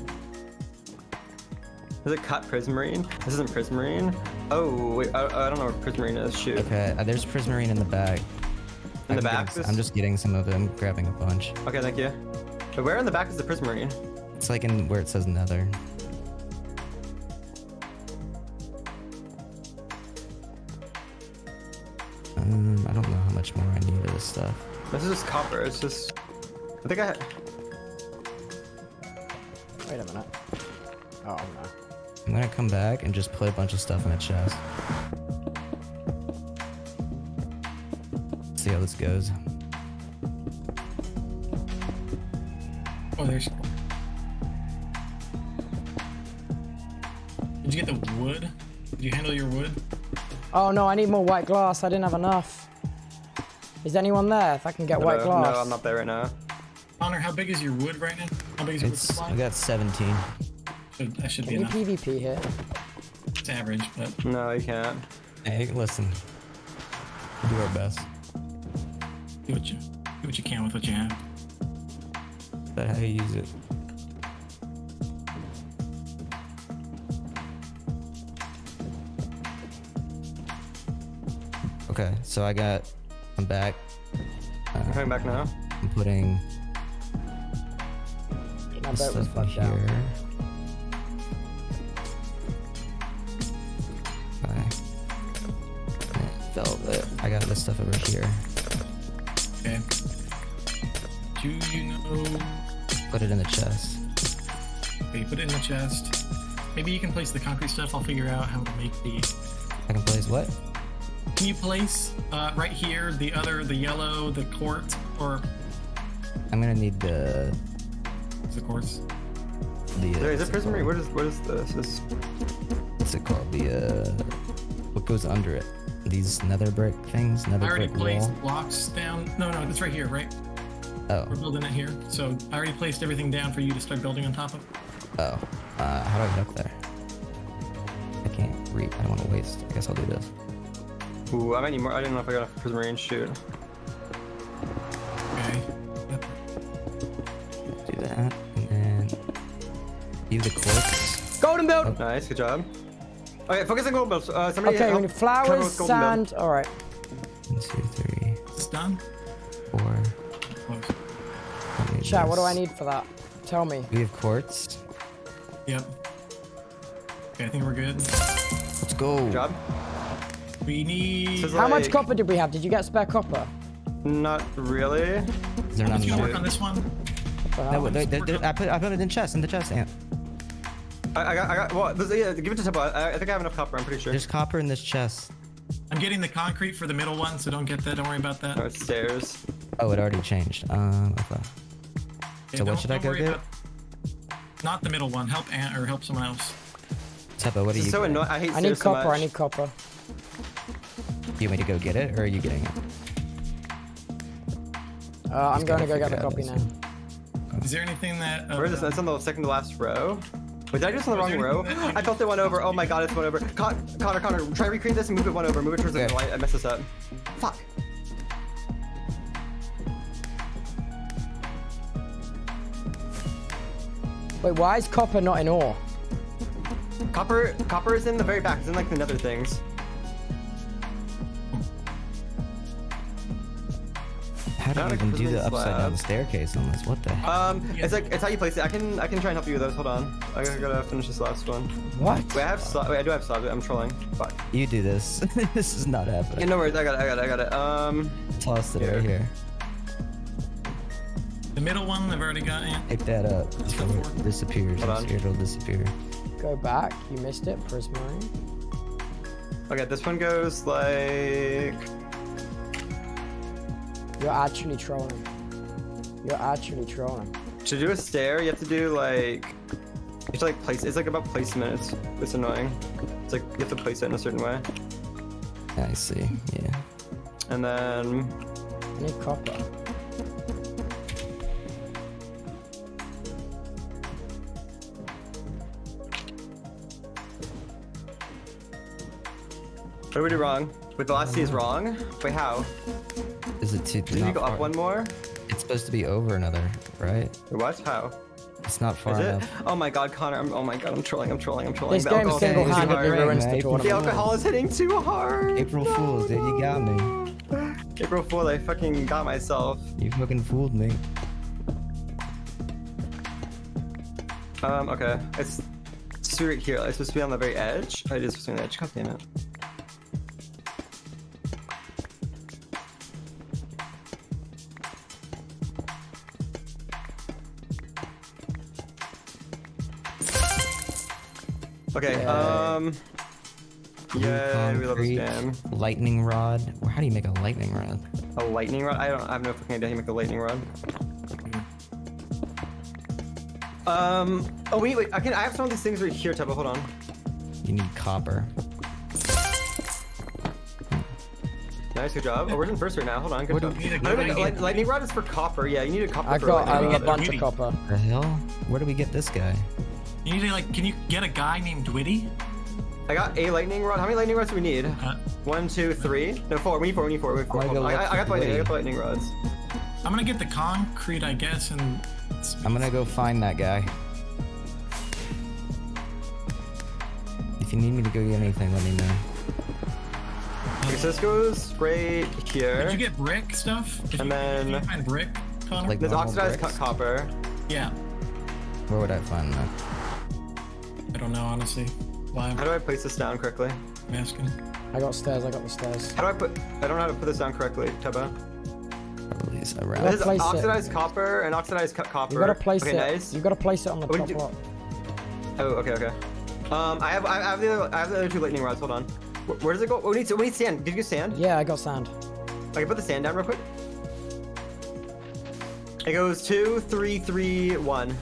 Is it cut prismarine? This isn't prismarine. Oh, wait, I don't know where prismarine is. Shoot. Okay, there's prismarine in the back. In the back? I'm just getting some of it. I'm grabbing a bunch. Okay, thank you. But where in the back is the prismarine? It's like in where it says nether. I don't know how much more I need of this stuff. This is just copper. It's just... I think I had... Wait a minute. Oh, no. I'm gonna come back and just put a bunch of stuff in a chest. See how this goes. Oh, there's... Did you get the wood? Did you handle your wood? Oh no, I need more white glass. I didn't have enough. Is anyone there? If I can get white glass. No, I'm not there right now. Connor, how big is your wood right now? How big is your wood supply? I got 17. That should be enough. Can you PvP here? It's average, but... No, you can't. Hey, listen. We'll do our best. Do what you can with what you have. That's how you use it. Okay, so I'm back. I'm coming back now. I'm putting stuff in here. Okay. Velvet. I got this stuff over here. Okay. Do you know? Put it in the chest. Okay, put it in the chest. Maybe you can place the concrete stuff. I'll figure out how to make the... I can place what? Can you place right here the yellow, the quartz, or... I'm gonna need the... What's the quartz? Is it prismarine? What is this? What's it called? What goes under it? These nether brick things? Nether brick wall? I already placed blocks down. No, it's right here, right? Oh. We're building it here. So I already placed everything down for you to start building on top of. Oh. How do I get up there? I can't read. I don't want to waste. I guess I'll do this. Ooh, I might need more. I didn't know if I got enough prismarine. Shoot. Okay. Do that. And then... Use the quartz. Golden build! Oh, nice, good job. Okay, focus on golden builds. Somebody okay, we need flowers, sand. Alright. 1, 2, 3. It's done? 4. Chat, what do I need for that? Tell me. We have quartz. Yep. Okay, I think we're good. Let's go. Good job. We need... How much copper did we have? Did you get spare copper? Not really. Is there not work on this one? No, I put it in the chest, Ant. I got, well, yeah, give it to Tubbo. I think I have enough copper, I'm pretty sure. There's copper in this chest. I'm getting the concrete for the middle one, so don't get that. Don't worry about that. Oh, it's stairs. Oh, it already changed. Okay. So what should I go get? Not the middle one. Help Ant or help someone else. Tubbo, what are you so annoying. I hate I need copper. So I need copper. Do you want me to go get it, or are you getting it? I'm going to go get the copy now. Is there anything that... Where is this? That's on the second to last row. Wait, did I do this on the wrong row? I felt it went over. Oh my god, it's went over. Connor, try to recreate this and move it one over. Move it towards the middle. I messed this up. Fuck. Wait, why is copper not in ore? Copper is in the very back. It's in like the nether things. How do you even do the upside down staircase on this? What the heck? It's how you place it. I can try and help you with those. Hold on. I gotta finish this last one. What? Wait, I do have slabs. I'm trolling. Fuck. You do this. This is not happening. Yeah, no worries. I got it. Toss it right here. The middle one, I've already got it. Pick that up. It disappears. Hold on. It'll disappear. Go back. You missed it, Prismarine. Okay, this one goes like... You're actually trolling. You're actually trolling. To do a stair, you have to do like... You have to like place... It's like about placement. It's annoying. It's like you have to place it in a certain way. I see. Yeah. And then... I need copper. What do we do wrong? Wait, the last C is wrong? Wait, how? Is it too... Did you go up one more? It's supposed to be over another, right? What? How? It's not far enough. Oh my god, Connor. Oh my god, I'm trolling. This game single-handedly ruins the tournament. The alcohol is hitting too hard. April Fools, dude, you got me. April Fool, I fucking got myself. You fucking fooled me. Okay. It's right here. It's supposed to be on the very edge. Oh, it is supposed to be on the edge. God damn it. Okay, yeah, we love this game. Lightning rod. How do you make a lightning rod? A lightning rod? I have no fucking idea how you make a lightning rod. Oh wait, I have some of these things right here, Tubbo, hold on. You need copper. Nice, good job. Oh, we're in first right now. Hold on, good job. Lightning rod is for copper. Yeah, you need a copper. I got a bunch of copper. The hell? Where do we get this guy? You need to like, can you get a guy named Dwitty? I got a lightning rod. How many lightning rods do we need? 1, 2, 3. No, 4. We need 4. I got the lightning rods. I'm gonna get the concrete, I guess, and I'm gonna go find that guy. If you need me to go get anything, let me know. Okay, so this goes right here. Did you get brick stuff? And then... Did you find brick, Connor? Like there's oxidized copper. Yeah. Where would I find that? I don't know, honestly. Why? How do I place this down correctly? I'm asking. I got stairs. I got the stairs. How do I don't know how to put this down correctly, Tubbo. Probably is around. This is oxidized copper and oxidized copper. You gotta place it. Nice. You gotta place it on the top block. Oh, okay. I have the other 2 lightning rods. Hold on. Where does it go? We need sand. Did you get sand? Yeah, I got sand. Okay, put the sand down real quick. It goes 2, 3, 3, 1.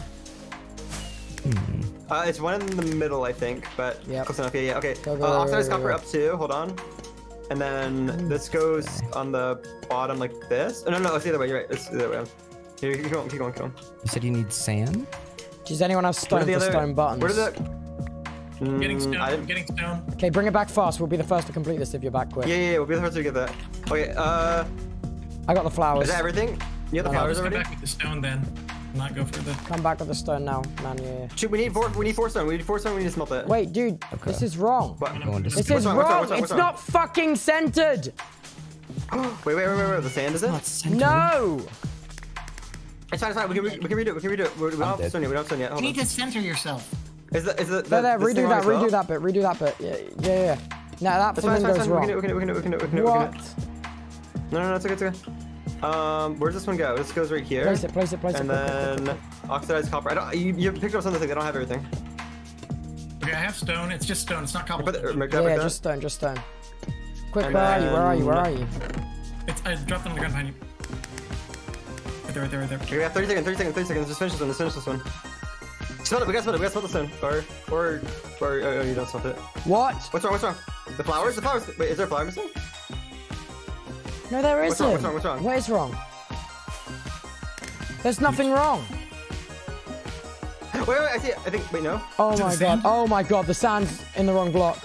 It's one in the middle, I think, but close enough. Yeah. Okay. Oxidized copper up 2. Hold on. And then this goes on the bottom like this. Oh, no, it's the other way. You're right. It's the other way. Here, keep going. You said you need sand? Does anyone have stone for stone buttons? Where did I'm getting stone. I'm getting stone. Okay, bring it back fast. We'll be the first to complete this if you're back quick. Yeah. We'll be the first to get that. Okay. I got the flowers. Is that everything? You have the flowers already? Come back with the stone then. Not go further. Come back with the stone now, man. Yeah. Shoot, we need 4 stone. We need 4 stone. We need to smelt it. Wait, dude. Okay. This is wrong. What? This is wrong. It's not fucking centered. Wait. The sand is it? No. It's fine. We can redo it. We don't have stone yet. You need to center yourself. Is the there, redo that bit. Yeah. No, that flamingo's wrong. We can do it. What? No, it's okay. Where's this one go? This goes right here. Place it. And then oxidized copper. You picked up something. They don't have everything. Okay, I have stone. It's just stone. It's not cobble. Yeah, just stone. Quick, where are you? I dropped it on the ground behind you. Right there. Okay, we have 30 seconds. Just finish this one. Smell it. We gotta smell the stone. Or you don't smell it. What? What's wrong? The flowers? Wait, is there a flower missing? No, there isn't. What's wrong? What is wrong? There's nothing wrong. Wait, I see it. I think, wait, no. Oh my god, the sand's in the wrong block.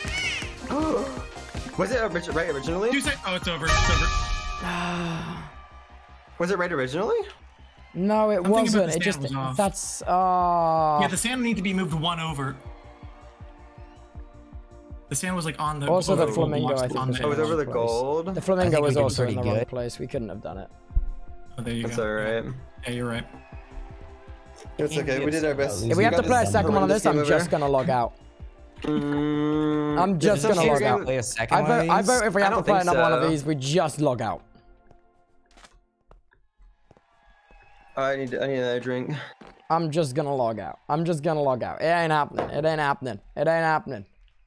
Was it right originally? Oh, it's over. Was it right originally? No, it wasn't. It just, that's, Yeah, the sand needs to be moved one over. The sand was like on the... Also the flamingo, I think. Oh, it was over the gold? The flamingo was also in the wrong place. We couldn't have done it. Oh, there you go. That's alright. Yeah, you're right. It's okay, we did our best. If we have to play a second one on this, I'm just gonna log out. I'm just gonna log out. I vote if we have to play another one of these, we just log out. I need another drink. I'm just gonna log out. It ain't happening.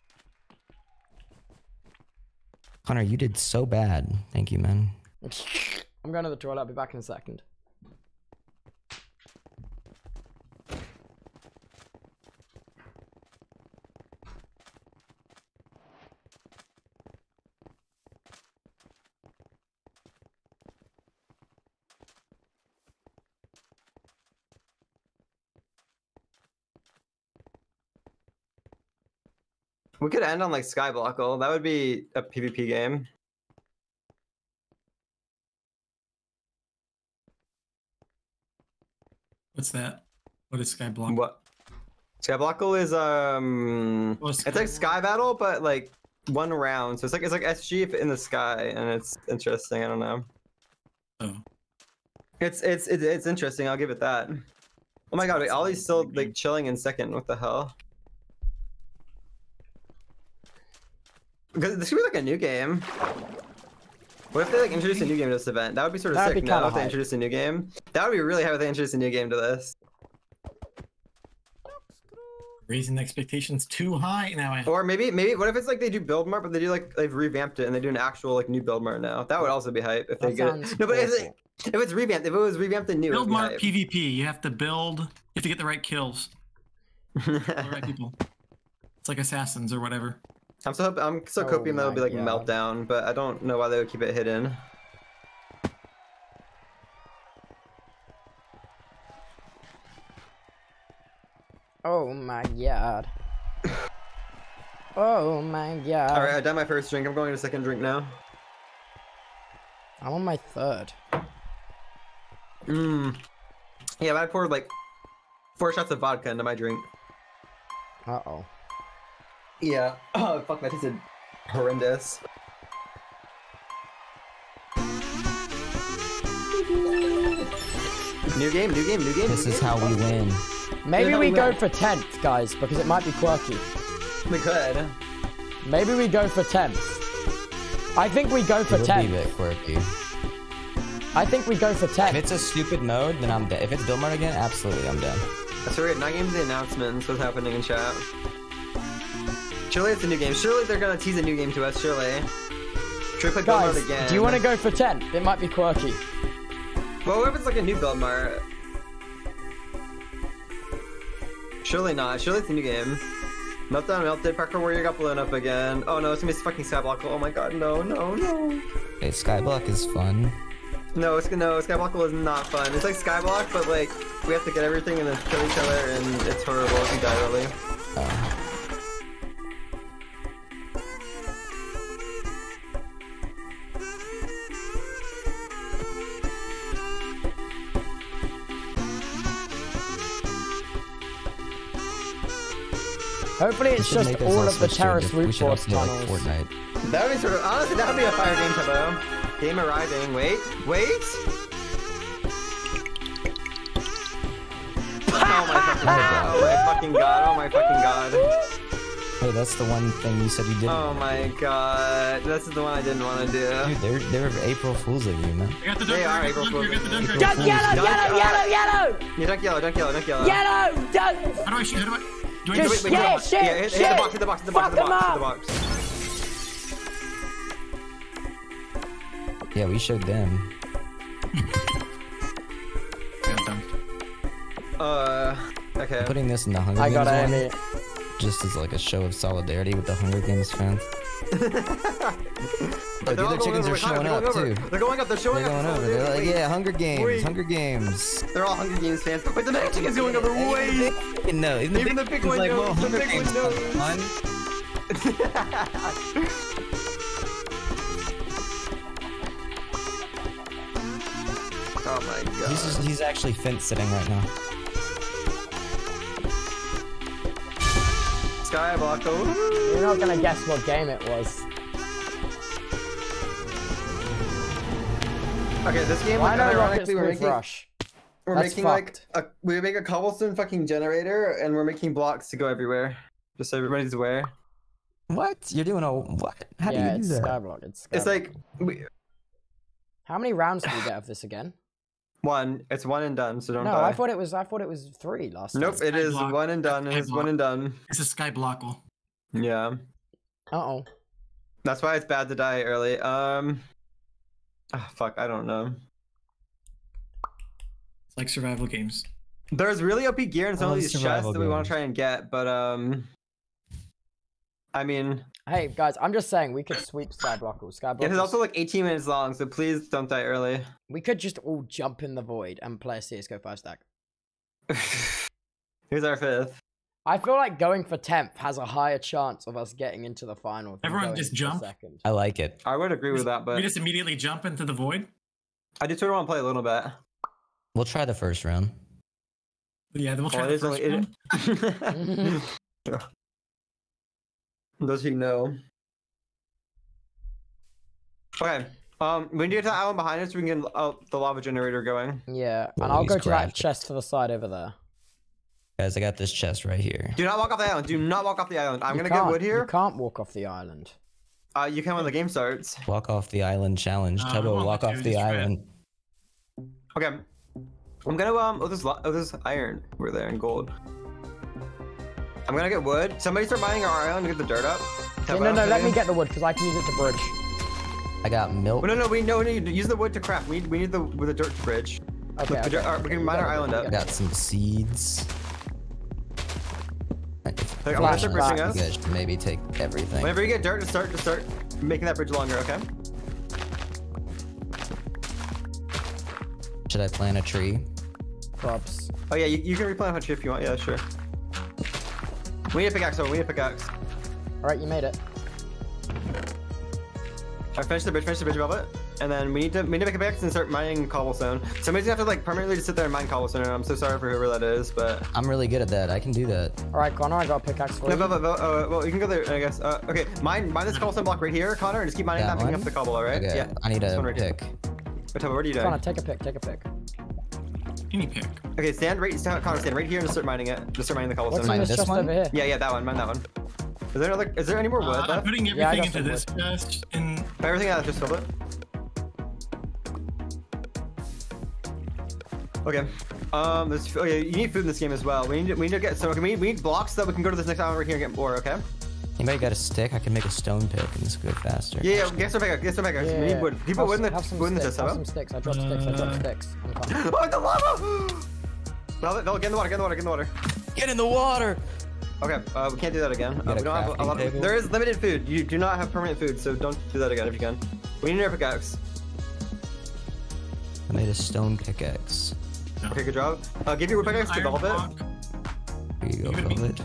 Connor, you did so bad. Thank you, man. I'm going to the toilet. I'll be back in a second. We could end on like Skyblockle. That would be a PvP game. What's that? What is Skyblockle? What? Skyblockle is it's like Sky Battle, but like one round. So it's like SG in the sky, and it's interesting. I don't know. Oh. It's interesting. I'll give it that. Oh my god! Wait, Ollie's still like chilling in second. What the hell? Because this could be like a new game. What if they like introduce a new game to this event? That would be sort of sick. Now if they introduce a new game, that would be really high if they introduce a new game to this. Raising the expectations too high now. Or maybe what if it's like they do build mart, but they do like they've revamped it and they do an actual like new build mart now? That would also be hype if they get it. No, but if it's revamped, if it was revamped and new, build mart PvP. You have to build. You have to get the right kills. The right people. It's like assassins or whatever. I'm so hoping that'll be like Meltdown, but I don't know why they would keep it hidden. Oh my god. Oh my god. Alright, I done my first drink. I'm going to a second drink now. I'm on my third. Yeah, but I poured like 4 shots of vodka into my drink. Uh-oh. Yeah. Oh, fuck, that tasted horrendous. New game. This is how we win. Maybe we go for 10th, guys, because it might be quirky. We could. Maybe we go for 10th. I think we go for 10th. It would be a bit quirky. I think we go for 10th. If it's a stupid mode, then I'm dead. If it's build mode again, absolutely, I'm dead. So we're not games the announcements. What's happening in chat? Surely it's a new game. Surely they're gonna tease a new game to us. Surely. Should we play build mart again? Do you want to go for 10th? It might be quirky. Well, what if it's like a new build mart? Surely not. Surely it's a new game. Meltdown, Melted, Parkour Warrior got blown up again. Oh no, it's gonna be fucking Skyblockle. Oh my god, no. Hey, Skyblock is fun. No, Skyblockle is not fun. It's like Skyblock, but like we have to get everything and then kill each other, and it's horrible if you die early. Hopefully it's just all of the terrace root force tunnels. Like that would be sort of, honestly, that would be a fire game, Tubbo. Game arriving. Wait. Oh my fucking my fucking god! Oh my fucking god! Hey, that's the one thing you said you didn't. Oh my god! This is the one I didn't want to do. Dude, they're April Fools of you, man. They are April Fools. Dunk yellow! Yeah, dunk yellow! Yellow! Dunk! How do I shoot? Do I Just hit the box. Fuck him up! Yeah, we showed them. Okay. Putting this in the Hunger I Games got one, it. just as like a show of solidarity with the Hunger Games fans. But the other chickens are showing up too. They're going up. They're showing up. They're going over. They're like, yeah, Hunger Games. Hunger Games. They're all Hunger Games fans. Wait, the next chicken's going over. Wait. No, Even the big one knows. The big one knows. Oh my god. He's actually fence sitting right now. Skyblock. You're not gonna guess what game it was. Okay, this game. Why not ironically, we make a cobblestone fucking generator, and we're making blocks to go everywhere, just so everybody's aware. What? You're doing a what? How do you do that? Skyblock. It's like How many rounds do we get of this again? One. It's one and done, so don't die. No, I thought it was 3 last time. Nope, it is one and done. It's one and done. It's a skyblockle. Yeah. Uh-oh. That's why it's bad to die early. Fuck, I don't know. It's like survival games. There's really OP gear in some of these chests that we want to try and get, but I mean... Hey, guys, I'm just saying, we could sweep Skyblockle. Yeah, it's also like 18 minutes long, so please don't die early. We could just all jump in the void and play a CSGO 5-stack. Who's our 5th? I feel like going for 10th has a higher chance of us getting into the final. Everyone just jump? Second. I like it. I would agree with that, but... We just immediately jump into the void? I just sort of want to play a little bit. We'll try the first round. Yeah, then we'll try the first round. Does he know? Okay. We need to get to the island behind us so we can get the lava generator going. Yeah, and I'll go to that chest to the side over there. Guys, I got this chest right here. Do not walk off the island. Do not walk off the island. I'm gonna get wood here. You can't walk off the island. You can when the game starts. Walk off the island challenge. Tubbo, walk off the island. Okay. I'm gonna oh there's iron over there and gold. I'm gonna get wood. Somebody start mining our island and get the dirt up. No, let me get the wood because I can use it to bridge. I got milk. No, we need to use the wood to craft. We need the dirt to bridge. Okay. We can mine our island up. I got some seeds. I'm gonna start bridging us. You guys should maybe take everything. Whenever you get dirt, just start making that bridge longer, okay? Should I plant a tree? Props. Oh yeah, you can replant a tree if you want. Yeah, sure. We need a pickaxe. We need a pickaxe. All right, you made it. I finished the bridge, Velvet. And then we need to make a pickaxe and start mining cobblestone. Somebody's gonna have to like permanently just sit there and mine cobblestone, and I'm so sorry for whoever that is, but I'm really good at that. I can do that. All right, Connor, I got a pickaxe for you. No, well, you can go there, I guess. Okay, mine this cobblestone block right here, Connor, and just keep mining that, picking up the cobble, all right? Okay. Yeah. I need a pick. Wait, what are you doing? Connor, take a pick. Any pick. Okay, Connor, stand right here and just start mining it. Just start mining the cobblestone. What's in this chest over here? Yeah, that one. Mine that one. Is there any more wood left? I'm putting everything into this chest. Everything out, just fill it. Okay. You need food in this game as well. We need to get we need blocks so that we can go to this next island right here and get more. Okay. Anybody got a stick? I can make a stone pick and this will go faster. Yeah. Get some pickaxe. Yeah, we need wood. People wood in the chest. Have some sticks. I dropped sticks. Oh, the lava! They'll get in the water. Get in the water. Okay. We can't do that again. We don't have a lot of. There is limited food. You do not have permanent food, so don't do that again if you can. We need a pickaxe. I made a stone pickaxe. Okay, good job. Give your wood pickaxe to Velvet. Here you go, Velvet.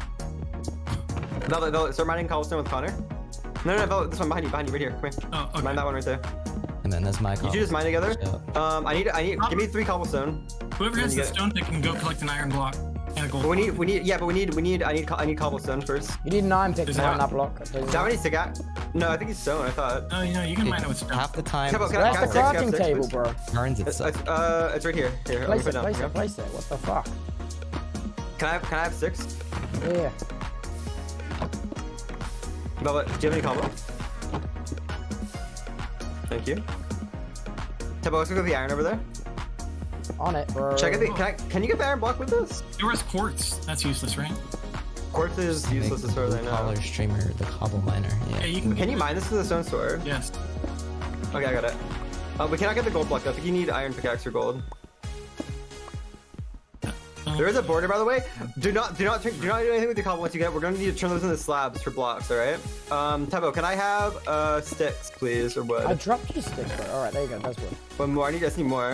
Velvet, start mining cobblestone with Connor. No, Velvet, this one behind you, right here. Come here. Oh, okay. Mine that one right there. And then that's my cobblestone. You two just mine together. I need. Give me 3 cobblestone. Whoever has the stone pick can go collect an iron block and a gold. But I need cobblestone first. You need 9 picks on that block. How many stick at? No, I think he's stone. I thought. Oh, you can mine it with stone. Half the time. Where's the crafting table, bro? Burns itself. It's right here. Place it. What the fuck? Can I have 6? Yeah. Velvet, do you have any combo? Thank you. Tubbo, let's go get the iron over there. On it, bro. Check it. Can you get the iron block with this? There was quartz. That's useless, right? Quartz is useless as far as I know. Collar streamer, the cobble miner. Yeah. You can you mine this with a stone sword? Yes. Okay, I got it. We cannot get the gold block though. I think you need iron pickaxe or gold. There is a border, by the way. Do not do anything with your cobble once you get it. We're going to need to turn those into slabs for blocks, all right? Tubbo, can I have sticks, please, or wood? I dropped you sticks, bro. All right, there you go. That's wood. One more. I just need more.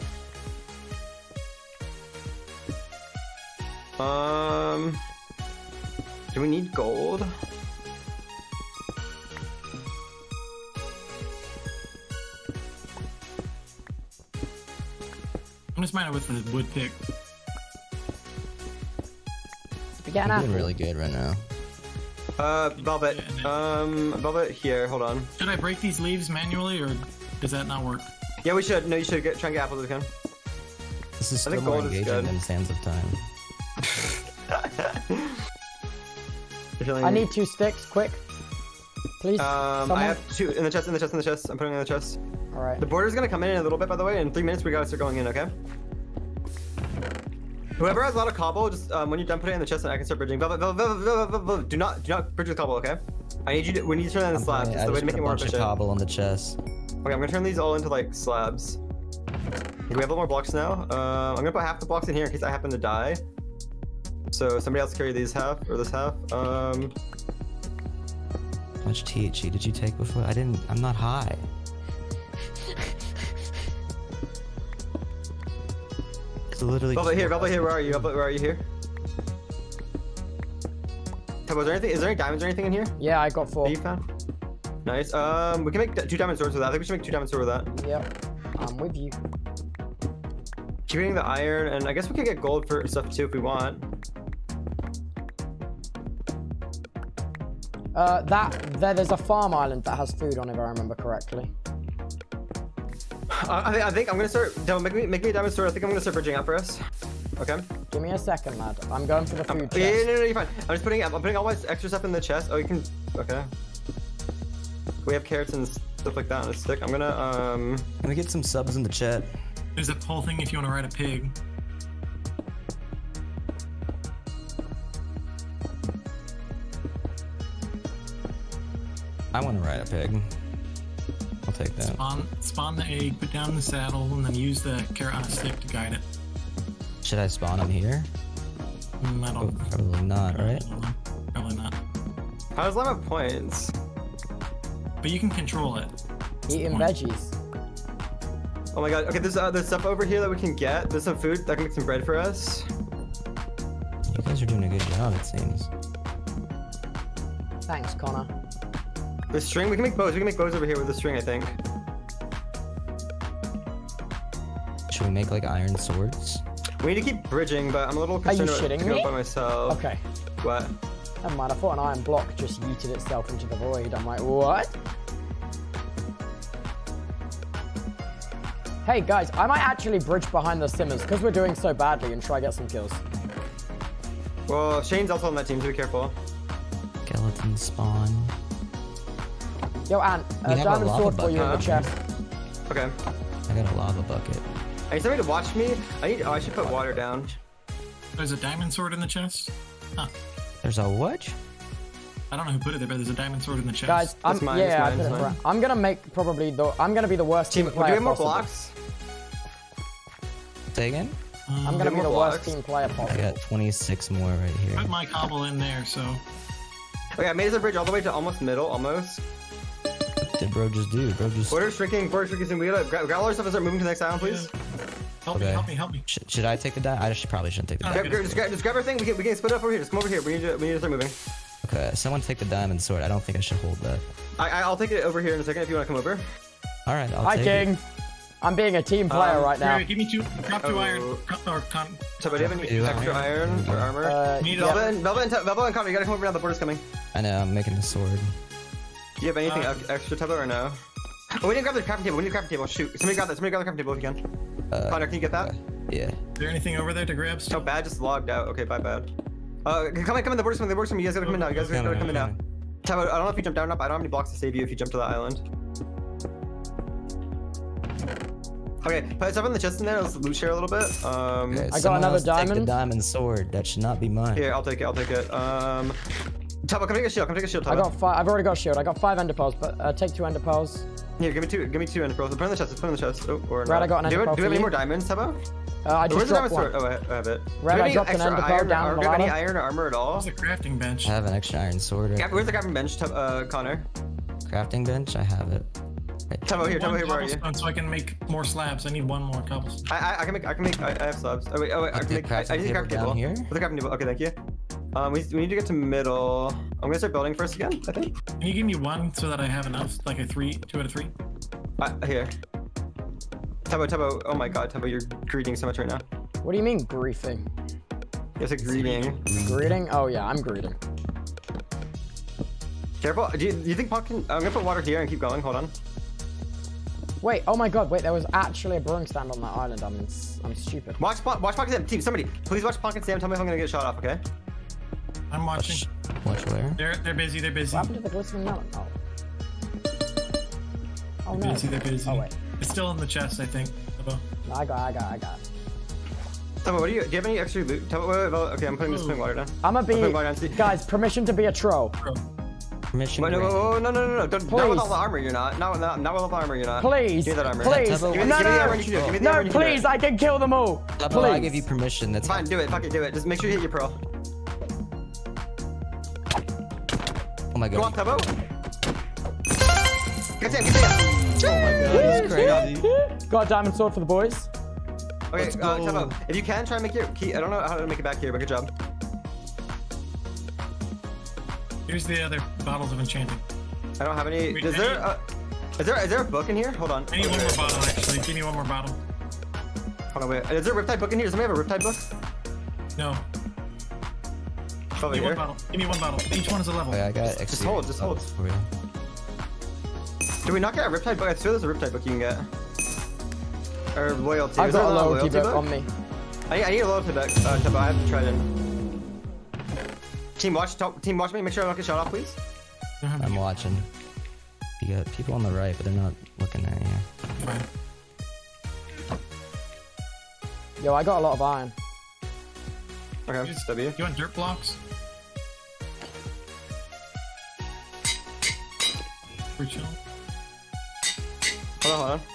Do we need gold? I'm just mining with the wood pick. You're doing really good right now. Velvet. Velvet here. Hold on. Should I break these leaves manually, or does that not work? Yeah, we should. No, you should try and get apples if you can. This is still more engaging than Sands of Time. I need 2 sticks, quick. Please. I have 2 in the chest. I'm putting it in the chest. All right. The border's gonna come in a little bit, by the way. In 3 minutes, we gotta start going in. Okay. Whoever has a lot of cobble, just when you're done putting it in the chest, and I can start bridging. Velvet, do not bridge with cobble, okay? We need to turn that into slabs. It's the way to make it more efficient. Cobble on the chest. Okay, I'm gonna turn these all into like slabs. Okay, we have a little more blocks now. I'm gonna put half the blocks in here in case I happen to die. So somebody else carry these half or this half. How much THC did you take before? I'm not high. It's literally. Velvet here, where are you? Velvet, where are you here? Tubbo, is there any diamonds or anything in here? Yeah, I got 4. That you found? Nice. We can make 2 diamond swords with that. I think we should make 2 diamond swords with that. Yep. I'm with you. Keep getting the iron, and I guess we could get gold for stuff too if we want. There's a farm island that has food on it, if I remember correctly. I think I'm gonna start. Make me a diamond sword. I think I'm gonna start bridging out for us. Okay. Give me a second, lad. I'm going for the food chest. Yeah, no, you're fine. I'm putting all my extra stuff in the chest. Oh, you can. Okay. We have carrots and stuff like that on a stick. I'm gonna Can we get some subs in the chat? There's a whole thing if you want to ride a pig. I want to ride a pig. I'll take that. Spawn the egg, put down the saddle, and then use the carrot on a stick to guide it. Should I spawn him here? I don't. Probably not, right? Probably not. How does Lime have points? But you can control it. Eating veggies. Oh my god. Okay, there's stuff over here that we can get. There's some food that can make some bread for us. You guys are doing a good job, it seems. Thanks, Connor. The string, we can make bows. We can make bows over here with the string, I think. Should we make like iron swords? We need to keep bridging, but I'm a little concerned about going by myself. Okay. What? Never mind, I thought an iron block just yeeted itself into the void. I'm like, what? Hey guys, I might actually bridge behind the Simmers because we're doing so badly and try to get some kills. Well, Shane's also on that team, so be careful. Skeleton spawn. Yo, Ant, diamond sword for you in the chest. Okay. I got a lava bucket. I need somebody to watch me. I should put water down. There's a diamond sword in the chest. Huh. There's a what? I don't know who put it there, but there's a diamond sword in the chest. Guys, I put it around. I'm gonna make I'm gonna be the worst team player. Do we have more blocks? Say again? I'm gonna be the worst team player possible. I got 26 more right here. Put my cobble in there, so. Okay, I made us a bridge all the way to almost middle, almost. What did bro just do? Bro just. Border's shrinking, soon. We gotta grab all our stuff and start moving to the next island, please. Yeah. Help me. Should I take the die? Probably shouldn't take the die. Just grab everything. We can split up over here. Just come over here. We need to start moving. Okay, someone take the diamond sword. I don't think I should hold that. I'll take it over here in a second if you want to come over. All right, I'll take it. I'm being a team player right now. Give me 2. Drop 2 iron. So, do you have any extra iron or armor? Velvet and Connor, you gotta come over now. The border's coming. I know. I'm making the sword. Do you have anything extra, Tubbo, or no? Oh, we didn't grab the crafting table. We need a crafting table. Shoot. Somebody grab the crafting table if you can. Connor, can you get that? Yeah. Is there anything over there to grab? No, Bad just logged out. Okay, bye, Bad. Come in, the border's coming, You guys gotta come in now. You guys gotta come in now. Tubbo, I don't know if you jump down or not, but I don't have any blocks to save you if you jump to the island. Okay, put stuff in the chest in there. Let's loot share a little bit. Okay, I got another diamond. Take the diamond sword. That should not be mine. Here, I'll take it. Tubbo, come take a shield. Tubbo. I got 5. I've already got a shield. I got 5 ender pearls, but take 2 ender pearls. Here, give me 2 ender pearls. Put it in the chest. Put it in the chest. Oh, or Brad, I got an ender pearl. Do we have any more diamonds, Tubbo? I just dropped one. Oh, I have it. Red, I dropped an ender pearl down the ladder. Do you have any iron or armor at all? Where's the crafting bench? I have an extra iron sword. Where's the crafting bench, Connor? Crafting bench? I have it. Tubbo here, where are you? So I can make more slabs. I need 1 more cobblestone. I have slabs. Oh wait, I need a crafting table. Here? With the crafting table. Okay, thank you. We need to get to middle. I'm gonna start building first again, I think. Can you give me 1 so that I have enough? Like a 2 out of 3? Here. Tubbo, oh my god, Tubbo, you're greeting so much right now. What do you mean, griefing? It's a greeting. Greeting? Oh yeah, I'm greeting. Careful, do you think Ponk can... I'm gonna put water here and keep going, hold on. Wait, oh my god, wait, there was actually a brewing stand on that island. I'm stupid. Watch Ponk and Sam, team, somebody, please watch Ponk and Sam, tell me if I'm gonna get shot off, okay? I'm watching. Watch where? They're busy. What happened to the glistening melon? Oh. Oh no. They're busy. Oh wait. It's still in the chest, I think. No, I got it. Tubbo, do you have any extra loot? Tubbo, okay, I'm putting water down. I'm gonna be, guys, permission to be a troll. Permission. Wait, no. Not with all the armor, you're not. Not with all the armor, you're not. Please. Give me that armor. Please. No, please, I can kill them all. Please. I give you permission. That's fine. Do it. Fuck it. Do it. Just make sure you hit your pearl. Oh my god. Go on, Tubbo. Get Sam. Oh my god, he's crazy. Got a diamond sword for the boys. Okay, Tubbo, if you can, try and make your key. I don't know how to make it back here, but good job. Here's the other bottles of enchanting. I don't have any. Is there a book in here? Hold on. I need 1 more bottle, actually. Give me 1 more bottle. Hold on, wait. Is there a Riptide book in here? Does somebody have a Riptide book? No. Over here. Give me 1 bottle. Each one is a level. I got it. Just hold. Do we not get a Riptide book? I swear there's a Riptide book you can get. Or loyalty. I've got a loyalty book on me. I need a loyalty book, Tubbo. I have to try it in. Team watch me. Make sure I don't get shot off, please. I'm watching. You got people on the right, but they're not looking at you. Fine. Yo, I got a lot of iron. Okay, W. You want dirt blocks? We're chill. Hold on.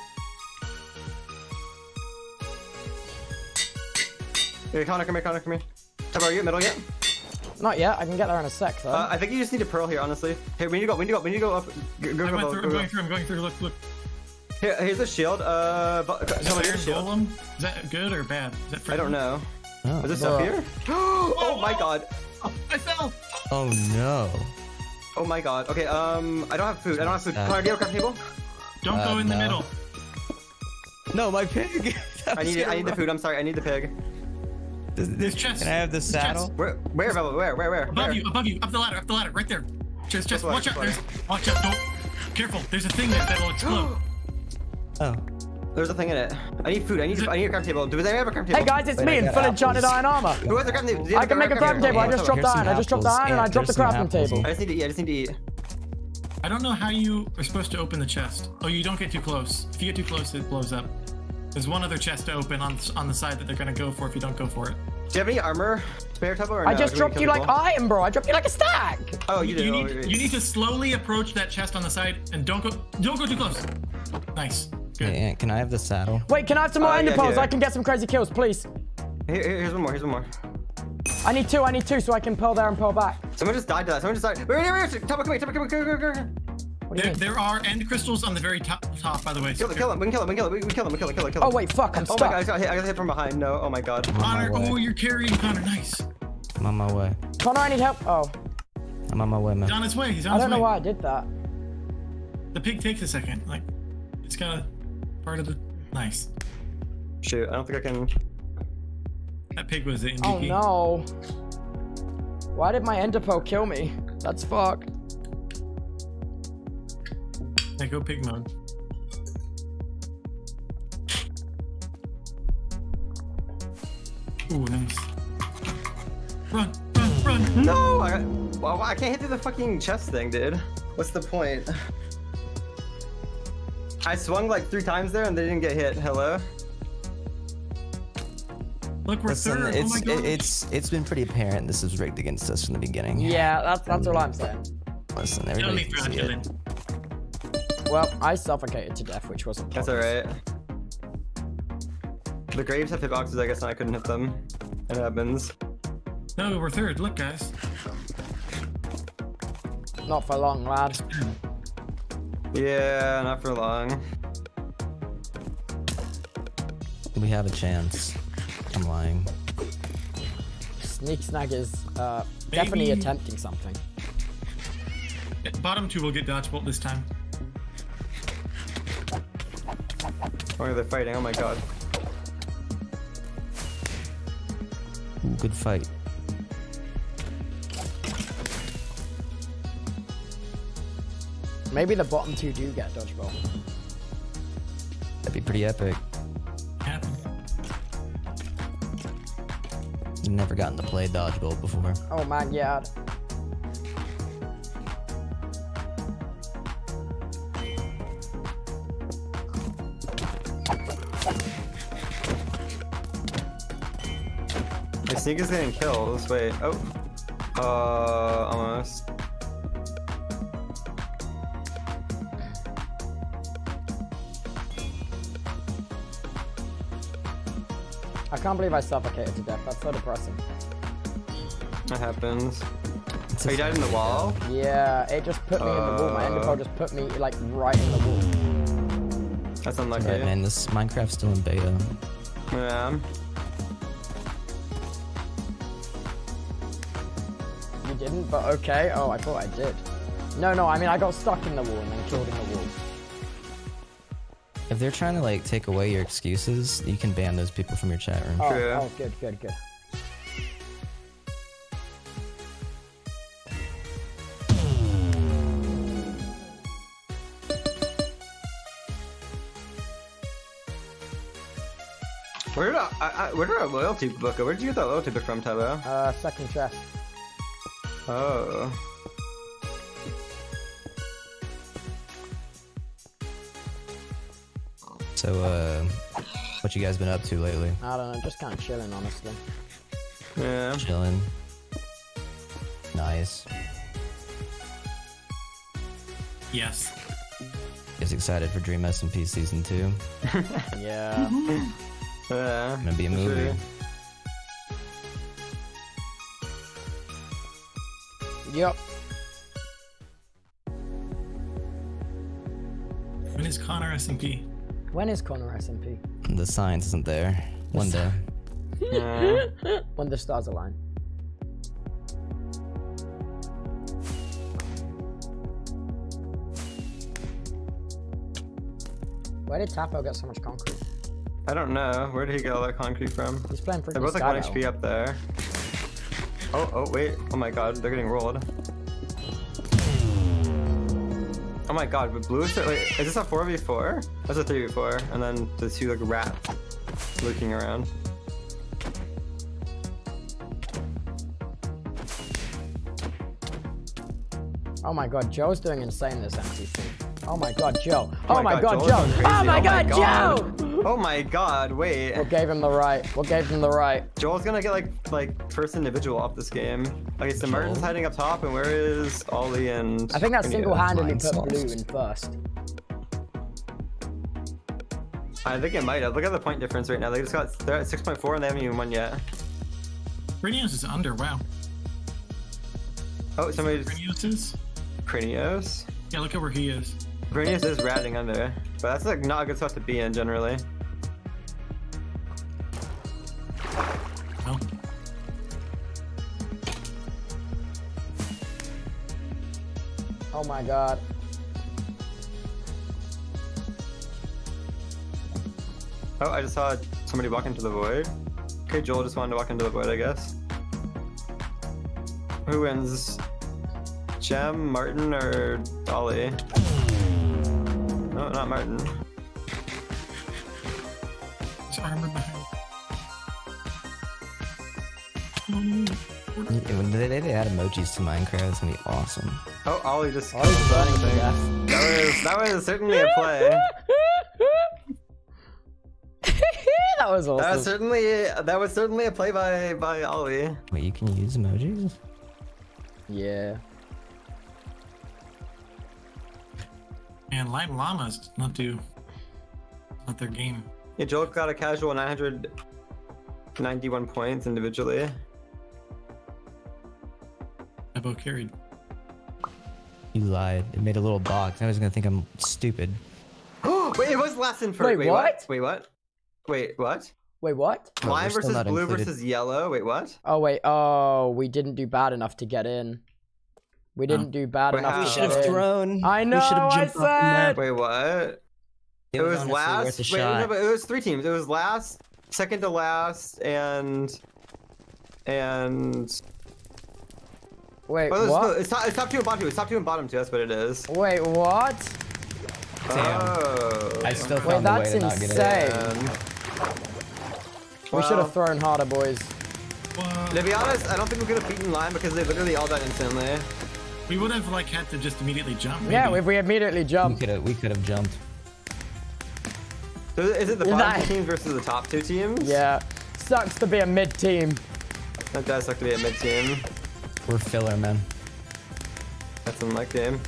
Here, Connor, come here. Tubbo, are you at middle yet? Not yet. I can get there in a sec, though. I think you just need a pearl here, honestly. Hey, we need to go up. I'm going through. Look. Here's a shield. Golem? Is that good or bad? Is that I don't know. Oh. Is this up here? Oh my god. Oh, I fell. Oh no. Oh my god. Okay, I don't have food. Connor, do you have a craft table? Don't go in the middle. No, my pig. I need the food. I'm sorry. I need the pig. This chest. Can I have the saddle? Where? Above you, up the ladder, right there. Chest. Watch out, don't. Careful, there's a thing there that'll explode. Oh. There's a thing in it. I need food. I need a craft table. Do they have a craft table? Hey guys, it's me in full enchanted iron armor. Who has a crafting table? I can make a crafting table. I just dropped iron. I just dropped iron and I dropped the crafting table. I just need to eat. I don't know how you are supposed to open the chest. Oh, you don't get too close. If you get too close, it blows up. There's one other chest to open on the side that they're gonna go for if you don't go for it. Do you have any armor, spare, Tubbo, or no? I just dropped you like iron, bro. I dropped you like a stack. Oh, you did. You need to slowly approach that chest on the side and don't go too close. Nice. Good. Hey, can I have the saddle? Wait, can I have some more ender pearls? I can get some crazy kills, please. Here's one more. I need two so I can pearl there and pearl back. Someone just died to that. Wait. Tubbo, come here. There are end crystals on the very top, by the way. Kill him. We can kill him. Oh wait, fuck, I'm stuck. Oh my god, I got hit from behind. No, oh my god. Connor, you're carrying Connor, nice. I'm on my way. Connor, I need help. Oh. I'm on my way, man. He's on his way, I don't know why I did that. The pig takes a second, like, it's kind of part of the, nice. Shoot, I don't think I can. That pig was the MVP. Oh no. Why did my ender pearl kill me? That's fucked. Yeah, go pig mode. Ooh, nice. Run, run, run! No! I can't hit through the fucking chest thing, dude. What's the point? I swung like 3 times there and they didn't get hit. Hello? Look, we're third. Oh my God. It's been pretty apparent this is rigged against us from the beginning. Yeah, that's all I'm saying. Listen, everybody can see it. Well, I suffocated to death, which wasn't That's alright. The graves have hitboxes, I guess, and I couldn't hit them. It happens. No, we're third. Look, guys. Not for long, lad. Yeah, not for long. We have a chance. I'm lying. Sneak Snag is definitely attempting something. Bottom 2 will get dodgeball this time. Oh, they're fighting. Oh my God. Ooh, good fight. Maybe the bottom 2 do get dodgeball. That'd be pretty epic. Yeah. I've never gotten to play dodgeball before. Oh man, yeah. My sneak is getting kills. Wait. Oh. Almost. I can't believe I suffocated to death. That's so depressing. That happens. Oh, you died in the wall? Yeah, it just put me in the wall. My ender pearl just put me like right in the wall. That's unlucky. Right, man, this Minecraft's still in beta. Yeah. You didn't, but okay. Oh, I thought I did. No, I mean I got stuck in the wall and then killed in the wall. If they're trying to like take away your excuses, you can ban those people from your chat room. Oh, good. Where did our loyalty book go? Where did you get that loyalty book from, Tubbo? Second chest. Oh. So, what you guys been up to lately? I don't know, just kind of chilling, honestly. Yeah. Chilling. Nice. Yes. Is excited for Dream SMP Season 2? Yeah. Yeah. Gonna be a movie. Sure. Yep. When is Connor SMP? When is Connor SMP? The science isn't there. One day. When the stars align. Where did Tapo get so much concrete? I don't know. Where did he get all that concrete from? He's playing freaking They're both like 1 HP up there. Oh, wait. Oh my God, they're getting rolled. Oh my God, but blue is... Wait, is this a 4v4? That's a 3v4. And then the 2 like rats looking around. Oh my God, Joe's doing insane this MCC. Oh my God, Joe. Oh my God, Joe. Oh my God, Joe. Oh my God, wait. What gave him the right? What gave him the right? Joel's gonna get like first individual off this game. Okay, so Martin's hiding up top, and where is Ollie and... I think that single-handedly put blue in first. I think it might have. Look at the point difference right now. They're at 6.4 and they haven't even won yet. Krinios is under, wow. Oh, somebody just... Krinios is? Krinios? Yeah, look at where he is. Krinios is ratting under, but that's like not a good spot to be in generally. Well. Oh my God. Oh, I just saw somebody walk into the void. Okay, Joel just wanted to walk into the void, I guess. Who wins? Gem, Martin, or Ollie? No, not Martin. There's armor behind. When they add emojis to Minecraft, it's gonna be awesome. Oh, Ollie just burning thing. That was certainly a play. That was awesome. That was certainly a play by Ollie. Wait, you can use emojis? Yeah. Man, Lime Llamas not their game. Yeah, Joel got a casual 991 points individually. Tubbo carried. You lied. It made a little box. I was gonna think I'm stupid. Wait, it was last in first. Wait, what? Wait, what? Wait, what? Wait, what? Lime versus blue versus yellow. Wait, what? Oh, wait. Oh, we didn't do bad enough to get in. We didn't do bad enough to get in. We should have thrown. I know, I said. Wait, what? It was last. Wait, no, but it was 3 teams. It was last, second to last, and. Wait, oh, what? It's top 2 and bottom 2. It's top 2 and bottom 2. That's what it is. Wait, what? Damn. Oh. I still found a way to not get in. We should have thrown harder, boys. To be honest, I don't think we could have beaten Lime because they literally all died instantly. We would have like had to just immediately jump. Maybe. Yeah, if we immediately jumped. We could have jumped. So is it the bottom 2 teams versus the top 2 teams? Yeah. Sucks to be a mid team. That does suck to be a mid team. We're filler, man. That's in my game.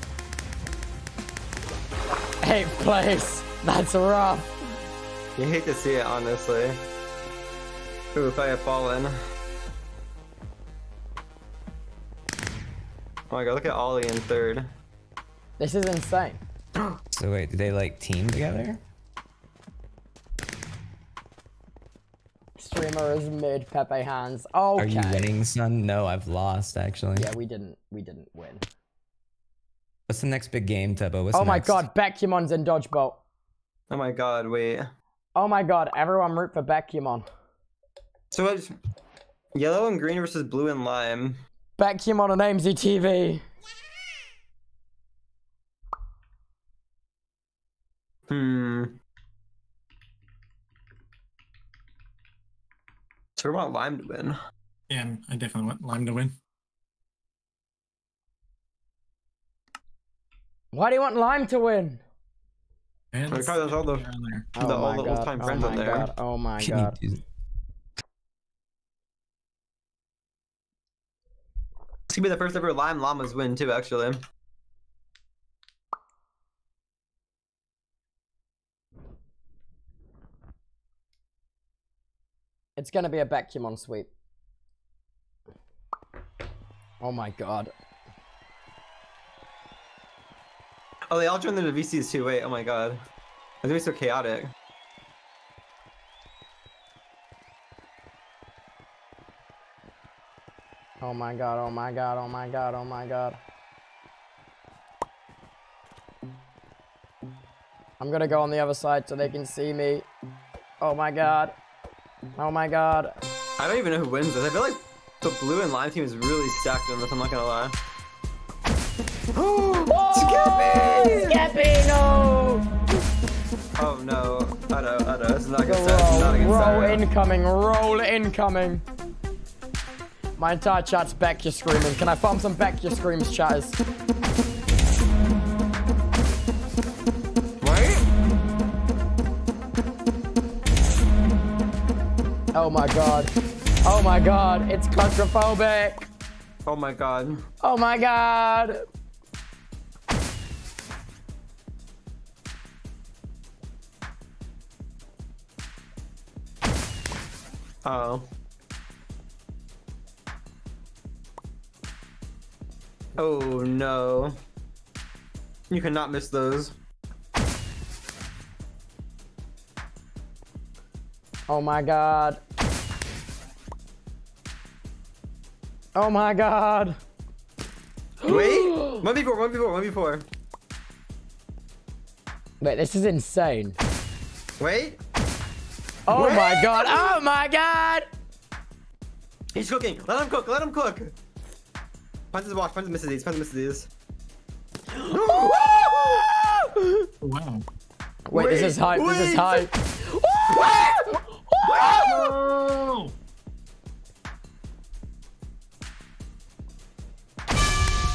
8th place. That's rough. You hate to see it, honestly. Ooh, if I had fallen. Oh my god, look at Ollie in 3rd. This is insane. So wait, do they like team together? Streamer is mid, Pepe hands. Okay. Are you winning, son? No, I've lost actually. Yeah, we didn't win. What's the next big game, Tubbo? What's oh my next? god, Beckymon's in Dodgeball. Oh my god, wait. Oh my god, everyone root for Beckyamon. So it's yellow and green versus blue and lime. Beckyamon on aimseytv. So we want Lime to win. Yeah, I definitely want Lime to win. Why do you want Lime to win? Because there's all the old-time friends on there. Oh my god. This could be the first ever Lime Llamas win too, actually. It's gonna be a Beckyamon sweep. Oh my god. Oh, they all joined the VCs too. Wait, oh my god. It's gonna be so chaotic. Oh my god, oh my god, oh my god, oh my god. I'm gonna go on the other side so they can see me. Oh my god. Oh my god. I don't even know who wins this. I feel like the blue and lime team is really stacked on this, I'm not gonna lie. Skeppy! Skeppy, no! Oh no. I know. This is not a good set. Roll incoming, roll incoming. My entire chat's back, you're screaming. Can I farm some back, your screams, chatters? Oh my god. Oh my god. It's claustrophobic. Oh my god. Oh my god. Oh. Oh no. You cannot miss those. Oh my god. Oh my god. Wait. 1v4. Wait, this is insane. Wait. Oh my god. Oh my god. He's cooking. Let him cook. Punch his watch. Punch misses these. Wow. Wait, this is hype. This is hype. Oh!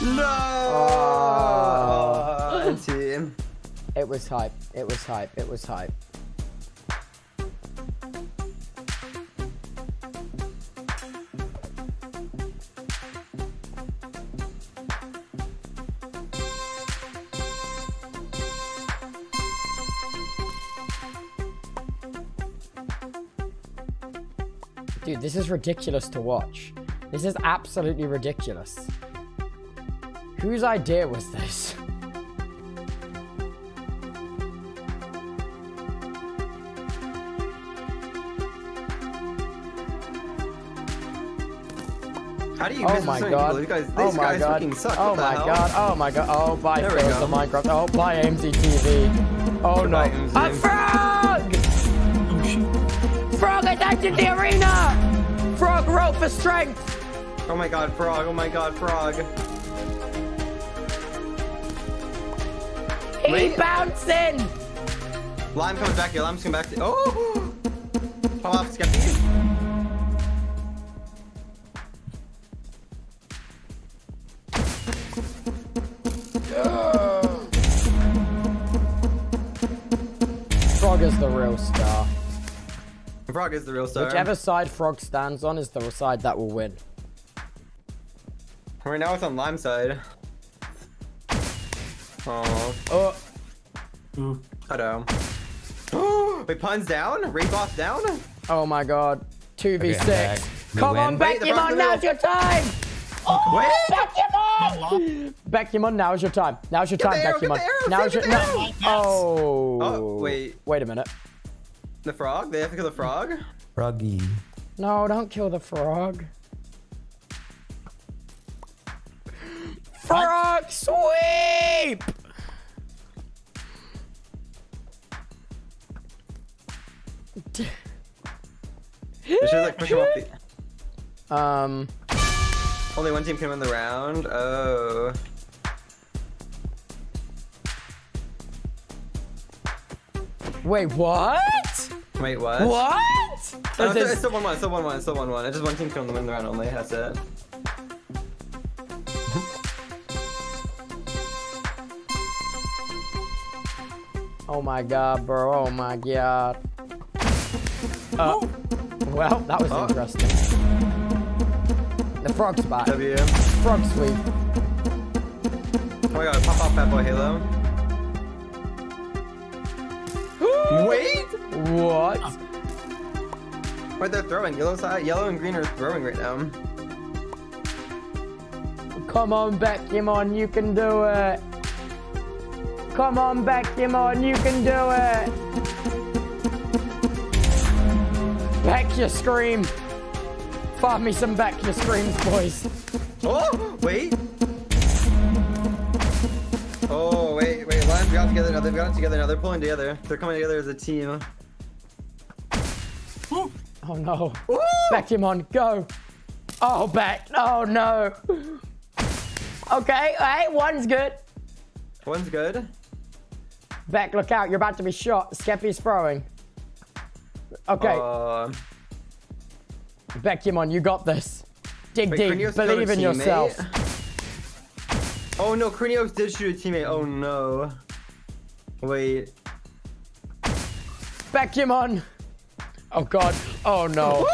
No! Team. It was hype. It was hype. It was hype. Dude, this is ridiculous to watch. This is absolutely ridiculous. Whose idea was this? How do you miss my so God. many people? Oh These my guys God. fucking suck. Oh What the my hell? God. Oh my God. Oh, bye, There we Philza go. Minecraft. Oh, bye, MCC. Oh no. A frog! Frog attacked in the arena! Frog roll for strength! Oh my God, frog. Oh my God, frog. He bouncing! Lime comes back here. Lime's coming back. Oh! Fall off, Skeppy. Frog is the real star. Frog is the real star. Whichever side Frog stands on is the side that will win. Right now it's on Lime's side. Oh. Hello. Wait, Pun's down? Raid boss down? Oh my God. 2v6. Okay, Come on, Beckymon, now's your time! Oh, Beckymon! Beckymon, now's your time. Now's your time, Beckymon. Now's your time. Oh, wait. Wait a minute. The frog? They have to kill the frog? Froggy. No, don't kill the frog. Frog sweep! They should like push him off the... Only one team can win the round? Oh. Wait, what? Wait, what? What? Oh, it's still 1-1, it's still 1-1, it's still 1-1. It's just one team can win the round only, that's it. Oh my God, bro, oh my God. Well, that was interesting. The frog's back. W. Frog sweep. Oh my God, pop off Badboyhalo. Wait! What? Wait, they're throwing. Yellow and green are throwing right now. Come on, Beckymon, you can do it. Come on, Beckymon, you can do it. Beck your scream. Find me some Beck your screams, boys. Oh, wait. Oh, wait. Lions got together now. They've got it together now. They're pulling together. They're coming together as a team. Oh no. Beckymon, go. Oh, Beck. Oh no. Okay, hey, one's good. One's good. Beck, look out. You're about to be shot. Skeppy's throwing. Okay. Beckymon, you got this. Dig deep. Believe in yourself. Oh no, Krinios did shoot a teammate. Oh no. Wait. Beckymon. Oh God. Oh no.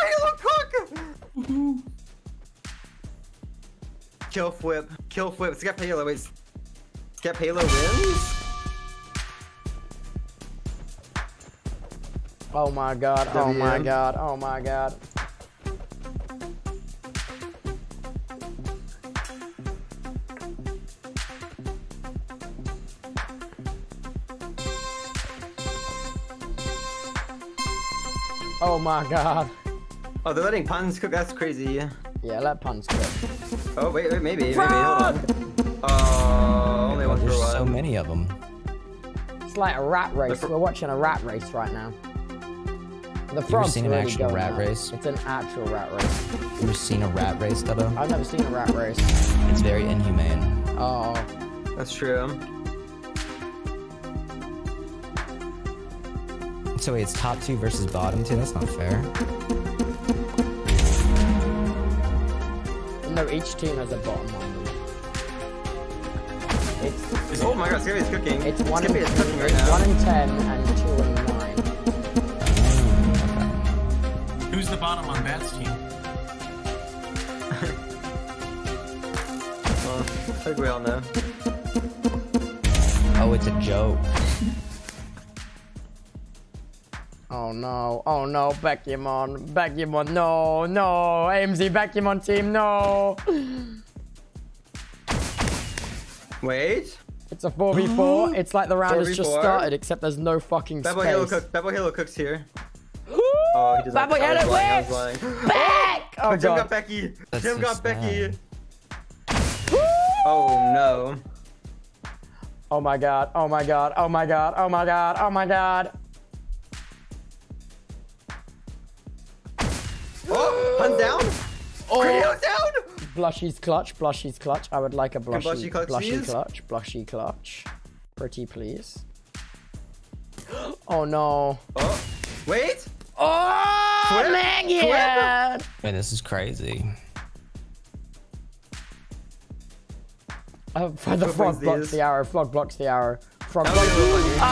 Kill flip. Kill flip. Skeppy. Wait. Skeppy wins? Oh my God. Oh my God. Oh my God. Oh my God. Oh, they're letting puns cook. That's crazy. Yeah, let puns cook. Oh, wait, maybe. Hold on. Only one for There's one. so many of them. It's like a rat race. We're watching a rat race right now. The Have you ever frog's seen an really actual going rat out. race? It's an actual rat race. You ever seen a rat race, Tubbo? I've never seen a rat race. It's very inhumane. Oh. That's true. So wait, it's top 2 versus bottom 2? That's not fair. No, each team has a bottom one. Oh my god, Skeppy is cooking. It's 1 Skeppy in, is cooking right it's now. 1 in 10 and 2 in 9. Who's the bottom on Bat's team? Well, I think we all know. Oh, it's a joke. Oh no, Beckymon, no, AMZ Beckymon team, no. Wait. It's a 4v4, it's like the round has just started, except there's no fucking space. Badboyhalo cooks here. Oh, he does not. Badboyhalo wins! Back! Oh Jim god. got Becky. That's Jim so got sad. Becky. Oh no. Oh my god, oh my god, oh my god, oh my god, oh my god. Oh, hunt down. Oh, Grian down. Blushy's clutch. I would like a blushy, Blushy clutch, please? blushy clutch. Pretty please. Oh no. Oh, wait. Oh, Flip, man, Man, this is crazy. For the frog wins blocks these? the arrow. Frog blocks the arrow. Frog That blocks. was a little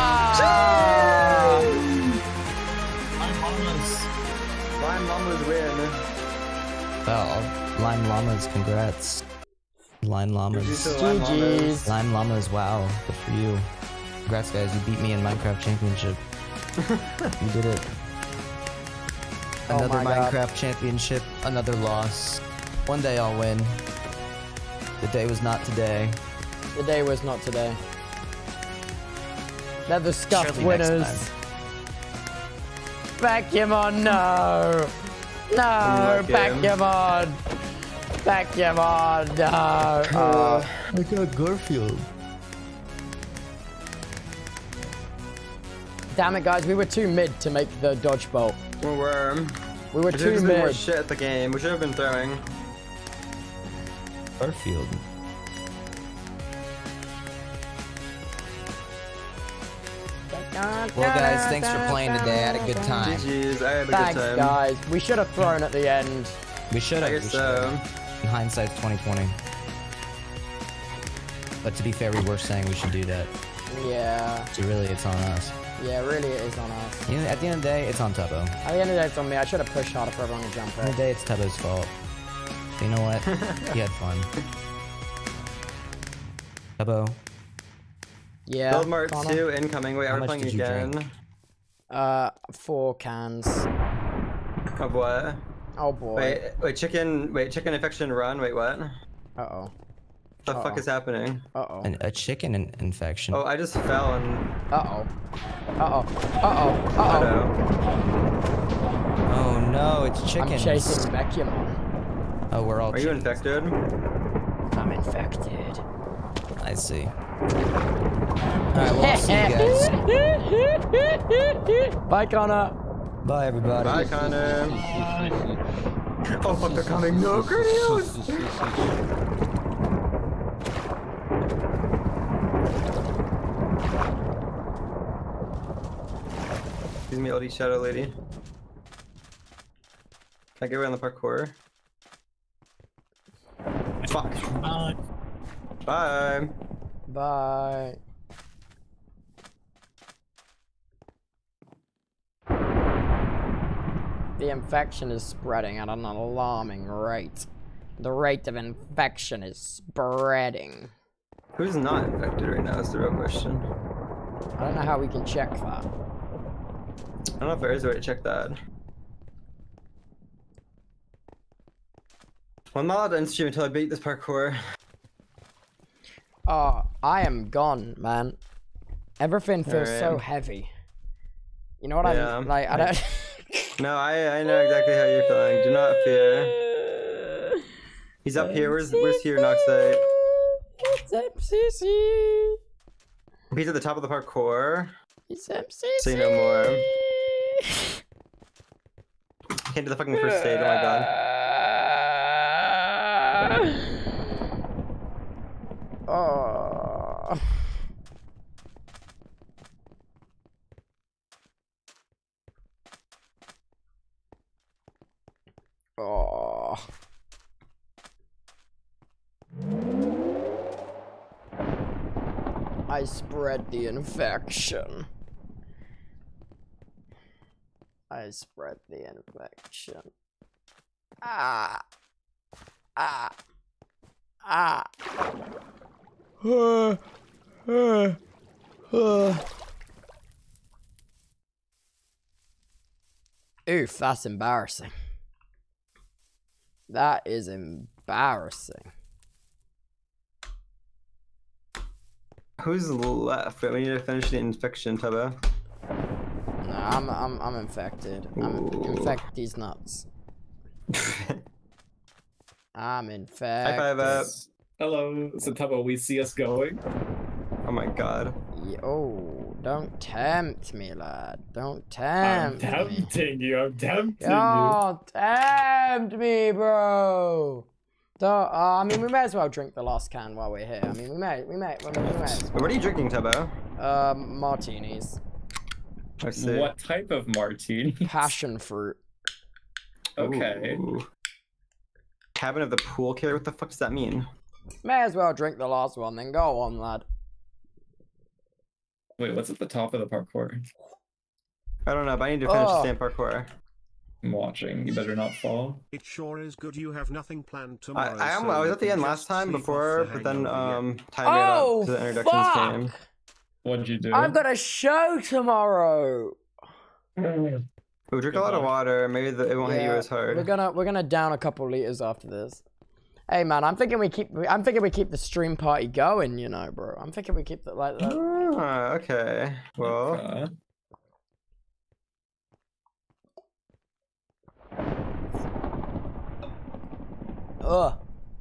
I'm Llamas win. Oh, Lime Llamas, congrats. Lime Llamas. GG's. Lime Llamas, wow. Good for you. Congrats, guys. You beat me in Minecraft Championship. You did it. Oh Another my God. Minecraft Championship, another loss. One day I'll win. The day was not today. The day was not today. They're the scuffed Surely next winners. time. Beckymon, no. No, Unlucky. Beckymon. Beckymon, no. Oh. I got Garfield. Damn it, guys. We were too mid to make the dodge bolt. We were Too been more mid. shit at the game. We should have been throwing. Garfield. Well, guys, thanks for playing today. I had a good time. GG's. I had a good Thanks, time. guys. We should have thrown at the end. We should I have. guess so. In hindsight's 2020. But to be fair, we were saying we should do that. Yeah. So really, it's on us. Yeah, really it is on us. You know, at the end of the day, it's on Tubbo. At the end of the day, it's on me. I should have pushed harder for everyone to jump At the end of the in. day, it's Tubbo's fault. But you know what? He had fun. Tubbo, Yeah. Build Mart Connor? 2 incoming. Wait, How are we much playing did you again? drink? 4 cans. Of what? Oh boy. Wait, chicken infection run. Wait, what? Uh-oh. What the fuck is happening? Uh-oh. a chicken infection. Oh, I just fell and. Uh-oh. Uh-oh. Uh-oh. Uh-oh. Uh-oh. Oh no, it's chicken. I'm chasing Beckymon. Oh, we're all. Are you infected? I'm infected. I see. Alright, well, I'll see you guys. Bye, Connor. Bye, everybody. Bye, Connor. Oh fuck, they're coming. No, Granios! Excuse me, oldie shadow lady. Can I get away on the parkour? Fuck. Bye. Bye. The infection is spreading at an alarming rate. The rate of infection is spreading. Who's not infected right now is the real question. I don't know how we can check that. I don't know if there is a way to check that. Well, I'm not allowed to end stream until I beat this parkour. Oh, I am gone, man. Everything feels so Alright. heavy. You know what Yeah, I mean? Like, I don't... No, I know exactly how you're feeling. Do not fear. He's up here. Where's here, Noxite? It's MCC. He's at the top of the parkour. It's MCC. Say no more. Can't do the fucking first stage. Oh my god. Oh. Oh. I spread the infection. I spread the infection. Ah. Ah. Ah. Oof, that's embarrassing. That is embarrassing. Who's left? We need to finish the infection, Tubbo. Nah, I'm infected. I'm infect these nuts. I'm infected. High five up. Hello, so Tubbo, we see us going. Oh my god. Oh, don't tempt me, lad. Don't tempt me. I'm tempting you. I'm tempting you. Don't tempt me, bro. Don't, I mean, we may as well drink the last can while we're here. I mean, we may. What are you drinking, Tubbo? Martinis. I see. What type of martini? Passion fruit. Okay. Ooh. Cabin of the Pool Killer? What the fuck does that mean? May as well drink the last one, then go on, lad. Wait, what's at the top of the parkour? I don't know, but I need to finish the same parkour. I'm watching. You better not fall. It sure is good you have nothing planned tomorrow. I was at the end last time before, but then time made up to the introductions game. What'd you do? I've got a show tomorrow. We drink a lot of water. Maybe it won't hit you as hard. We're gonna down a couple liters after this. Hey man, I'm thinking we keep the stream party going. You know, bro. I'm thinking we keep it like that. Ah, okay. Well. Ugh.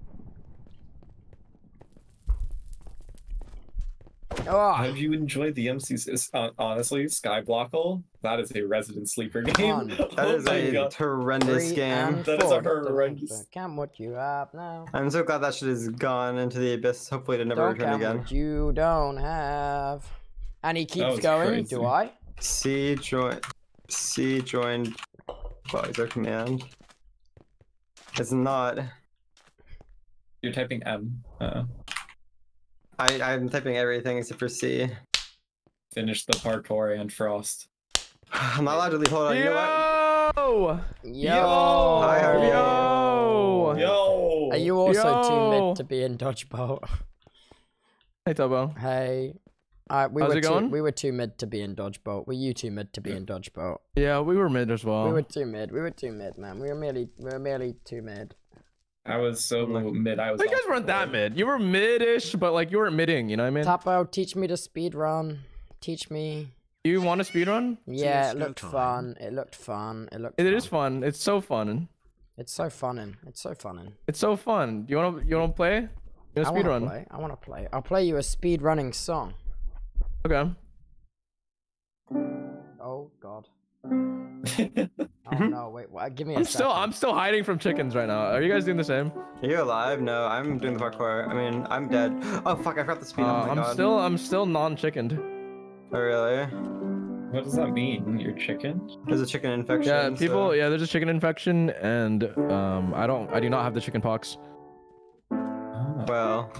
Oh. Have you enjoyed the MCC? Honestly, Skyblockle, that is a resident sleeper game. That is a horrendous game. That is a horrendous. Count what you have now. I'm so glad that shit has gone into the abyss. Hopefully to never return again. What you don't have. And he keeps going. Crazy. Do I? C joined advisor command. It's not. You're typing M. I'm typing everything except for C. Finish the parkour, Antfrost. I'm not allowed to leave. Hold on. You know what? Yo! Hi, Harvey. Yo! Are you also too mid to be in dodgeball? Hey, Tubbo. Hey. How's it going? We were too mid to be in dodgeball. Were you too mid to be in dodgeball? Yeah, we were mid as well. We were too mid. We were too mid, man. We were merely too mid. I was so mid. You guys weren't that mid. You were mid-ish, but like you weren't midding. You know what I mean? Tubbo, teach me to speed run. Teach me. You want to speed run? Yeah, it looked fun. It looked fun. It is fun. It's so fun. It's so funnin'. It's so funnin'. It's so fun. You wanna play? You wanna speed run? I wanna play. I'll play you a speed running song. Okay. Oh God. Oh no! Wait, give me a second. I'm still hiding from chickens right now. Are you guys doing the same? Are you alive? No, I'm doing the parkour. I mean, I'm dead. Oh fuck! I forgot the speed. Oh my God. I'm still non-chickened. Oh really? What does that mean? You're chicken? There's a chicken infection. Yeah, people. So... Yeah, there's a chicken infection, and I do not have the chicken pox. Oh. Well.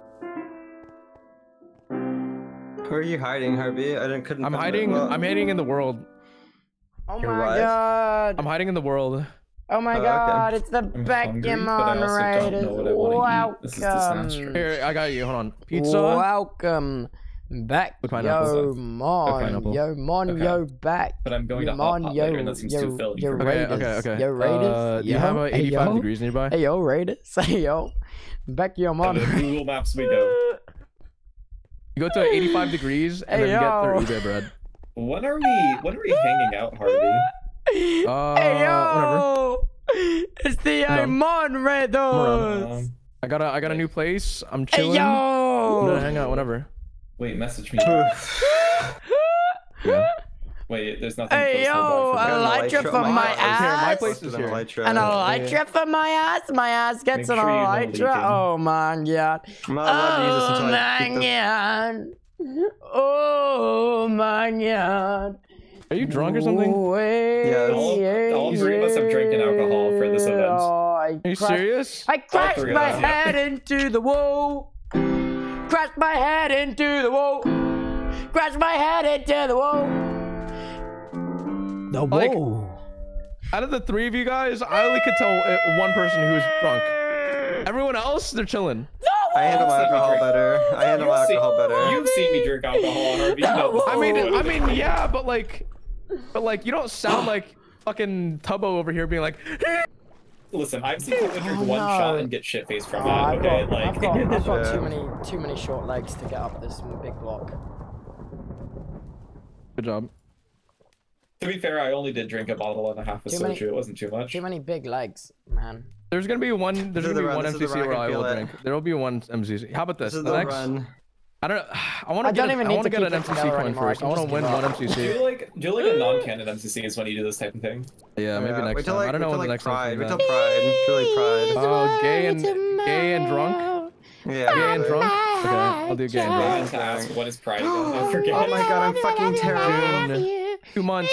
Where are you hiding, Harvey? I'm hiding. I'm hiding in the world. Oh my God! I'm hiding in the world. Oh my God! It's the Pokemon Raiders. Welcome. Here, I got you. Hold on. Pizza. Welcome back, yo mon, yo mon, yo back. But I'm going to hot later, and that seems too filling. Yo Raiders. Okay. Yo Raiders. You have 85 degrees nearby. Hey yo Raiders. Hey yo. Back yo mon. Google Maps we go. You go to 85 degrees and then get their eBay bread. When are we hanging out, Harvey? Hey yo! Whatever. It's the Mon Raiders. I got a new place. I'm chilling. Hey yo! I'm gonna hang out whenever. Wait, message me. Yeah. Wait, there's nothing. Hey yo, elytra for my ass. Here, my place is here. An elytra for my ass. My ass gets an elytra. Oh my God. Oh my God. Oh my God. Are you drunk or something? Yes. All three of us have drinking alcohol for this event. Are you serious? I crashed my head into the wall. Crashed my head into the wall. Crash my head into the wall. The wall. Like, out of the 3 of you guys, I only could tell one person who's drunk. Everyone else, they're chilling. I handle my alcohol better. I handle my alcohol better. You've seen me drink alcohol, Harvey. I mean, yeah, but like, you don't sound like fucking Tubbo over here being like. Listen, I've seen people drink one shot and get shit faced from that. Okay, I've got too many short legs to get up this big block. Good job. To be fair, I only did drink a bottle and a half of soju. It wasn't too much. Too many big legs, man. There's gonna be one. There's gonna be one MCC where I will drink. There will be one MCC. How about this? The next. I don't. I want to get. I want to get an MCC coin first. I want to win one MCC. Do you like a non-canon MCC when you do this type of thing? Yeah, maybe next time. I don't know when the next time. Wait till Pride. Truly Pride. Oh, gay and drunk. Yeah. Gay and drunk. Okay, I'll do gay and drunk. I meant to ask, what is Pride again? I forget. Oh my god, I'm fucking terrible. 2 months.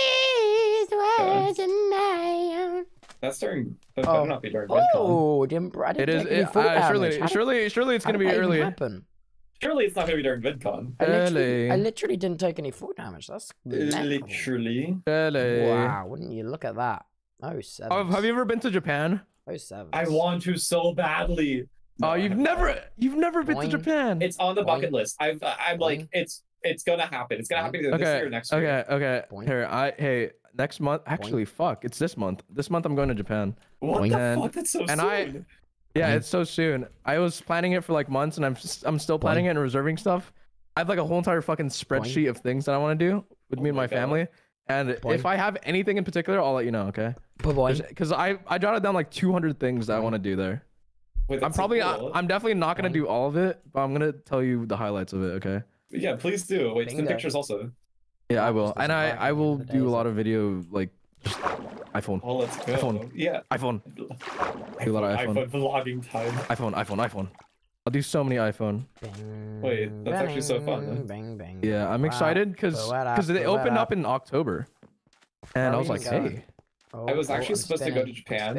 That's during. That better not be during VidCon. Oh, it is. Surely it's gonna be early. Surely it's not gonna be during VidCon. I literally didn't take any fall damage. That's literally. Wow, wouldn't you look at that? Oh, 7. Have you ever been to Japan? Oh, 7. I want to so badly. Oh, you've never been to Japan. It's on the bucket list. I'm like, it's gonna happen. It's gonna happen either this year or next year. Okay. Hey, next month. Actually, fuck. It's this month. This month I'm going to Japan. What the fuck? That's so soon. Yeah, it's so soon. I was planning it for like months, and I'm still planning it and reserving stuff. I have like a whole entire fucking spreadsheet of things that I want to do with me and my family. And if I have anything in particular, I'll let you know. Okay. Because I jotted down like 200 things that I want to do there. Wait, I'm definitely not gonna do all of it, but I'm gonna tell you the highlights of it. Okay. Yeah, please do. Wait, some pictures also. Yeah, I will, and I will do a lot of video like just iPhone. Oh, let's go. iPhone. Yeah. iPhone. Do a lot of iPhone vlogging time. iPhone. I'll do so many iPhone. Wait, that's actually so fun. Yeah, I'm exciid because they opened up in October, and I was like, hey. I was actually supposed to go to Japan.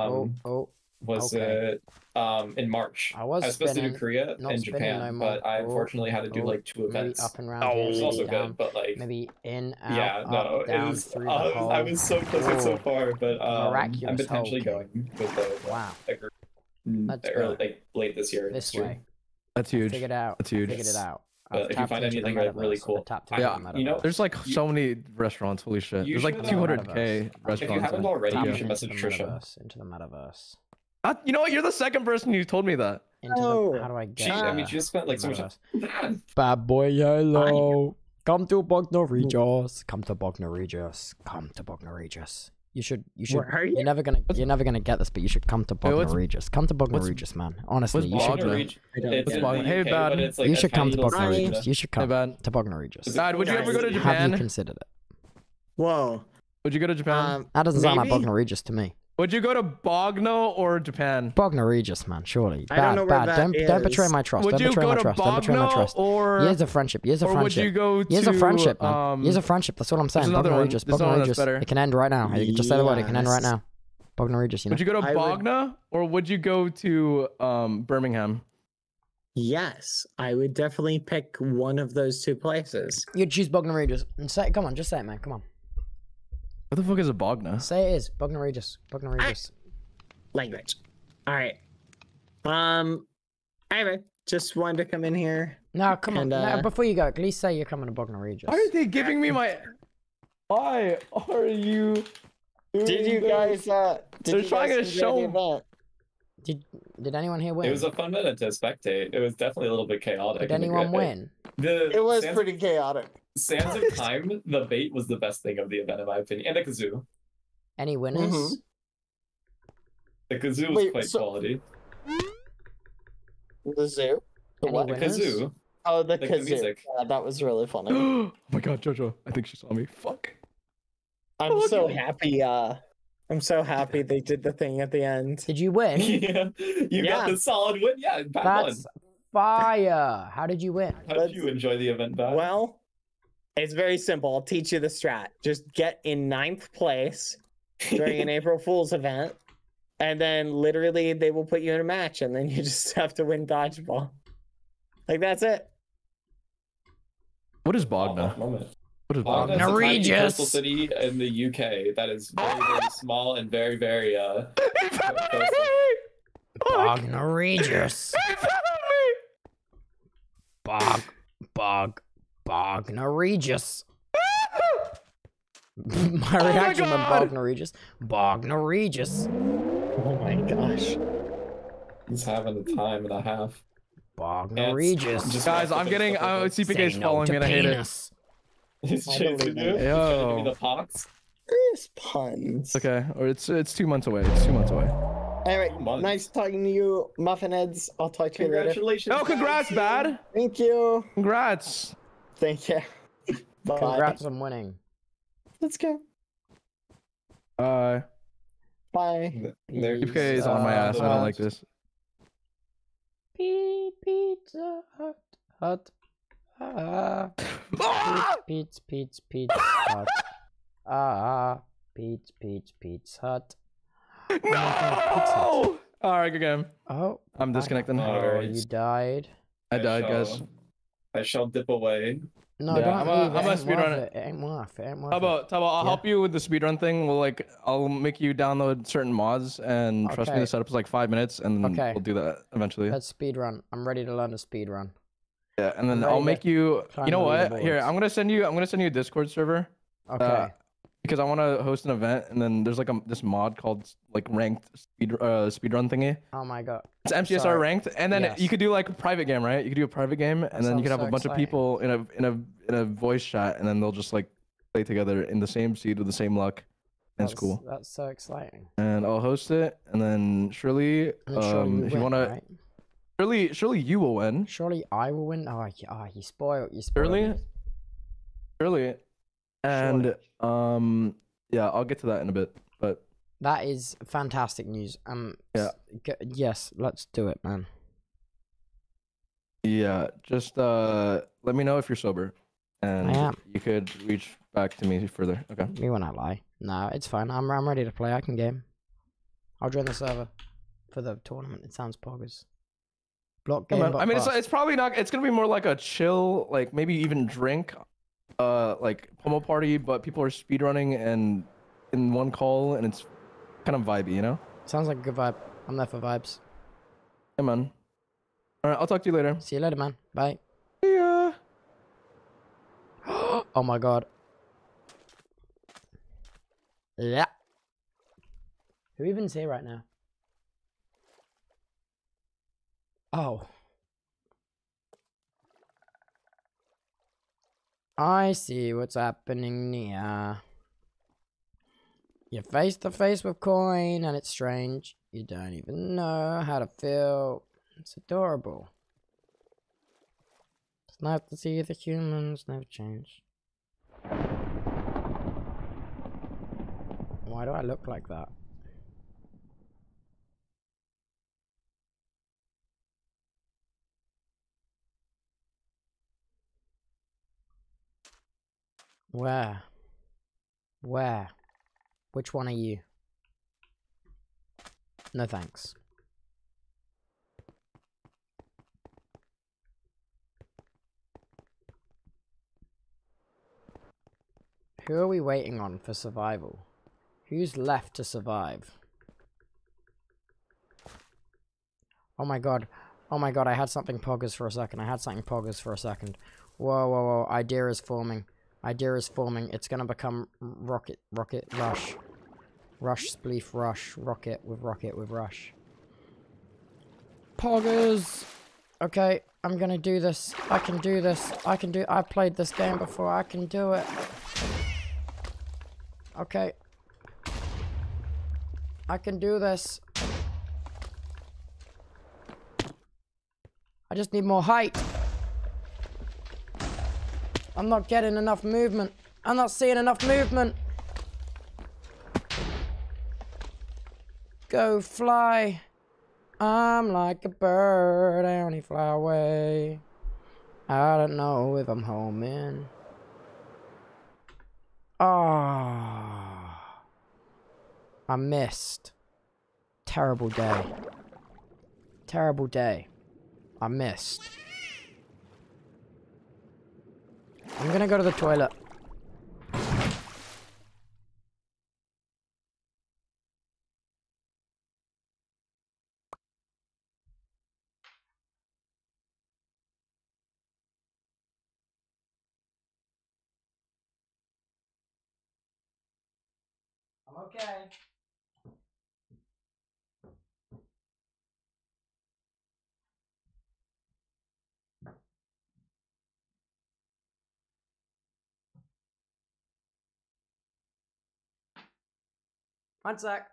It in March? I was supposed to do Korea and Japan, but I unfortunately had to do like 2 events. Up and round, it was also good, but like maybe in, out, yeah, no, up, down, it was. through the hole. I was so close and so far, but I'm potentially hole. going with the like late this year. This way. That's huge. Figured it out. That's huge. Figured it out. But if you find anything like really cool, you know, there's like so many restaurants. Holy shit! There's like 200k restaurants. If you haven't already, you should message Trisha. Into the metaverse. You know what? You're the second person who told me that. How do I get? I mean, she just spent like so much time. Badboyhalo. Come to Bognor Regis. Come to Bognor Regis. Come to Bognor Regis. You should. You're never gonna get this, but you should come to Bognor Regis. Come to Bognor Regis, man. Honestly, you should. Hey, Bad. You should come to Bognor Regis. You should come to Bognor Regis. Bad. Would you ever go to Japan? Have you considered it? Whoa. Would you go to Japan? That doesn't sound like Bognor Regis to me. Would you go to Bogno or Japan? Bognor Regis, man, surely. I don't know where that is. Don't betray my trust. Would you go to Bogno or... Years of friendship. Years of friendship. Would you go to... Years of friendship, man. Years of friendship. That's what I'm saying. Bognor Regis. Bognor Regis. It can end right now. Just say the word. It can end right now. Bognor Regis, you know? Would you go to Bogna or would you go to Birmingham? Yes, I would definitely pick one of those 2 places. You'd choose Bognor Regis. And say it. Come on, just say it, man. Come on. What the fuck is a Bogna? Say it is. Bognor Regis. Bognor Regis. Language. All right. Anyway, just wanted to come in here. No, come on. No, before you go, at least say you're coming to Bognor Regis. Why are they giving me my... Why are you... Did you guys... They're trying to show... Did anyone here win? It was a fun minute to spectate. It was definitely a little bit chaotic. Did anyone win? It was pretty chaotic. Sands of Time, the bait was the best thing of the event, in my opinion. And the kazoo. Any winners? The kazoo was quite quality. The zoo? The what? The kazoo. Oh, the kazoo. Yeah, that was really funny. Oh my god, Jojo. I think she saw me. Fuck. I'm so happy. I'm so happy they did the thing at the end. Did you win? Yeah. You got the solid win. Yeah, That's fire. How did you win? How did you enjoy the event, Bad? Well, it's very simple. I'll teach you the strat. Just get in 9th place during an April Fool's event. And then literally they will put you in a match and then you just have to win dodgeball. Like, that's it. What is Bogna? What is Bogna? Bogna? It's a tiny coastal city in the UK that is very, very small and very, very Bogna Regis. Bogna Regis. My reaction when Bogna Regis. Bogna Regis. Oh my gosh. He's having a time and a half. Bogna Regis. Guys, I'm getting CPK's following me and I hate it. He's chasing you. Yo. Give me the pox. There's puns. Okay, or it's 2 months away. It's 2 months away. Anyway, nice talking to you, Muffin Heads. I'll talk to you later. Congratulations. Oh, congrats, Bad. Thank you. Congrats. Thank you. Bye. Congrats on winning. Let's go. Bye. CPK is on my ass. I don't like this. Pizza Hut. Pizza Hut. Pizza Hut. No! Alright, good game. Oh. I'm disconnecting. Oh, you died. I died, guys. I shall dip away. No, yeah, don't leave. I'm a speedrunner. It ain't worth it. Tubbo, I'll help you with the speedrun thing. I'll make you download certain mods, and trust me, the setup is like 5 minutes, and we'll do that eventually. Let's speedrun. I'm ready to learn to speedrun. Yeah, and then I'll make you. You know what? Here, I'm gonna send you a Discord server. Okay. Because I want to host an event, and then there's like this mod called like ranked speedrun thingy. Oh my god. It's MCSR ranked, and then you could do like a private game, right? You could do a private game, and then you could have a bunch of people in a voice chat, and then they'll just like play together in the same seed with the same luck. And it's cool. That's so exciting. And I'll host it, and then surely, if you wanna, right? surely you will win. Surely I will win. Oh, you spoiled. Surely. And yeah, I'll get to that in a bit, but that is fantastic news. Yeah. Yes, let's do it, man. Yeah, just let me know if you're sober, and I am. you could reach back to me further. Okay. Me when I lie. No, it's fine. I'm ready to play. I can game. I'll join the server for the tournament. It sounds poggers. Block game. I mean, it's probably not. It's gonna be more like a chill, like maybe even drink. Like promo party, but people are speedrunning and in one call, and it's kind of vibey, you know? Sounds like a good vibe. I'm there for vibes. Hey, man. Alright, I'll talk to you later. See you later, man. Bye. See ya. Oh my god. Yeah. Who even's here right now? Oh. I see what's happening here. You're face to face with Coin, and it's strange. You don't even know how to feel. It's adorable. It's nice to see the humans never change. Why do I look like that? Where? Where? Which one are you? No thanks. Who are we waiting on for survival? Who's left to survive? Oh my god. Oh my god, I had something poggers for a second. Whoa, whoa, whoa. Idea is forming. It's gonna become rocket, rush. Rush, spleef, rush. Rocket with rush. Poggers! Okay, I'm gonna do this. I can do this. I've played this game before. I can do it. Okay. I can do this. I just need more height. I'm not getting enough movement. I'm not seeing enough movement. Go fly. I'm like a bird. I only fly away. I don't know if I'm homing. Ah. I missed. Terrible day. Terrible day. I missed. I'm gonna go to the toilet. I'm okay. One sec.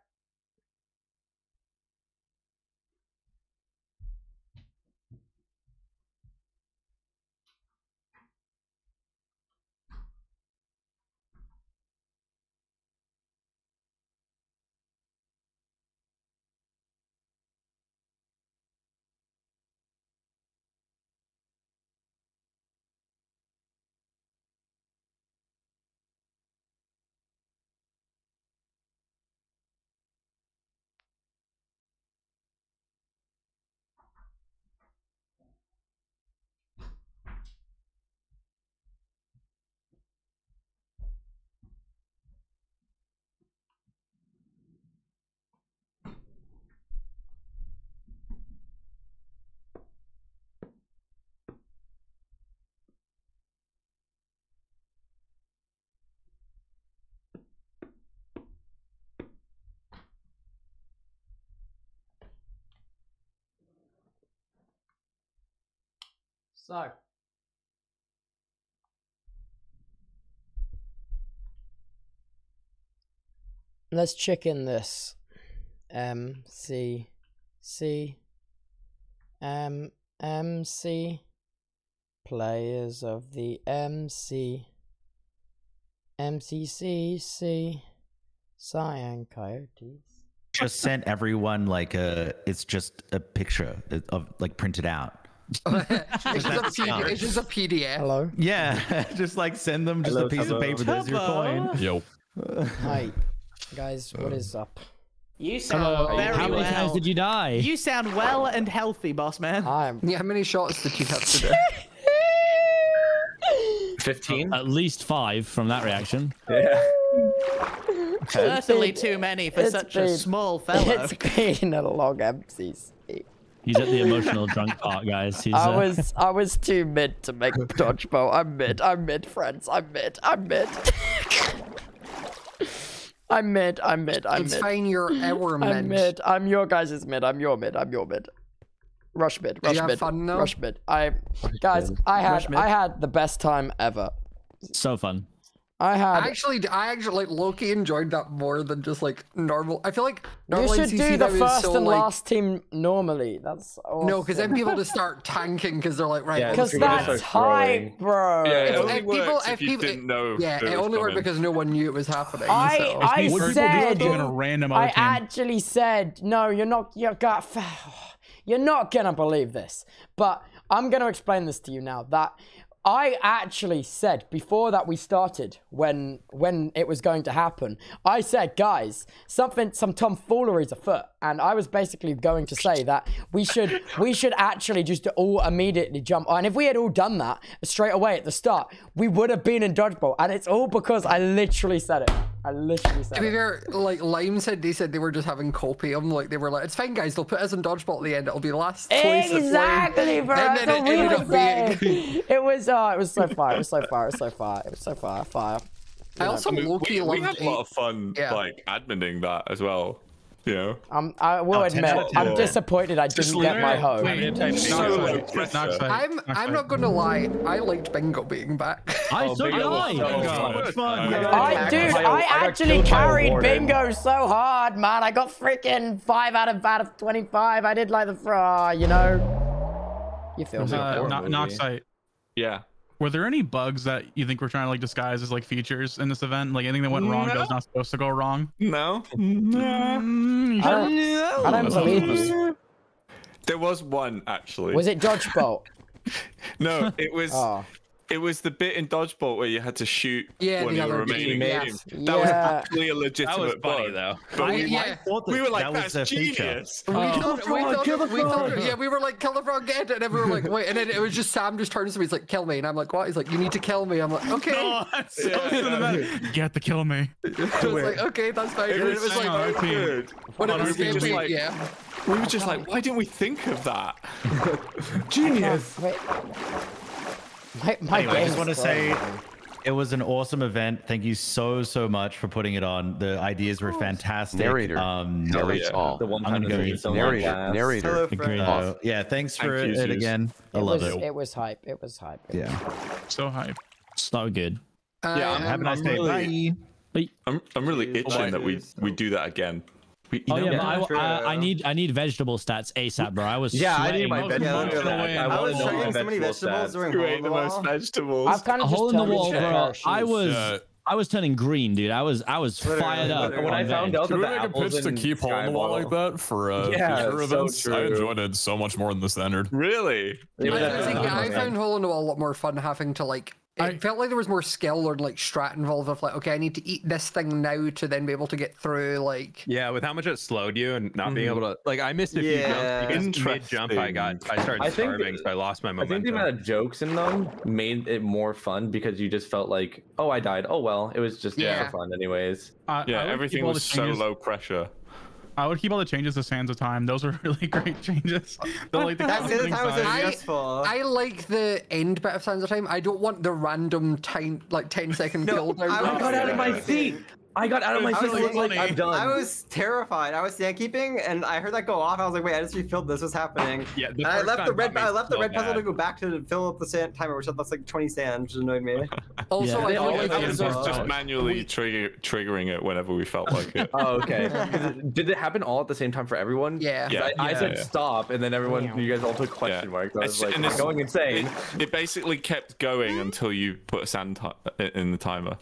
So. Let's check in this. MCC. MC. Players of the MCC. Cyan Coyotes. Just sent everyone like it's just a picture of like printed out. It's just a PDF. Hello? Yeah, just like send them just a piece of paper. There's your coin. Yo. Hi, guys, what is up? You sound very How many times did you die? You sound well and healthy, boss man. Yeah, how many shots did you have today? 15. At least 5 from that reaction. Yeah. Certainly too many for such a small fellow. It's been a long MCC. He's at the emotional drunk part, guys. He's, I was too mid to make dodgeball. I'm mid, friends. I'm mid. I'm mid. It's fine, you're our mid. I'm mid. I'm your guys' mid. I'm your mid. Rush mid. Rush mid. I had the best time ever. So fun. I actually like low-key enjoyed that more than just like normal. I feel like normal you should MCC do the first so, and like, last team normally. That's awesome. No, because then people just start tanking because they're like, right. Because that's hype, bro. Yeah, it only works if you didn't know. Yeah, it only worked because no one knew it was happening. I I actually said, no, you're not gonna believe this, but I'm gonna explain this to you now. That I actually said before that we started, when it was going to happen, I said, guys, some tomfoolery's afoot, and I was basically going to say that we should actually just all immediately jump on. And if we had all done that straight away at the start, we would have been in dodgeball, and it's all because I literally said it. To be fair, like Lime said, they were just having copium. Like they were like, it's fine, guys. They'll put us in dodgeball at the end. It'll be the last place. Exactly, bro. And then it ended up being. It was so far. It was so far. I also we had a lot of fun, Yeah. like adminning that as well. You know. I will admit, I'm disappointed I didn't get my home. I'm not gonna lie. I liked Bingo being back. I actually carried Bingo so hard, man. I got freaking 5 out of 25. I did like the you know. You feel me? Noxite. Yeah. Were there any bugs that you think we're trying to like disguise as like features in this event? Like anything that went wrong that was not supposed to go wrong? No. I don't believe you. There was one actually. Was it dodgeball? No, it was. It was the bit in Dodgeball where you had to shoot one of your remaining teams. That was actually a legitimate bug, though. But we were like, that's genius. We were like, kill the frog, get it, and everyone were like, wait, and then it was just Sam just turns to me, he's like, kill me, and I'm like, what? He's like, you need to kill me. I'm like, okay. No, you have to kill me. I was like, okay, that's fine. It was like good. When it was we were just like, why didn't we think of that? Genius. My I just want to say it was an awesome event. Thank you so much for putting it on. The ideas were fantastic. Narrator. The one time narrator. Awesome. Yeah, thanks for it again. I love it. It was hype. It was hype. Yeah. So hype. So good. Yeah, have a nice day. Bye. I'm really itching that we do that again. I need vegetable stats ASAP, bro. I was I need my vegetables. I was chugging so many vegetables during Hole in the Wall. Most vegetables. I've kind of Hole in the Wall, bro. I was turning green, dude. I was fired up. When I found out that the apples pitch to keep Hole in the Wall like that for future events, I enjoyed it so much more than the standard. Really? I found Hole in the Wall a lot more fun having to like. It felt like there was more skill or like strat involved of like, okay, I need to eat this thing now to then be able to get through like. Yeah, with how much it slowed you and not being able to like, I missed a few jumps because mid jump I started starving, so I lost my momentum. I think the amount of jokes in them made it more fun because you just felt like, oh, I died. Oh well, it was just for fun anyways. Everything was so low pressure. I would keep all the changes to Sands of Time. Those were really great changes. I like the end bit of Sands of Time. I don't want the random 10-second cooldown. I got out of my seat. I got out of my seat. Like, I'm done. I was terrified. I was stand keeping, and I heard that go off. I was like, "Wait, I just refilled this. What's happening?" Yeah. And I left the red puzzle to go back to fill up the sand timer, which that's like 20 sand, which annoyed me. Also, I feel like just manually triggering it whenever we felt like it. Oh, okay. Did it happen all at the same time for everyone? Yeah. I said stop, and then you guys all took question marks. I was like, it's going insane. It basically kept going until you put a sand in the timer.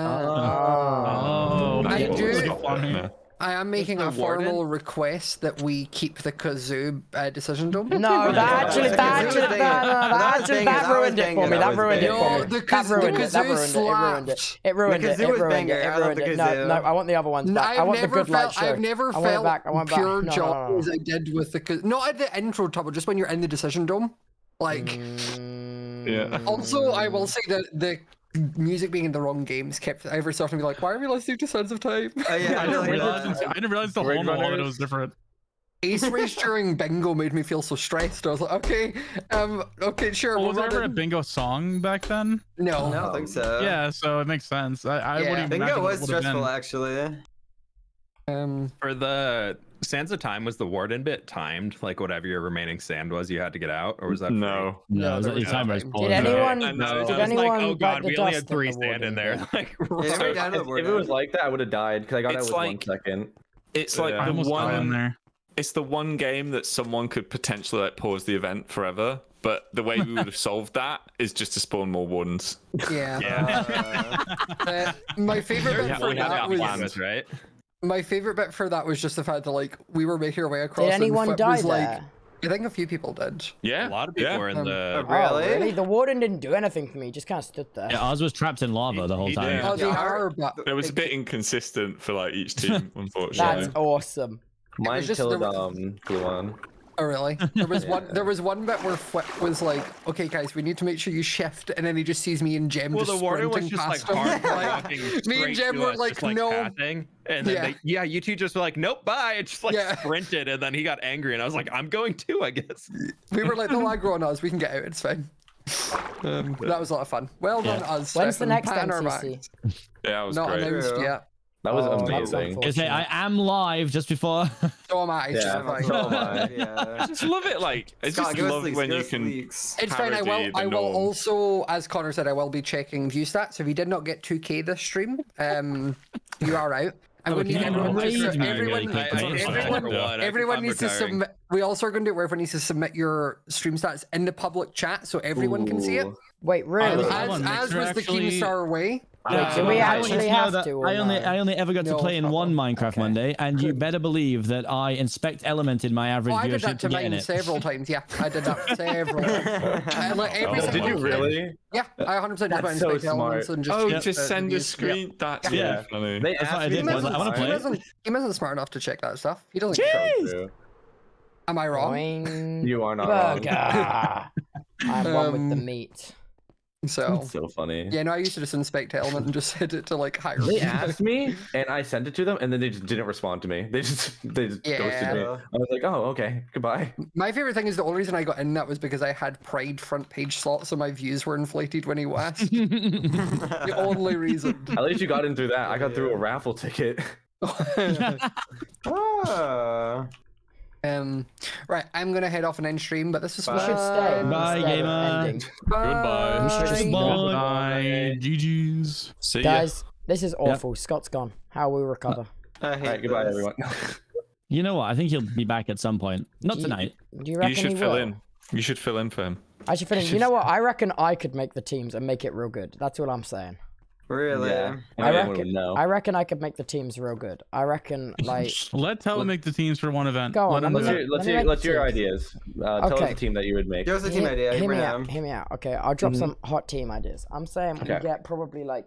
I am making a formal request that we keep the kazoo decision dome. No, that ruined it for me. That ruined it for me. It ruined it. No, I want the other ones back. I want the good light show. I've never felt pure joy as I did with the not at the intro Tubbo, just when you're in the decision dome. Like, also, I will say that the music being in the wrong games kept every starting to be like, why are we listening to Sands of Time? I didn't realize the whole model was different. Ace race during bingo made me feel so stressed. I was like, okay, sure. Was there ever a bingo song back then? No, I don't think so. Yeah, so it makes sense. Bingo was stressful actually. For the Sands of Time, was the warden bit timed? Like whatever your remaining sand was, you had to get out, or was that no? Did anyone? Oh god, we only had 3 sand in there. Like, if it was like that, I would have died because I got out with 1 second. It's like the one. It's the one game that someone could potentially like pause the event forever. But the way we would have solved that is just to spawn more wardens. My favorite bit for that was right. My favorite bit for that was just the fact that like we were making our way across. Did anyone die there? Like, I think a few people did. Yeah, a lot of people were in the. Really? The warden didn't do anything for me. Just kind of stood there. Yeah, ours was trapped in lava the whole time. It was a bit inconsistent for like each team, unfortunately. That's awesome. Mine killed Gluon. Oh really? There was one bit where Flip was like, "Okay, guys, we need to make sure you shift," and then he just sees me and Jem just sprinting past him. Me and Jem were like, "No." And then you two just were like, "Nope, bye." It just like sprinted, and then he got angry, and I was like, "I'm going too, I guess." We were like, "Don't aggro on us. We can get out. It's fine." That was a lot of fun. Well done, us. When's the next MCC? Yeah, it was not great. announced yet. That was amazing. I am live just before. So am I. I just love it. Like, I just love when you can. It's fine. I will also, as Connor said, I will be checking view stats. If you did not get 2K this stream, you are out. I'm going to need everyone needs to submit. We also are going to do it where everyone needs to submit your stream stats in the public chat so everyone can see it. Wait, really? As was the Keemstar way. Wait, do we actually have to? I only ever got to play in one Minecraft Monday, and you better believe that I inspect element in my average I did viewership that to mine several times. Yeah, I did that several times. Like Did you really? Yeah, I 100% did That's so smart. and just just send a screen. That's really funny. That's what I did. I want to play. He isn't smart enough to check that stuff. He doesn't care. Am I wrong? You are not wrong. I'm one with the meat. So funny. Yeah, no, I used to just inspect element and just hit it to like higher. They asked me, and I sent it to them, and then they just didn't respond to me. They just ghosted me. I was like, oh, okay, goodbye. My favorite thing is the only reason I got in that was because I had Pride front page slots, so my views were inflated when he asked. The only reason. At least you got in through that. I got through a raffle ticket. Right, I'm gonna head off and end stream, but this is we should stay. Bye, gamer. Goodbye. Bye. GG's. See ya. Guys, this is awful. Scott's gone. How will we recover? Alright, goodbye, everyone. You know what? I think he'll be back at some point. Not tonight. Do you reckon You should he fill will? in. You should fill in for him. I should fill in. You know what? I reckon I could make the teams and make it real good. That's what I'm saying. Really? Yeah. I reckon I could make the teams real good. I reckon like let Tubbo make the teams for one event. Go on. Let's hear your ideas. Tell us the team that you would make. Give us a team idea. Hear me out. Okay, I'll drop some hot team ideas. I'm saying we get probably like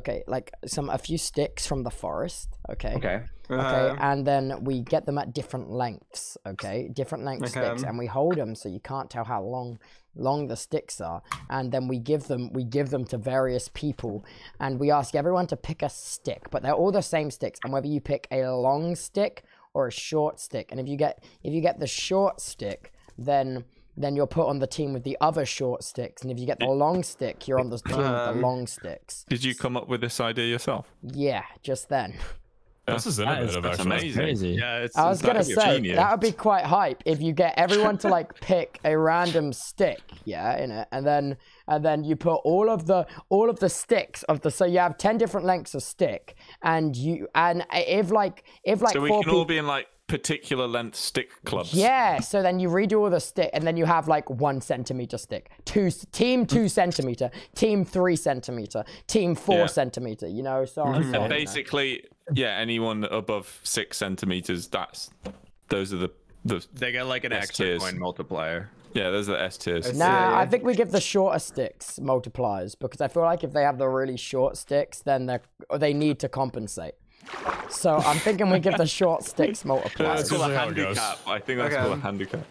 a few sticks from the forest. Okay, and then we get them at different lengths. Different length sticks, and we hold them so you can't tell how long the sticks are, and then we give them to various people, and we ask everyone to pick a stick, but they're all the same sticks, and whether you pick a long stick or a short stick, and if you get the short stick, then you're put on the team with the other short sticks, and if you get the long stick, you're on the team with the long sticks. Did you come up with this idea yourself? Yeah, just then. This is innovative, that's actually. amazing. Crazy. Yeah, I was gonna say that would be quite hype if you get everyone to like pick a random stick, in it, and then you put all of the sticks of the, so you have 10 different lengths of stick, and if so we can all be in like particular length stick clubs. Yeah, so then you redo all the stick, and then you have like 1 centimeter stick, team 2 centimeter, team 3 centimeter, team 4 centimeter. You know, so and basically, anyone above 6 centimeters, those are the they get like an extra coin multiplier. Yeah, those are the S tiers. Nah, I think we give the shorter sticks multipliers, because I feel like if they have the really short sticks, then they need to compensate. So I'm thinking we give the short sticks multipliers. That's called a handicap. I think that's called a handicap.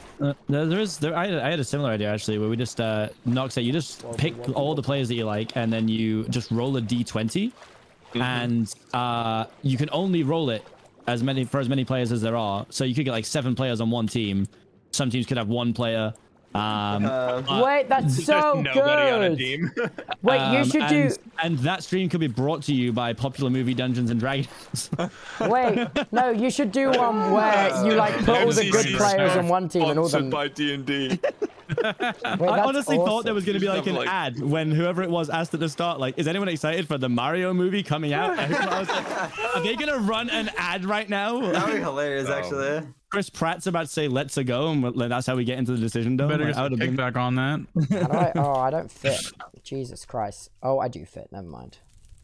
I had a similar idea actually, where we just Nox, you just pick all the players that you like, and then you just roll a d20, and you can only roll it for as many players as there are. So you could get like 7 players on one team. Some teams could have 1 player. Wait, that's so nobody good. on a team. Wait, you should do. And that stream could be brought to you by popular movie Dungeons and Dragons. Wait, no, you should do one where you like put all the good players on one team and all them. By D&D. I honestly thought there was going to be like an ad when whoever it was asked at the start, like, is anyone excited for the Mario movie coming out? And I was like, are they going to run an ad right now? That would be hilarious, actually. Chris Pratt's about to say, let's go, and that's how we get into the decision dome. Better get some kickback on that. How do I don't fit. Jesus Christ. Oh, I do fit. Never mind.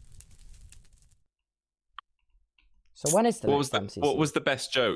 So when is the next MCC? What was the best joke?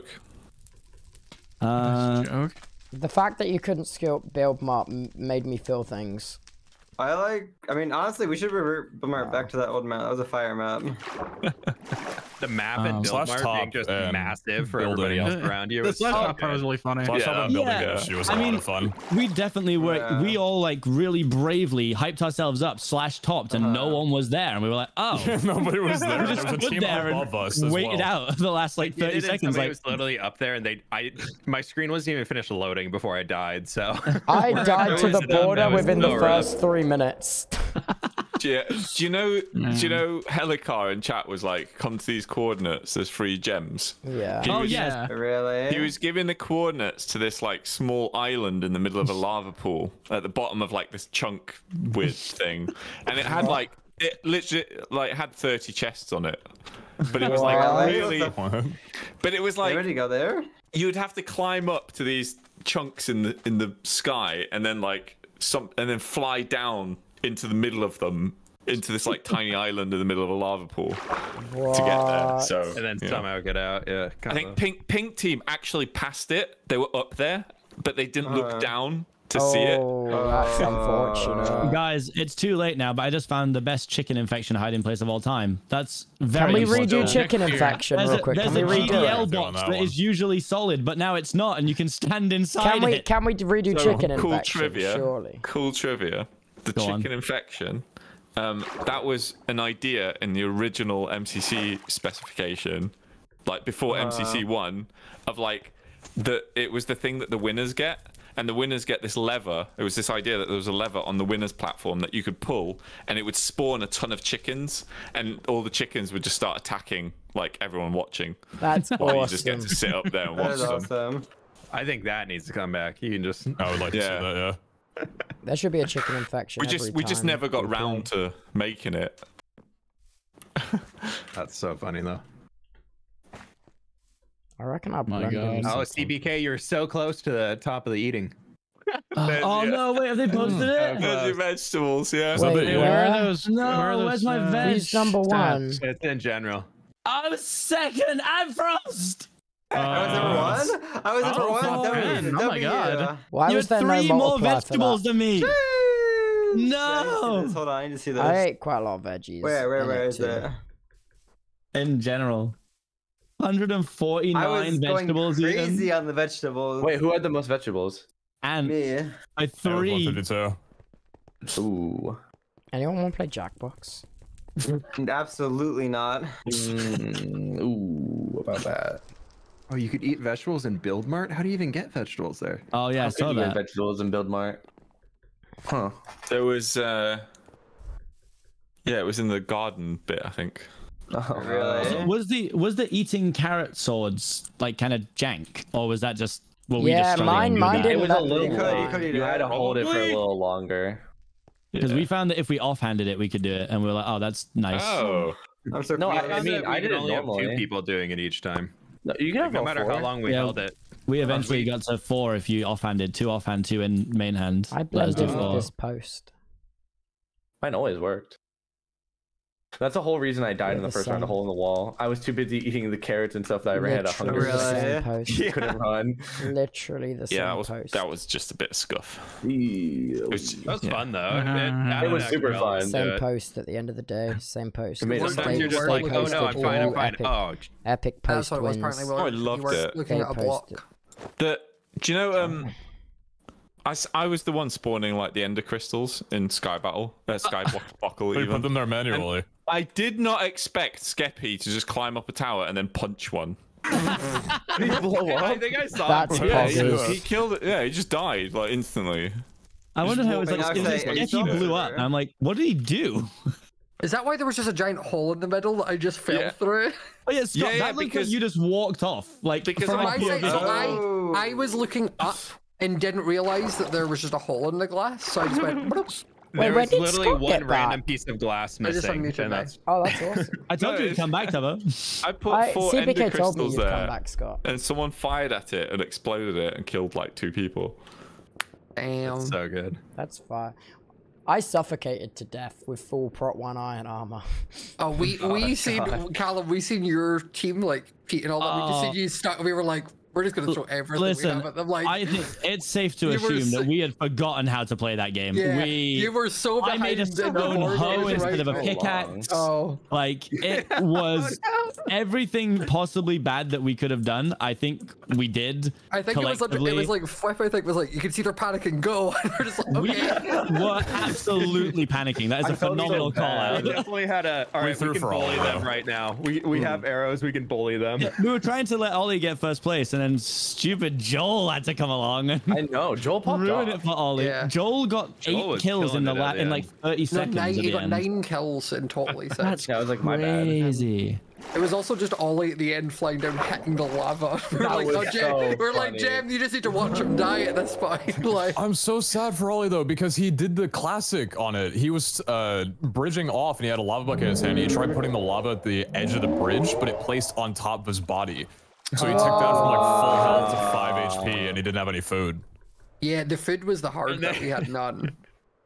Best joke? The fact that you couldn't build map made me feel things. I mean, honestly, we should revert back to that old map. That was a fire map. The map and build map being just massive for everybody else around you. The top part was really funny. I mean, fun. We definitely were. We all like really bravely hyped ourselves up, /topped, and no one was there, and we were like, oh, nobody was there. We just stood there and waited out the last like 30 seconds. Somebody was literally up there, and my screen wasn't even finished loading before I died. So I died to the border within the first 3 minutes. Do you know Helicar in chat was like, come to these coordinates, there's 3 gems. Yeah. Really? He was giving the coordinates to this like small island in the middle of a lava pool at the bottom of like this chunk width thing, and it had like, it literally like had 30 chests on it, but it was like really, but it was like, where did you go there? You'd have to climb up to these chunks in the sky, and then like and then fly down into the middle of them into this like tiny island in the middle of a lava pool to get there. So and then somehow get out. Yeah. I think pink team actually passed it. They were up there, but they didn't look down to see it. That's unfortunate. Guys, it's too late now, but I just found the best chicken infection hiding place of all time. That's very. Can we important. redo chicken infection real quick? There's a GDL box that is usually solid, but now it's not, and you can stand inside it. Can we redo chicken infection? Trivia. Surely. Cool trivia. The chicken infection. That was an idea in the original MCC specification, like before MCC 1, of like it was the thing that the winners get, and the winners get this lever. It was this idea that there was a lever on the winners platform that you could pull, and it would spawn a ton of chickens, and all the chickens would just start attacking like everyone watching. That's awesome. You just get to sit up there and watch them. Awesome. I think that needs to come back. You can just. I would like to see that. Yeah. There should be a chicken infection. We just never got round to making it. That's so funny though. I reckon I'll Oh, CBK, you're so close to the top of the eating. Oh no! Wait, have they posted it? There's your vegetables, yeah. Wait, where are those? No, where's my veg? Who's number one? It's in general. I was second. Antfrost. I was number one. I was number one. Oh my god! Why you was had there three no more multiplier for vegetables that? than me. No. Hold on, I need to see this. I ate quite a lot of veggies. Where is it? In general, 149 I was vegetables going crazy eaten. on the vegetables. Wait, who had the most vegetables? And me. I 3. Ooh. Anyone want to play Jackbox? Absolutely not. Ooh, about that. Oh, you could eat vegetables in Build Mart? How do you even get vegetables there? Oh yeah, I saw Get that. vegetables in Build Mart. Huh. There was yeah, it was in the garden bit, I think. Oh, really? Was the eating carrot swords like kind of jank, or was that just mine didn't. It was a little. You You had to hold it for a little longer. Because we found that if we offhanded it, we could do it, and we were like, "Oh, that's nice." Oh, I'm so no, I mean, I did it only have normally. 2 people doing it each time. No, you can have no matter how long we held it. We eventually got to 4 if you offhanded, 2 offhand, 2 in main hand. I blended with this post. Mine always worked. That's the whole reason I died in the first round, a hole in the wall. I was too busy eating the carrots and stuff that I ran out of hunger. Really? Couldn't run. Literally the same post. That was just a bit of scuff. That was fun though. It was super fun. Same post at the end of the day. Same post. Sometimes you're just like, oh no, I'm fine, I'm fine. Epic post wins. I loved it. Looking at a block. Do you know? I was the one spawning like the ender crystals in Sky Battle, Sky Buckle. You put them there manually. I did not expect Skeppy to just climb up a tower and then punch one. Did he blow up? I think I saw That's that. He killed it. Yeah, he just died like instantly. I wonder how it was like. Skeppy blew up. And I'm like, what did he do? Is that why there was just a giant hole in the middle that I just fell through? Oh yeah, Scott, that looked like you just walked off. Like because from my side, so I was looking up and didn't realize that there was just a hole in the glass, so I just went. There was literally one random piece of glass missing. Oh, that's awesome. I told you to come back, Tubbo. I put 4 ender CBK told me crystals you'd there, come back, Scott. and someone fired at it and exploded it and killed like 2 people. Damn. That's so good. That's fine. I suffocated to death with full prot 1 iron armor. Oh, we seen Callum. We seen your team like Pete and all that. We just seen you stuck. We were like, we're just gonna throw everything we have at them. Like, I think it's safe to assume that we had forgotten how to play that game. Yeah, you were so behind. I made a stone hoe instead of a pickaxe. Oh, like it was everything possibly bad that we could have done. I think we did. I think it was like Flip. I think was like you could see their panic and go. And we're just like, okay. We were absolutely panicking. That is a phenomenal call out. We definitely had a. All right, we can bully them right now. We have arrows. We can bully them. We were trying to let Ollie get first place, and then stupid Joel had to come along. I know Joel popped ruined off. it for Ollie. Yeah. Joel got 8 kills in the in like 30 seconds. He got 9 kills in total. He said. That's was like my bad. crazy. It was also just Ollie at the end flying down, hitting the lava. We're like, oh, Jem, we're like, Jem, you just need to watch him die at this point. Like, I'm so sad for Ollie though because he did the classic on it. He was bridging off and he had a lava bucket in his hand. He tried putting the lava at the edge of the bridge, but it placed on top of his body. So he took down from like full health to 5 HP and he didn't have any food. Yeah, the food was the hard that we had none.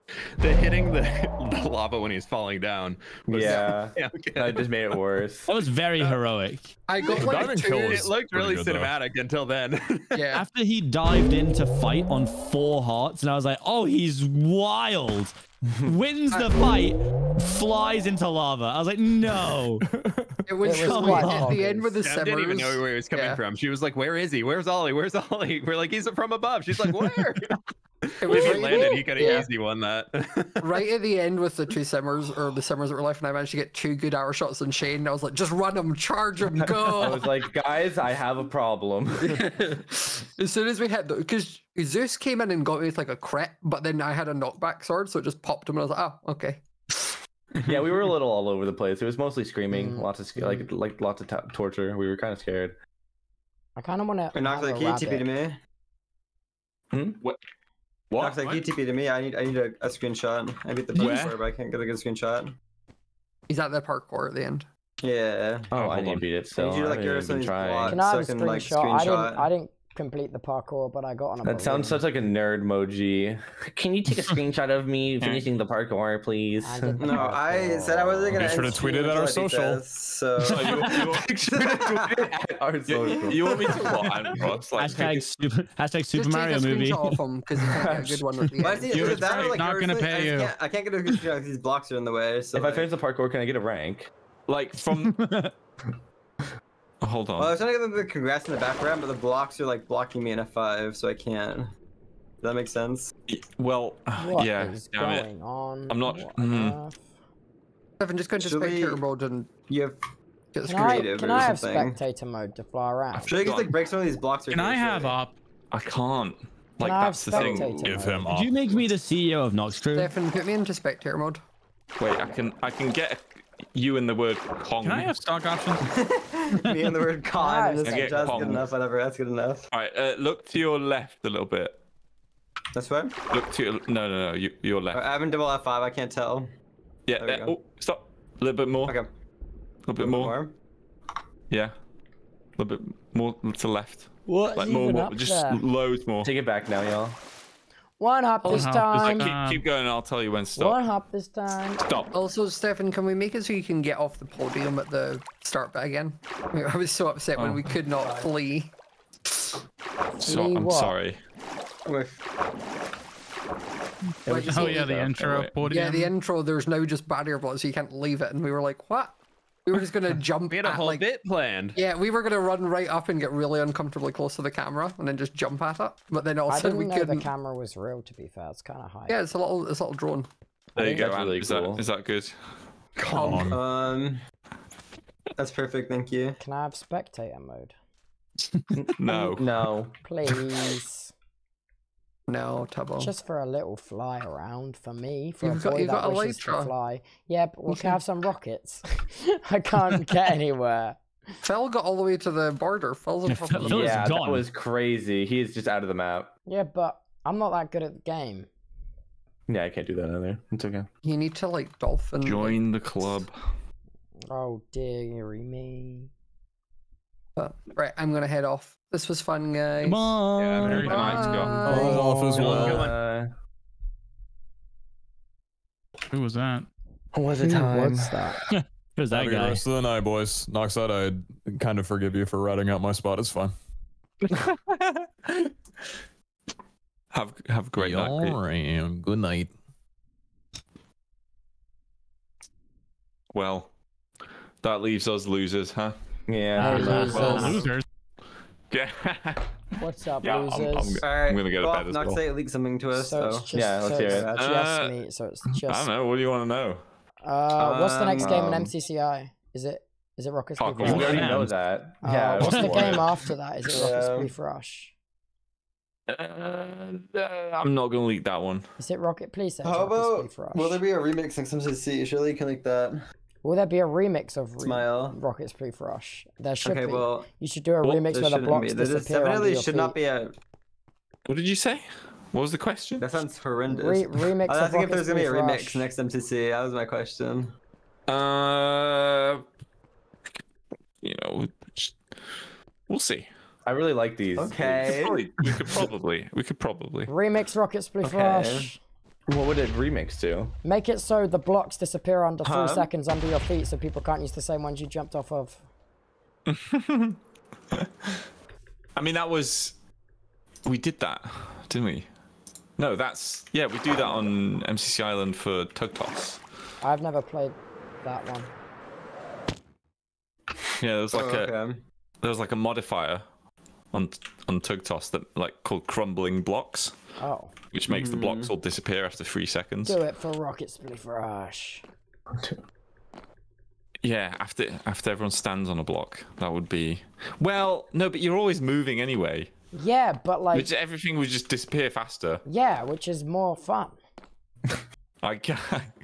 The hitting the lava when he's falling down. Was, yeah, that just made it worse. That was very heroic. I got like two. It looked really cinematic until then. Yeah. After he dived in to fight on 4 hearts, and I was like, oh, he's wild. Wins the fight, flies into lava. I was like, no. It was at the end with the Sam didn't even know where he was coming from. She was like, where is he? Where's Ollie? Where's Ollie? We're like, he's from above. She's like, where? If he landed, he could have easily won that. Right at the end with the 2 simmers, or the simmers that were left, and I managed to get 2 good hour shots on Shane. I was like, just run him, charge him, go. I was like, guys, I have a problem. As soon as we hit, because Zeus came in and got me with like a crit, but then I had a knockback sword, so it just popped him, and I was like, oh, okay. Yeah, we were a little all over the place. It was mostly screaming, lots of lots of torture. We were kind of scared. I kind of want to. Knox, like, can you TP to me? What? Knox, like, can you TP to me? I need a screenshot. I beat the parkour, but I can't get a good screenshot. He's at the parkour at the end. Yeah. Oh, I didn't beat it. So I need you to like get some blocks. Can I have so a like, screenshot? I didn't complete the parkour, but I got on a That sounds such like a nerd emoji. Can you take a screenshot of me finishing the parkour, please? No, I said I wasn't gonna. Be sure to tweet it at our social. So you want me to what? Hashtag Super Mario movie. Just take a screenshot of him because you can't get a good one with the end. Not gonna pay you. I can't get a good screenshot because these blocks are in the way. So if I finish the parkour, can I get a rank? Like from. Hold on. Well, I was trying to get the congrats in the background, but the blocks are like blocking me in F5, so I can't. Does that make sense? Well, what yeah. is Damn it. going on? I'm not. Stefan, just go into spectator mode and you have. Can I have spectator mode to fly around? I'm sure you can like break some of these blocks. Can I have up? I can't. Like I that's the thing. Give him up. Did you make me the CEO of Nox Crew? Stefan, put me into spectator mode. Wait, I can get you in the word Kong. Can I have stock options? Me and the word con. I get That's Kong. good enough. Whatever. That's good enough. All right. Look to your left a little bit. That's right. Look to your no. Your left. I haven't double F5. I can't tell. Yeah. Oh, stop. A little bit more. Okay. A little bit more. Yeah. A little bit more to left. What? Like more, just loads more. Take it back now, y'all. One hop this time. Keep going. I'll tell you when to stop. One hop this time. Stop. Also, Stefan, can we make it so you can get off the podium at the start bit again? I was so upset when we could not flee. So, I'm sorry. Oh yeah, the intro podium. Yeah, the intro. There's now just barrier blocks, so you can't leave it. And we were like, what? We were just gonna jump. We had a whole bit planned. Yeah, we were gonna run right up and get really uncomfortably close to the camera, and then just jump at it. But then all of a sudden we couldn't. The camera was real. To be fair, it's kind of high. Yeah, it's a little drone. There you go. Really cool. Is that good? Come on. That's perfect. Thank you. Can I have spectator mode? No. No. Please. No, Tubbo. Just for a little fly around for me. For You've a boy that wishes to fly. Yeah, but we can have some rockets. I can't get anywhere. Phil got all the way to the border. Phil's on top of the Yeah, that was crazy. He's just out of the map. Yeah, but I'm not that good at the game. Yeah, I can't do that either. It's okay. You need to like dolphin. Join the club. Oh dearie me. But, right, I'm gonna head off. This was fun, guys. Come on. Yeah, very nice. Go. Off as well. Who was that? Was it time? What's that? Who's that Have a guy? good rest of the night, boys. Knox out. I kind of forgive you for ratting out my spot. It's fine. Have a great night. All right. Good night. Well, that leaves us losers, huh? Yeah. Losers. Yeah. What's up, Yeah, losers? I'm gonna go to bed as Knox well. say leak something to us. So So, it's just, Yeah, let's hear it. It's just me. So it's just. I don't know. What do you want to know? What's the next game in MCCI? Is it Rocket Parkour. Speed We already Rush? know that. Yeah. What's the before. game after that? Is it Rocket Speed Rush? I'm not gonna leak that one. Is it Rocket? Please say it's how Rocket about? Speed Rush. Will there be a remix next MCC? Surely you can leak that. Will there be a remix of Smile. Rocket Speed Rush? There should Okay, be. well, You should do a remix there where the shouldn't blocks be. There disappear under definitely your should feet. not be a. What did you say? What was the question? That sounds horrendous. Remix I was of asking if Rocket there's gonna be a Speed remix Rush. next MCC. That was my question. You know, we'll see. I really like these. Okay. We could probably. Remix Rocket Speed Okay. Rush. What would it remix to? Make it so the blocks disappear under 3 seconds under your feet, so people can't use the same ones you jumped off of. I mean, we did that, didn't we? No, yeah, we do that on MCC Island for Tug Toss. I've never played that one. Yeah, there was like a modifier on Tug Toss that called crumbling blocks. Oh. Which makes the blocks all disappear after 3 seconds. Do it for Rocket Spliffrush. Yeah, after everyone stands on a block, that would be. Well, no, but you're always moving anyway. Yeah, but like everything would just disappear faster. Yeah, which is more fun. I can't.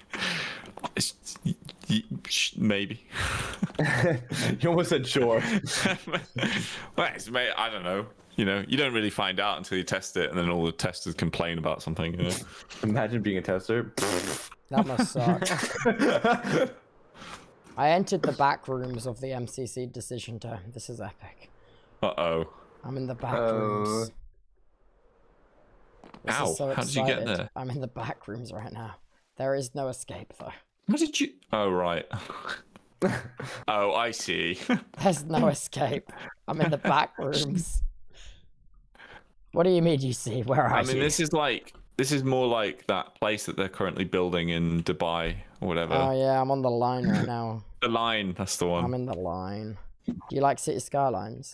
Maybe. You almost said sure. Well, I don't know. You know, you don't really find out until you test it, and then all the testers complain about something. You know? Imagine being a tester. That must suck. I entered the back rooms of the MCC decision time. This is epic. Uh-oh. I'm in the back rooms. Ow, so how did you get there? I'm in the back rooms right now. There is no escape, though. How did you... Oh, right. Oh, I see. There's no escape. I'm in the back rooms. What do you mean you see? Where are you? I mean, this is more like that place that they're currently building in Dubai or whatever. Oh, yeah, I'm on the line right now. The line, that's the one. I'm in the line. Do you like City Skylines?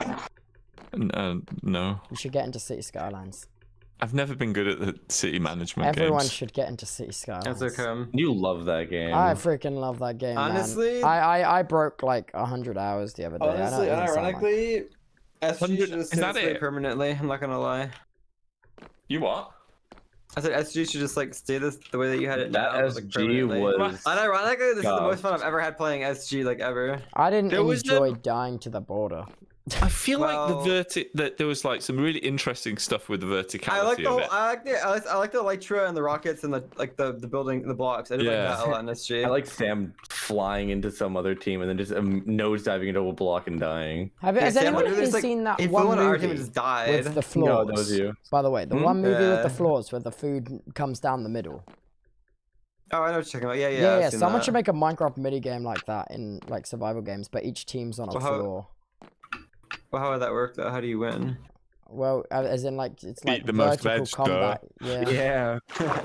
No. You should get into City Skylines. I've never been good at the city management Everyone games. should get into City Skylines. That's okay. You love that game. I freaking love that game, honestly, man. I broke like 100 hours the other day. Honestly, ironically, SG should just stay it? permanently. I'm not gonna lie. You what? I said SG should just stay the way that you had it now. SG was. Unironically, this is the most fun I've ever had playing SG ever. I didn't enjoy dying to the border. I feel like that there was like some really interesting stuff with the verticality. I like I like the elytra and the rockets and the building, the blocks. I did like that a lot in SG. I like Sam flying into some other team and then just nose diving into a block and dying. Has anyone even seen that one movie with the floors? No, that was you. By the way, the one movie with the floors where the food comes down the middle. Oh, I know what you're talking about. Yeah. Someone should make a Minecraft mini game like that in like survival games, but each team's on a floor. Well, how would that work though? How do you win? Well, as in like it's like the most veg, combat. Yeah.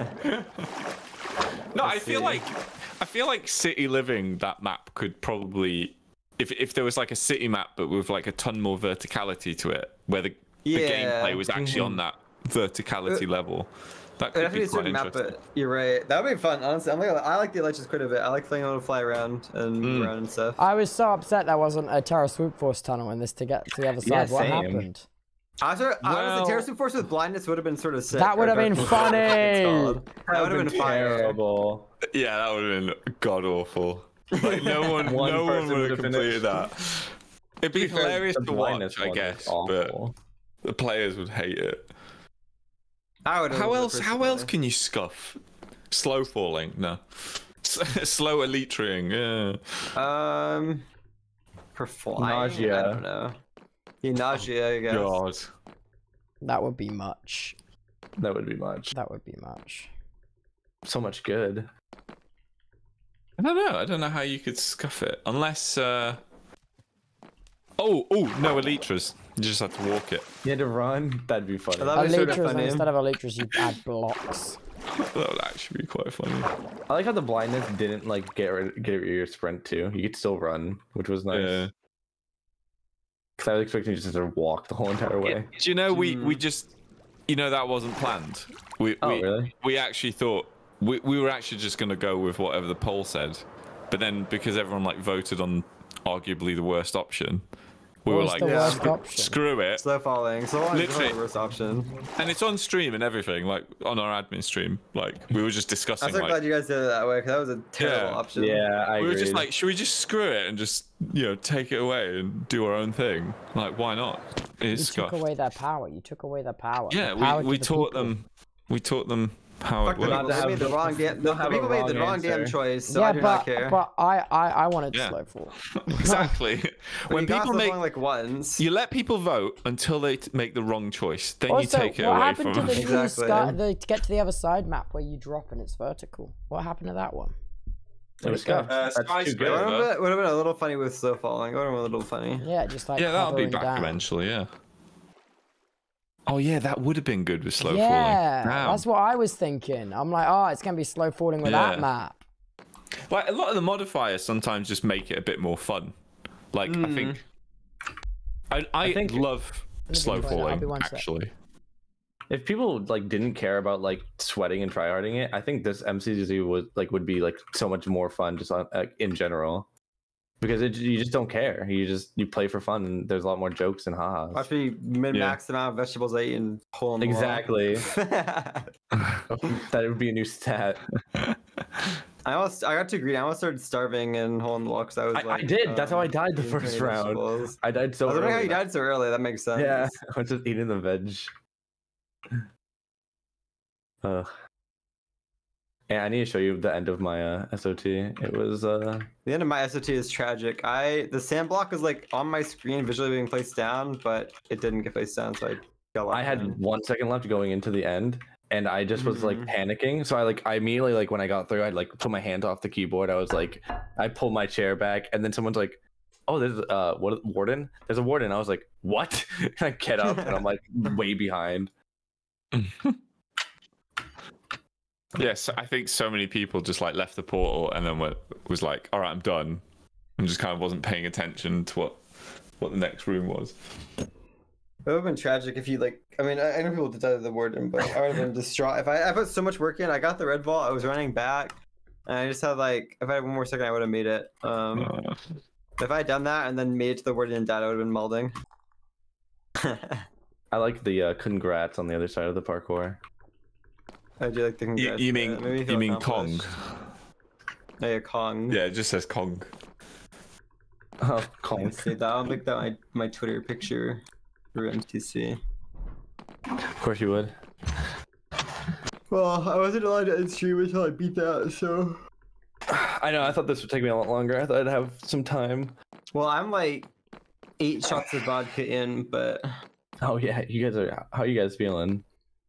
No, I feel like City Living, that map could probably, if there was like a city map but with like a ton more verticality to it, where the gameplay was actually on that verticality level. That could be quite interesting. But you're right. That would be fun, honestly. I like the elytras quite a bit. I like being able to fly around and around and stuff. I was so upset there wasn't a Terra Swoop Force tunnel in this to get to the other side. What happened? Honestly, the Terra Swoop Force with blindness would have been sort of sick. That would have been funny. That would have been terrible. Yeah, that would have been god awful. Like no one would have completed that. It'd be hilarious to watch, I guess, but the players would hate it. How else can you scuff? Slow falling? No. Slow elytring, yeah. For flying? Nausea. I don't know. Nausea, I guess. God. That would be much. That would be much. That would be much. So much good. I don't know. I don't know how you could scuff it. Unless, no elytras. You just have to walk it. You had to run? That'd be funny. Elytras, instead of elytras, you add blocks. That would actually be quite funny. I like how the blindness didn't like get rid of your sprint too. You could still run, which was nice. Yeah. Because I was expecting you just to walk the whole entire way. Do you know we just, that wasn't planned. Really? We actually thought we were actually just gonna go with whatever the poll said, but then because everyone like voted on arguably the worst option. We were like, screw it. Slow falling. Literally the worst option. And it's on stream and everything, like on our admin stream. Like we were just discussing. I'm so glad you guys did it that way, because that was a terrible option. Yeah, I agree. We were just like, should we just screw it and just take it away and do our own thing? Like, why not? You took away their power. You took away their power. Yeah, we taught them. We taught them how it works. They made the wrong damn. The people made the wrong damn choice, so I do not care. But I wanted slow fall. Exactly. When people make like once, you let people vote until they make the wrong choice, then you take it away from them. What happened to the sky, to get to the other side map where you drop and it's vertical? What happened to that one? It was good. Would have been a little funny with slow falling. Would have been a little funny. Yeah, just like that'll be back eventually. Yeah. Oh yeah, that would have been good with slow falling. Yeah, that's what I was thinking. I'm like, oh, it's gonna be slow falling with that map. Like a lot of the modifiers sometimes just make it a bit more fun. Like I think I love slow falling actually. If people like didn't care about like sweating and tryharding it, I think this MCC would be like so much more fun just on, in general. Because you just don't care. You play for fun, and there's a lot more jokes and ha-has. Watch me min-max the amount of vegetables I eat and hole in the exactly. That would be a new stat. I got too greedy. I almost started starving and hole in the wall because I was like. I did. That's how I died the first round. I died so early. I don't know how you died so early. That makes sense. Yeah, I was just eating the veg. Yeah, I need to show you the end of my SOT. It was the end of my SOT is tragic. The sand block was like on my screen visually being placed down, but it didn't get placed down, so I had 1 second left going into the end, and I just was like panicking. So I immediately like when I got through, I'd like put my hand off the keyboard. I was like, I pulled my chair back, and then someone's like, "Oh, there's warden. There's a warden." I was like, "What?" And I get up, and I'm like way behind. Yes, I think so many people just like left the portal and then was like, all right, I'm done, and just kind of wasn't paying attention to what the next room was. It would have been tragic if you like. I mean, I know people decided the warden, but I would have been distraught if I put so much work in. I got the red ball. I was running back, and I just had like, if I had 1 more second, I would have made it. If I had done that and then made it to the warden and died, I would have been melding. I like the congrats on the other side of the parkour. I do like the congrats. You mean Kong? Oh, yeah, Kong. Yeah, it just says Kong. Oh, Kong. I'll make that my Twitter picture for MCC. Of course you would. Well, I wasn't allowed to end stream until I beat that, so. I know, I thought this would take me a lot longer. I thought I'd have some time. Well, I'm like 8 shots of vodka in, but. Oh yeah, how are you guys feeling?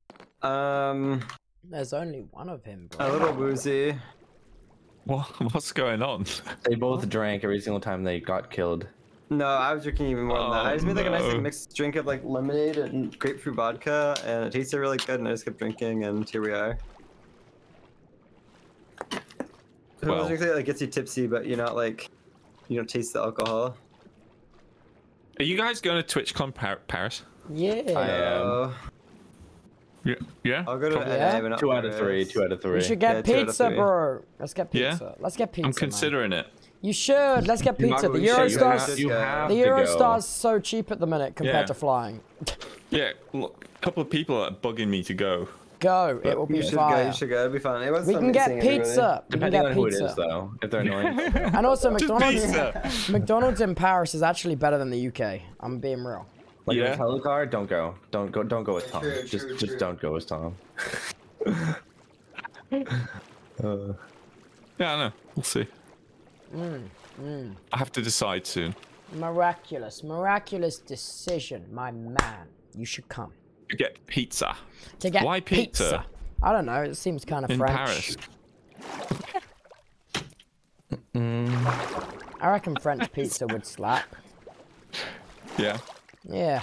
There's only one of him, bro. A little woozy. What's going on? They both drank every single time they got killed. No, I was drinking even more than that. I just made like a nice like, mixed drink of like lemonade and grapefruit vodka, and it tasted really good, and I just kept drinking, and here we are. Well, drinks like gets you tipsy, but you're not like, you don't taste the alcohol. Are you guys going to TwitchCon Paris? Yeah. I am. Yeah. I'll go to NA, but not 2 out of 3. 2 out of 3. We should get pizza, bro. Let's get pizza. Yeah? Let's get pizza. I'm considering it. You should. Let's get pizza. The Eurostar's so cheap at the minute compared to flying. Yeah, look, a couple of people are bugging me to go. Go. It will be fire. You should go. It'll be fun. It was we can get pizza. Depending on who it is, though. If they're annoying. And also, McDonald's in Paris is actually better than the UK. I'm being real. Like a Hello car, don't go with Tom. Just don't go with Tom. Yeah, I know. We'll see. I have to decide soon. Miraculous decision, my man. You should come. To get pizza. To get Why pizza? I don't know. It seems kind of French. Paris. I reckon French pizza would slap. Yeah. Yeah.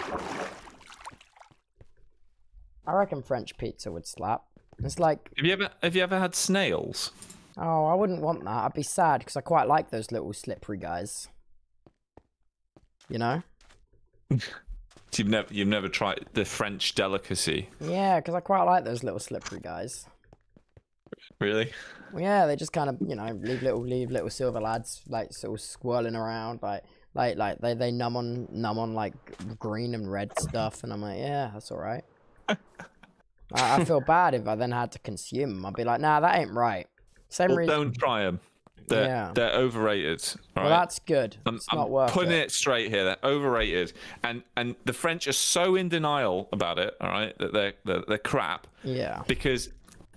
I reckon French pizza would slap. It's like. Have you ever had snails? Oh, I wouldn't want that. I'd be sad because I quite like those little slippery guys. You know? You've never tried the French delicacy? Yeah, because I quite like those little slippery guys. Really? Yeah, they just kind of, you know, leave little silver lads like sort of swirling around, like they numb on like green and red stuff, and I'm like, yeah, that's all right. I feel bad if I then had to consume them. I'd be like, nah, that ain't right. Same reason. Don't try them. They're overrated. Right? Well, that's good. It's not worth putting it straight here. They're overrated, and the French are so in denial about it. All right, that they're crap. Yeah. Because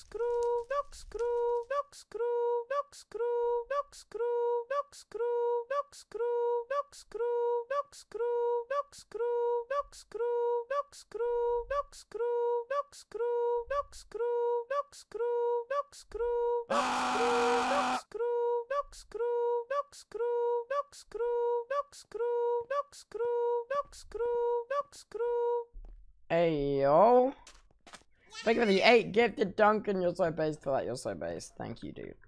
Hey yo. Thank you for the 8 gifted, Duncan. You're so based for that. You're so based. Thank you, dude.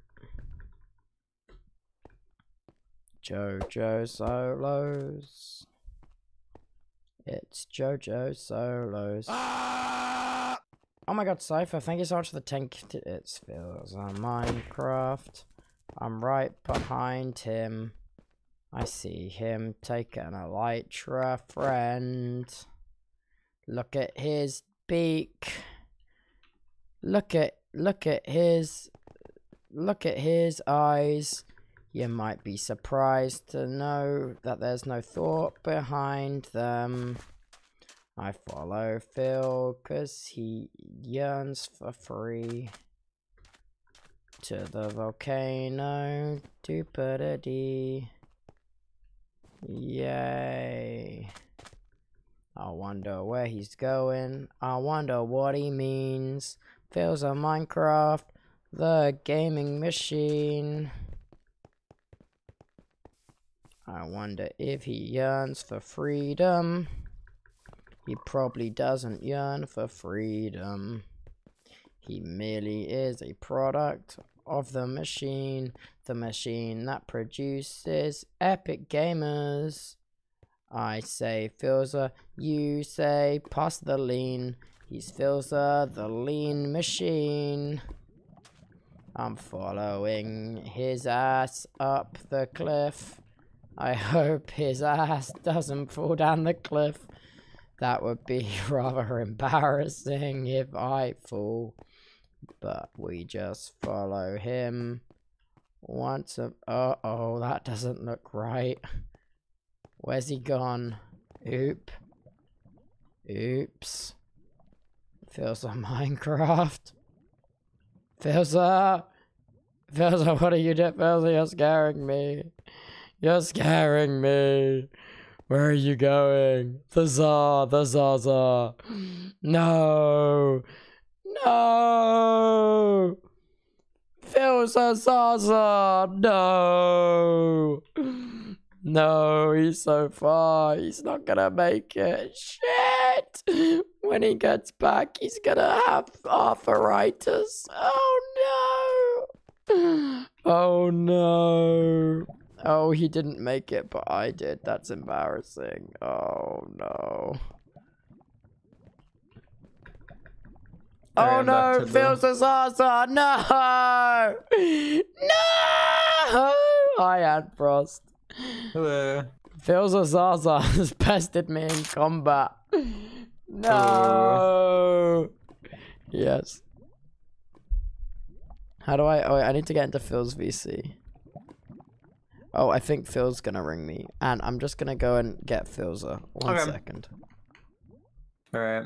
JoJo Solos. It's JoJo Solos. Oh my god, Cypher, thank you so much for the 10 gifted. It's Philza Minecraft. I'm right behind him. I see him taking a Elytra friend. Look at his beak. Look at his eyes. You might be surprised to know that there's no thought behind them. I follow Phil cause he yearns for free. To the volcano, doopity. Yay. I wonder where he's going. I wonder what he means. Philza Minecraft, the gaming machine. I wonder if he yearns for freedom. He probably doesn't yearn for freedom. He merely is a product of the machine that produces epic gamers. I say Philza, you say pass the lean. He's Philza, the lean machine. I'm following his ass up the cliff. I hope his ass doesn't fall down the cliff. That would be rather embarrassing if I fall. But we just follow him. Once a... Uh-oh, that doesn't look right. Where's he gone? Oops. Philza Minecraft. Philza, what are you doing? Philza, you're scaring me. You're scaring me. Where are you going? The Zaza. No. No. Philza Zaza. No. No, he's so far. He's not gonna make it. Shit! When he gets back, he's gonna have arthritis. Oh no! Oh no! Oh, he didn't make it, but I did. That's embarrassing. Oh no! Oh no! Philza Zaza! No! No! Hi, Antfrost. Hello. Philza Zaza has bested me in combat. No. Yes. How do I? Oh, wait, I need to get into Phil's VC. Oh, I think Phil's gonna ring me, and I'm just gonna go and get Philza. One second. All right.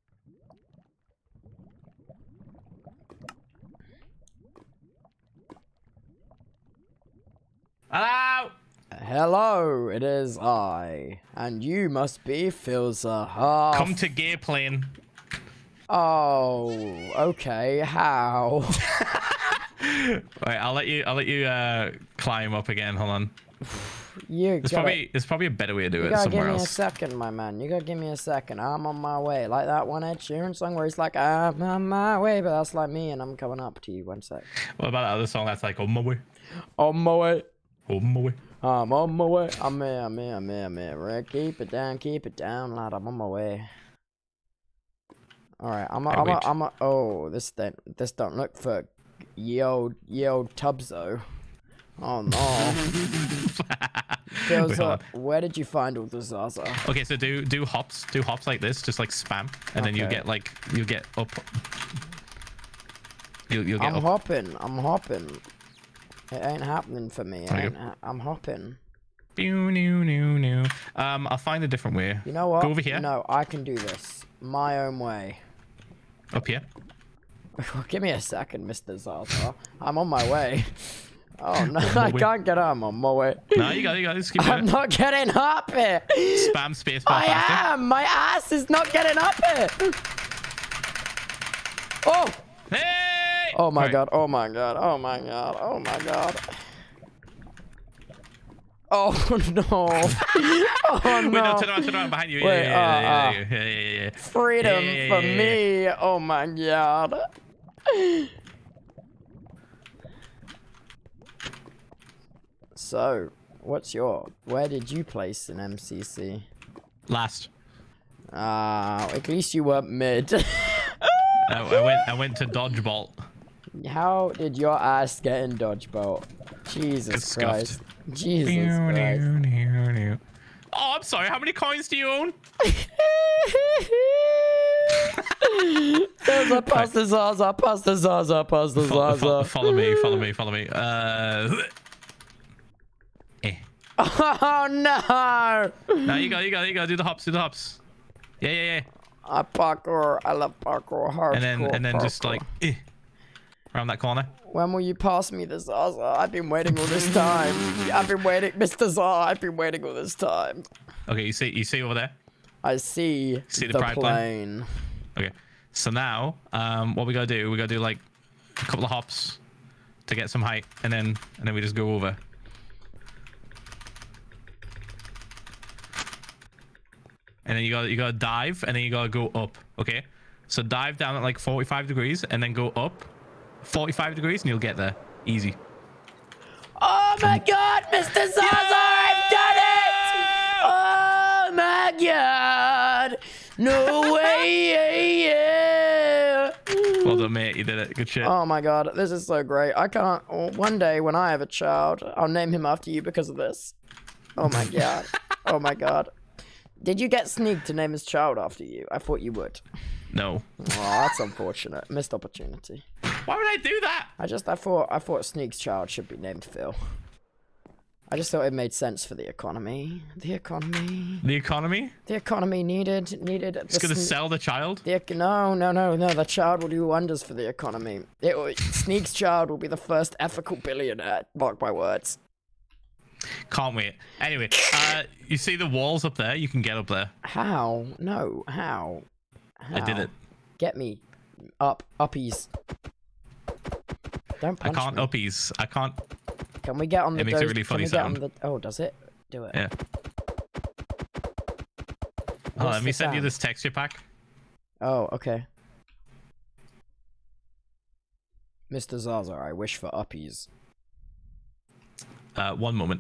Hello. Hello, it is I, and you must be Philza. Come to gear plane. Oh, okay. How? Wait, I'll let you climb up again. Hold on. There's probably a better way to do it somewhere else. You gotta give me a second, my man. You gotta give me a second. I'm on my way. Like that one Ed Sheeran song where he's like, I'm on my way, but that's like me, and I'm coming up to you. 1 sec. What about that other song that's like, on my way? On my way. On my way. I'm on my way. I'm here. Right, keep it down, lad. I'm on my way. All right, oh, this don't look for ye old Tubbo. Oh no. Philza, where did you find all the Zaza? Okay, so do hops like this, just like spam, and then you get up. You'll get I'm hopping. It ain't happening for me. I'm hopping. I'll find a different way. You know what? Go over here. No, I can do this my own way. Up here. Give me a second, Mr. Zaza. I'm on my way. Oh no, I can't get up. I'm on my way. No, you got it. Just keep I'm not getting up here. Spam space bar faster. I am. My ass is not getting up here. Oh. Hey. Oh my god. Oh my god. Oh my god. Oh my god. Oh no. Oh no. Wait, no, turn around behind you. Wait, Yeah. Freedom for me. Oh my god. So, where did you place in MCC? Last. At least you weren't mid. I went to dodgeball. How did your ass get in dodgeball? Jesus Christ. Jesus Christ. Oh, I'm sorry. How many coins do you own? There's a pasta Zaza. Follow me. Oh no! No, you gotta do the hops. Yeah. I love parkour hard. And then just like around that corner. When will you pass me the Zaza? I've been waiting all this time. I've been waiting, Mr. Zaza. I've been waiting all this time. Okay, you see over there? I see the plane. Okay, so now what we gotta do? We gotta do like a couple of hops to get some height, and then we just go over. And then you gotta dive, and then you gotta go up. Okay, so dive down at like 45 degrees, and then go up 45 degrees, and you'll get there easy. Oh my god, Mr. Zaza, I've done it! Oh my god! No way! Well done, mate. You did it. Good shit. Oh my god, this is so great. I can't. One day when I have a child, I'll name him after you because of this. Oh my god. Oh my god. Did you get Sneak to name his child after you? I thought you would. No. Oh, that's unfortunate. Missed opportunity. Why would I do that? I thought Sneak's child should be named Phil. I just thought it made sense for the economy. The economy. The economy? The economy needed. It's gonna sell the child? No. The child will do wonders for the economy. Sneak's child will be the first ethical billionaire. Mark my words. Can't wait. Anyway, you see the walls up there? You can get up there. How? No. How? I did it. Get me. Uppies. Don't punch me. I can't uppies. I can't. Can we get on the... It makes a really funny sound. Oh, does it? Do it. Yeah. Oh, let me send you this texture pack. Oh, okay. Mr. Zaza, I wish for uppies. 1 moment.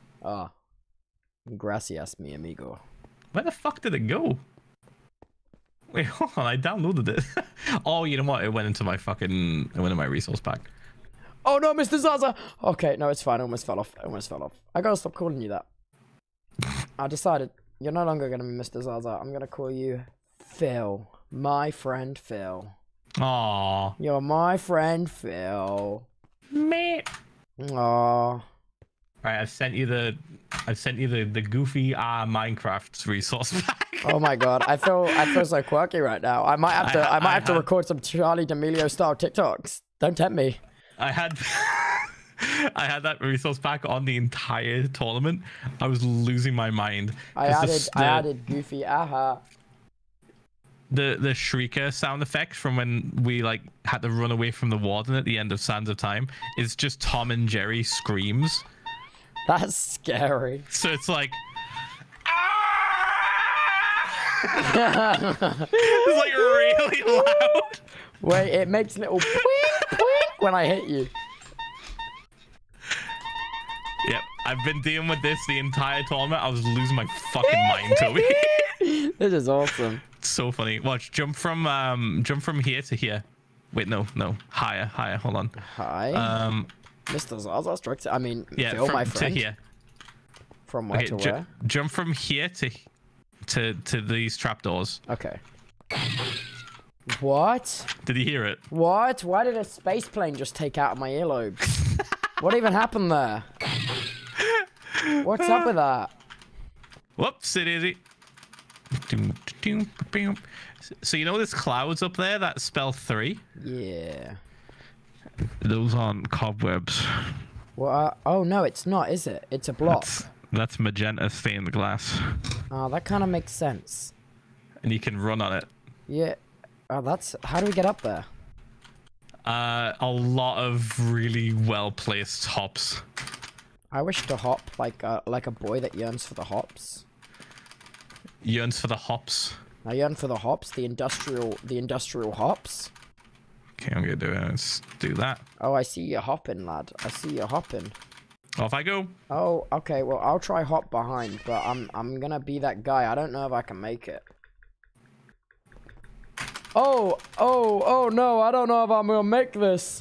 Gracias, mi amigo. Where the fuck did it go? Wait, hold on. I downloaded it. Oh, you know what? It went into my fucking... It went in my resource pack. Oh no, Mr. Zaza! Okay, no, it's fine. I almost fell off. I gotta stop calling you that. I decided you're no longer gonna be Mr. Zaza. I'm gonna call you Phil. My friend Phil. Aww. You're my friend Phil. Me. Aww. Alright, I've sent you the goofy Minecraft resource pack. Oh my god, I feel so quirky right now. I might have to record some Charlie D'Amelio style TikToks. Don't tempt me. I had that resource pack on the entire tournament. I was losing my mind. I added goofy aha. The shrieker sound effect from when we like had to run away from the warden at the end of Sands of Time is just Tom and Jerry screams. That's scary. So it's like it's like really loud. Wait, it makes little when I hit you. Yep, I've been dealing with this the entire tournament. I was losing my fucking mind, Toby. This is awesome. It's so funny. Watch, jump from here to here. Wait, no, higher. Hold on. Hi. Mr. Zaza struck. I mean, yeah, Phil, my friend. To here. From where to where? Jump from here to these trapdoors. Okay. What? Did you hear it? What? Why did a space plane just take out of my earlobes? What even happened there? What's up with that? Whoops, it is it. So you know there's clouds up there that spell 3? Yeah. Those aren't cobwebs. Well, oh no, it's not, is it? It's a block. That's magenta stained glass. Oh, that kind of makes sense. And you can run on it. Yeah. Oh, that's... How do we get up there? A lot of really well-placed hops. I wish to hop like a boy that yearns for the hops. Yearns for the hops? I yearn for the hops, the industrial hops. Okay, I'm gonna do it. Let's do that. Oh, I see you hopping, lad. I see you hopping. Off I go. Oh, okay. Well, I'll try hop behind, but I'm gonna be that guy. I don't know if I can make it. Oh no! I don't know if I'm gonna make this.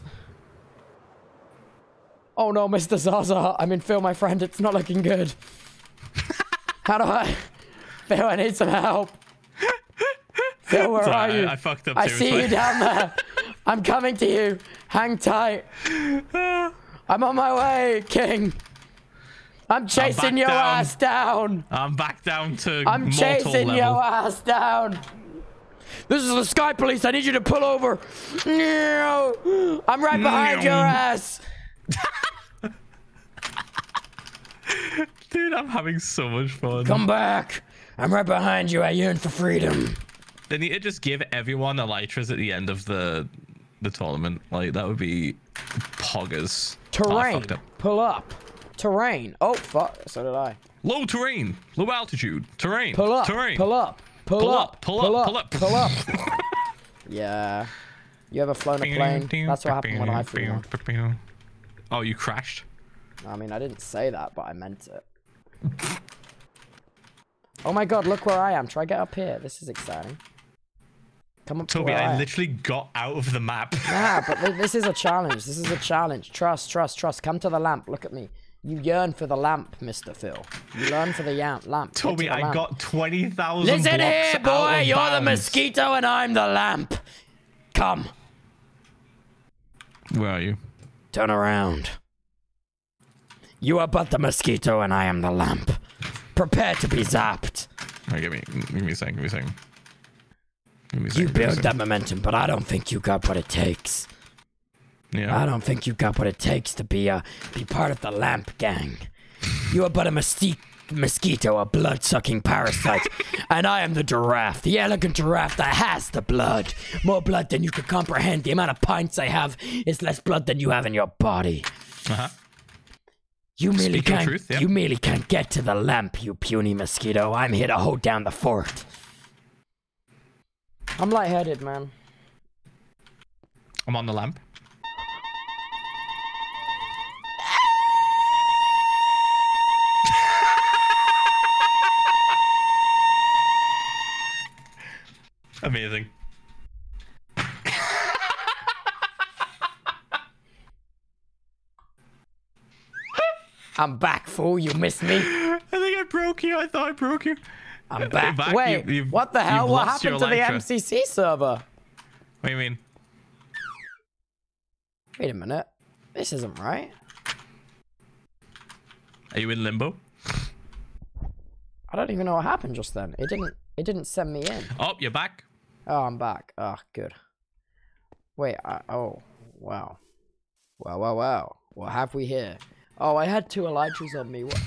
Oh no, Mr. Zaza. I mean, Phil, my friend, it's not looking good. How do I? Phil, I need some help. Phil, where are you? I fucked up. I see you down there. I'm coming to you. Hang tight. I'm on my way, King. I'm chasing your ass down. I'm back down to I'm chasing your ass down. This is the Sky Police. I need you to pull over. No. I'm right behind your ass. Dude, I'm having so much fun. Come back. I'm right behind you. I yearn for freedom. They need to just give everyone elytras at the end of the tournament. Like, that would be poggers. Terrain. Pull up. Terrain. Oh, fuck. So did I. Low terrain. Low altitude. Terrain. Pull up. Terrain. Pull up. Pull up. Pull up. Pull up. Pull up. Yeah. You ever flown a plane? That's what happened when I flew one. Oh, you crashed? I mean, I didn't say that, but I meant it. Oh my god, look where I am. Try get up here. This is exciting. Come up to Toby, where I literally got out of the map. Nah, but this is a challenge. This is a challenge. Trust. Come to the lamp. Look at me. You yearn for the lamp, Mr. Phil. You learn for the lamp. Toby, I got 20,000 Listen blocks here, boy. out of You're the bounds. mosquito and I'm the lamp. Come. Where are you? Turn around. You are but the mosquito and I am the lamp. Prepare to be zapped. All right, give me a second. You build that momentum, but I don't think you got what it takes. Yeah. I don't think you got what it takes to be part of the lamp gang. You are but a mosquito, a blood-sucking parasite, and I am the giraffe, the elegant giraffe that has the blood. More blood than you could comprehend. The amount of pints I have is less blood than you have in your body. Uh-huh. You merely can't get to the lamp, you puny mosquito. I'm here to hold down the fort. I'm lightheaded, man. I'm on the lamp. Amazing. I'm back, fool. You missed me. I think I broke you. I thought I broke you. I'm back. Wait, what the hell? What happened to the MCC server? What do you mean? Wait a minute. This isn't right. Are you in limbo? I don't even know what happened just then. It didn't send me in. Oh, you're back. Oh, I'm back. Oh, good. Wait, oh, wow. Wow. What have we here? Oh, I had 2 elytras on me. What?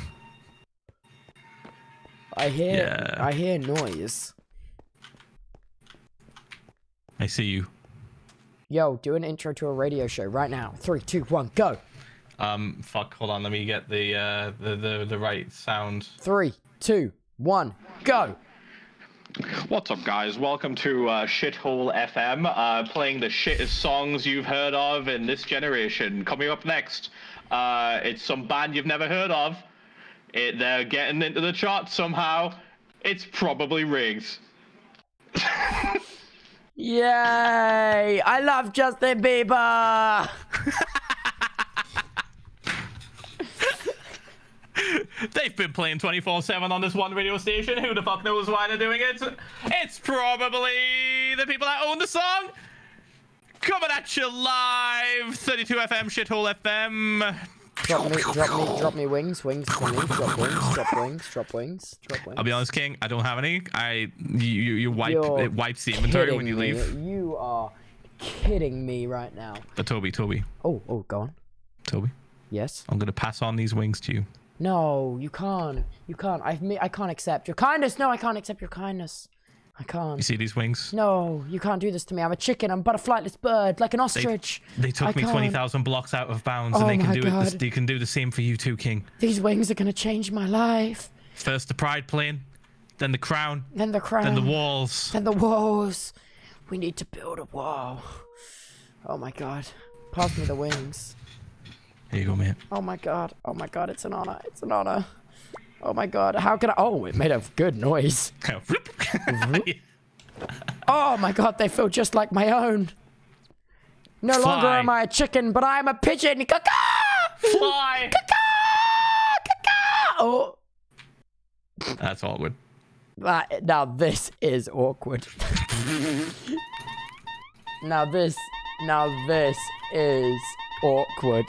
I hear noise. I see you. Yo, do an intro to a radio show right now. 3, 2, 1, go. Fuck, hold on, let me get the right sound. 3, 2, 1, go. What's up, guys? Welcome to Shithole FM, playing the shittest songs you've heard of in this generation. Coming up next, it's some band you've never heard of. They're getting into the charts somehow. It's probably rigged. Yay! I love Justin Bieber! They've been playing 24/7 on this one radio station. Who the fuck knows why they're doing it? It's probably the people that own the song. Coming at you live, 32 FM, Shithole FM. Drop me wings for me. Drop wings. I'll be honest, King. I don't have any. It wipes the inventory when you leave. You are kidding me right now. Toby. Oh, go on. Toby. Yes. I'm gonna pass on these wings to you. No, you can't. I can't accept your kindness. No, I can't accept your kindness. I can't. You see these wings? No, you can't do this to me. I'm a chicken. I'm but a flightless bird, like an ostrich. They took me 20,000 blocks out of bounds, and they can do the same for you too, King. These wings are gonna change my life. First the pride plane, then the crown. Then the walls. Then the walls. We need to build a wall. Oh my god. Pass me the wings. Here you go, man. Oh my god. It's an honor. Oh my god. How can I? Oh, it made a good noise. Oh my god, they feel just like my own. No longer am I a chicken, but I am a pigeon. Fly. Oh. That's awkward. Now this is awkward. Now this is awkward.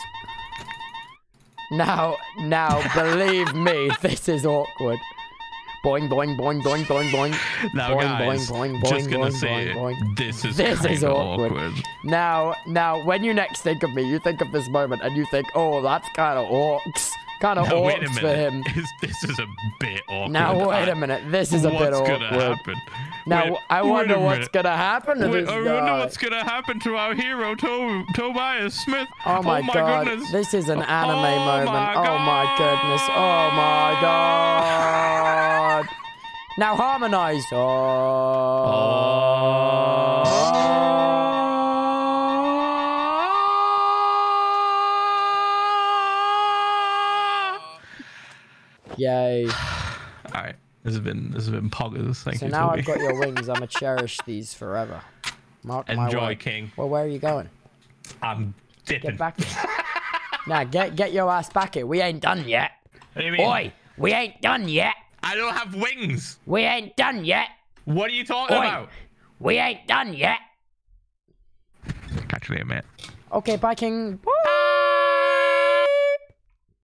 Now, believe me, this is awkward. Boing, boing, boing, boing, boing, boing. Now, boing, guys, boing, boing, just boing, gonna boing, say boing, it. boing. This is awkward. Now, when you next think of me, you think of this moment, and you think, oh, that's kind of orcs. Kind of orcs for him. This is a bit awkward. Now, wait a minute. This is a bit awkward. What's gonna happen? Now, I wonder what's gonna happen to this guy. I wonder what's gonna happen to our hero, Tobias Smith. Oh my god. Goodness. This is an anime moment. Oh my goodness. Oh my god. Now harmonize. Yay. Alright. This has been poggers. Thank you. So now Toby. I've got your wings. I'm gonna cherish these forever. Mark my Enjoy, word. King. Well, where are you going? I'm dipping. Get back here. Nah, get your ass back here. We ain't done yet. What do you mean? Oi, we ain't done yet. I don't have wings. We ain't done yet. What are you talking about? We ain't done yet. Catch you later, mate. Okay, bye, King. Bye.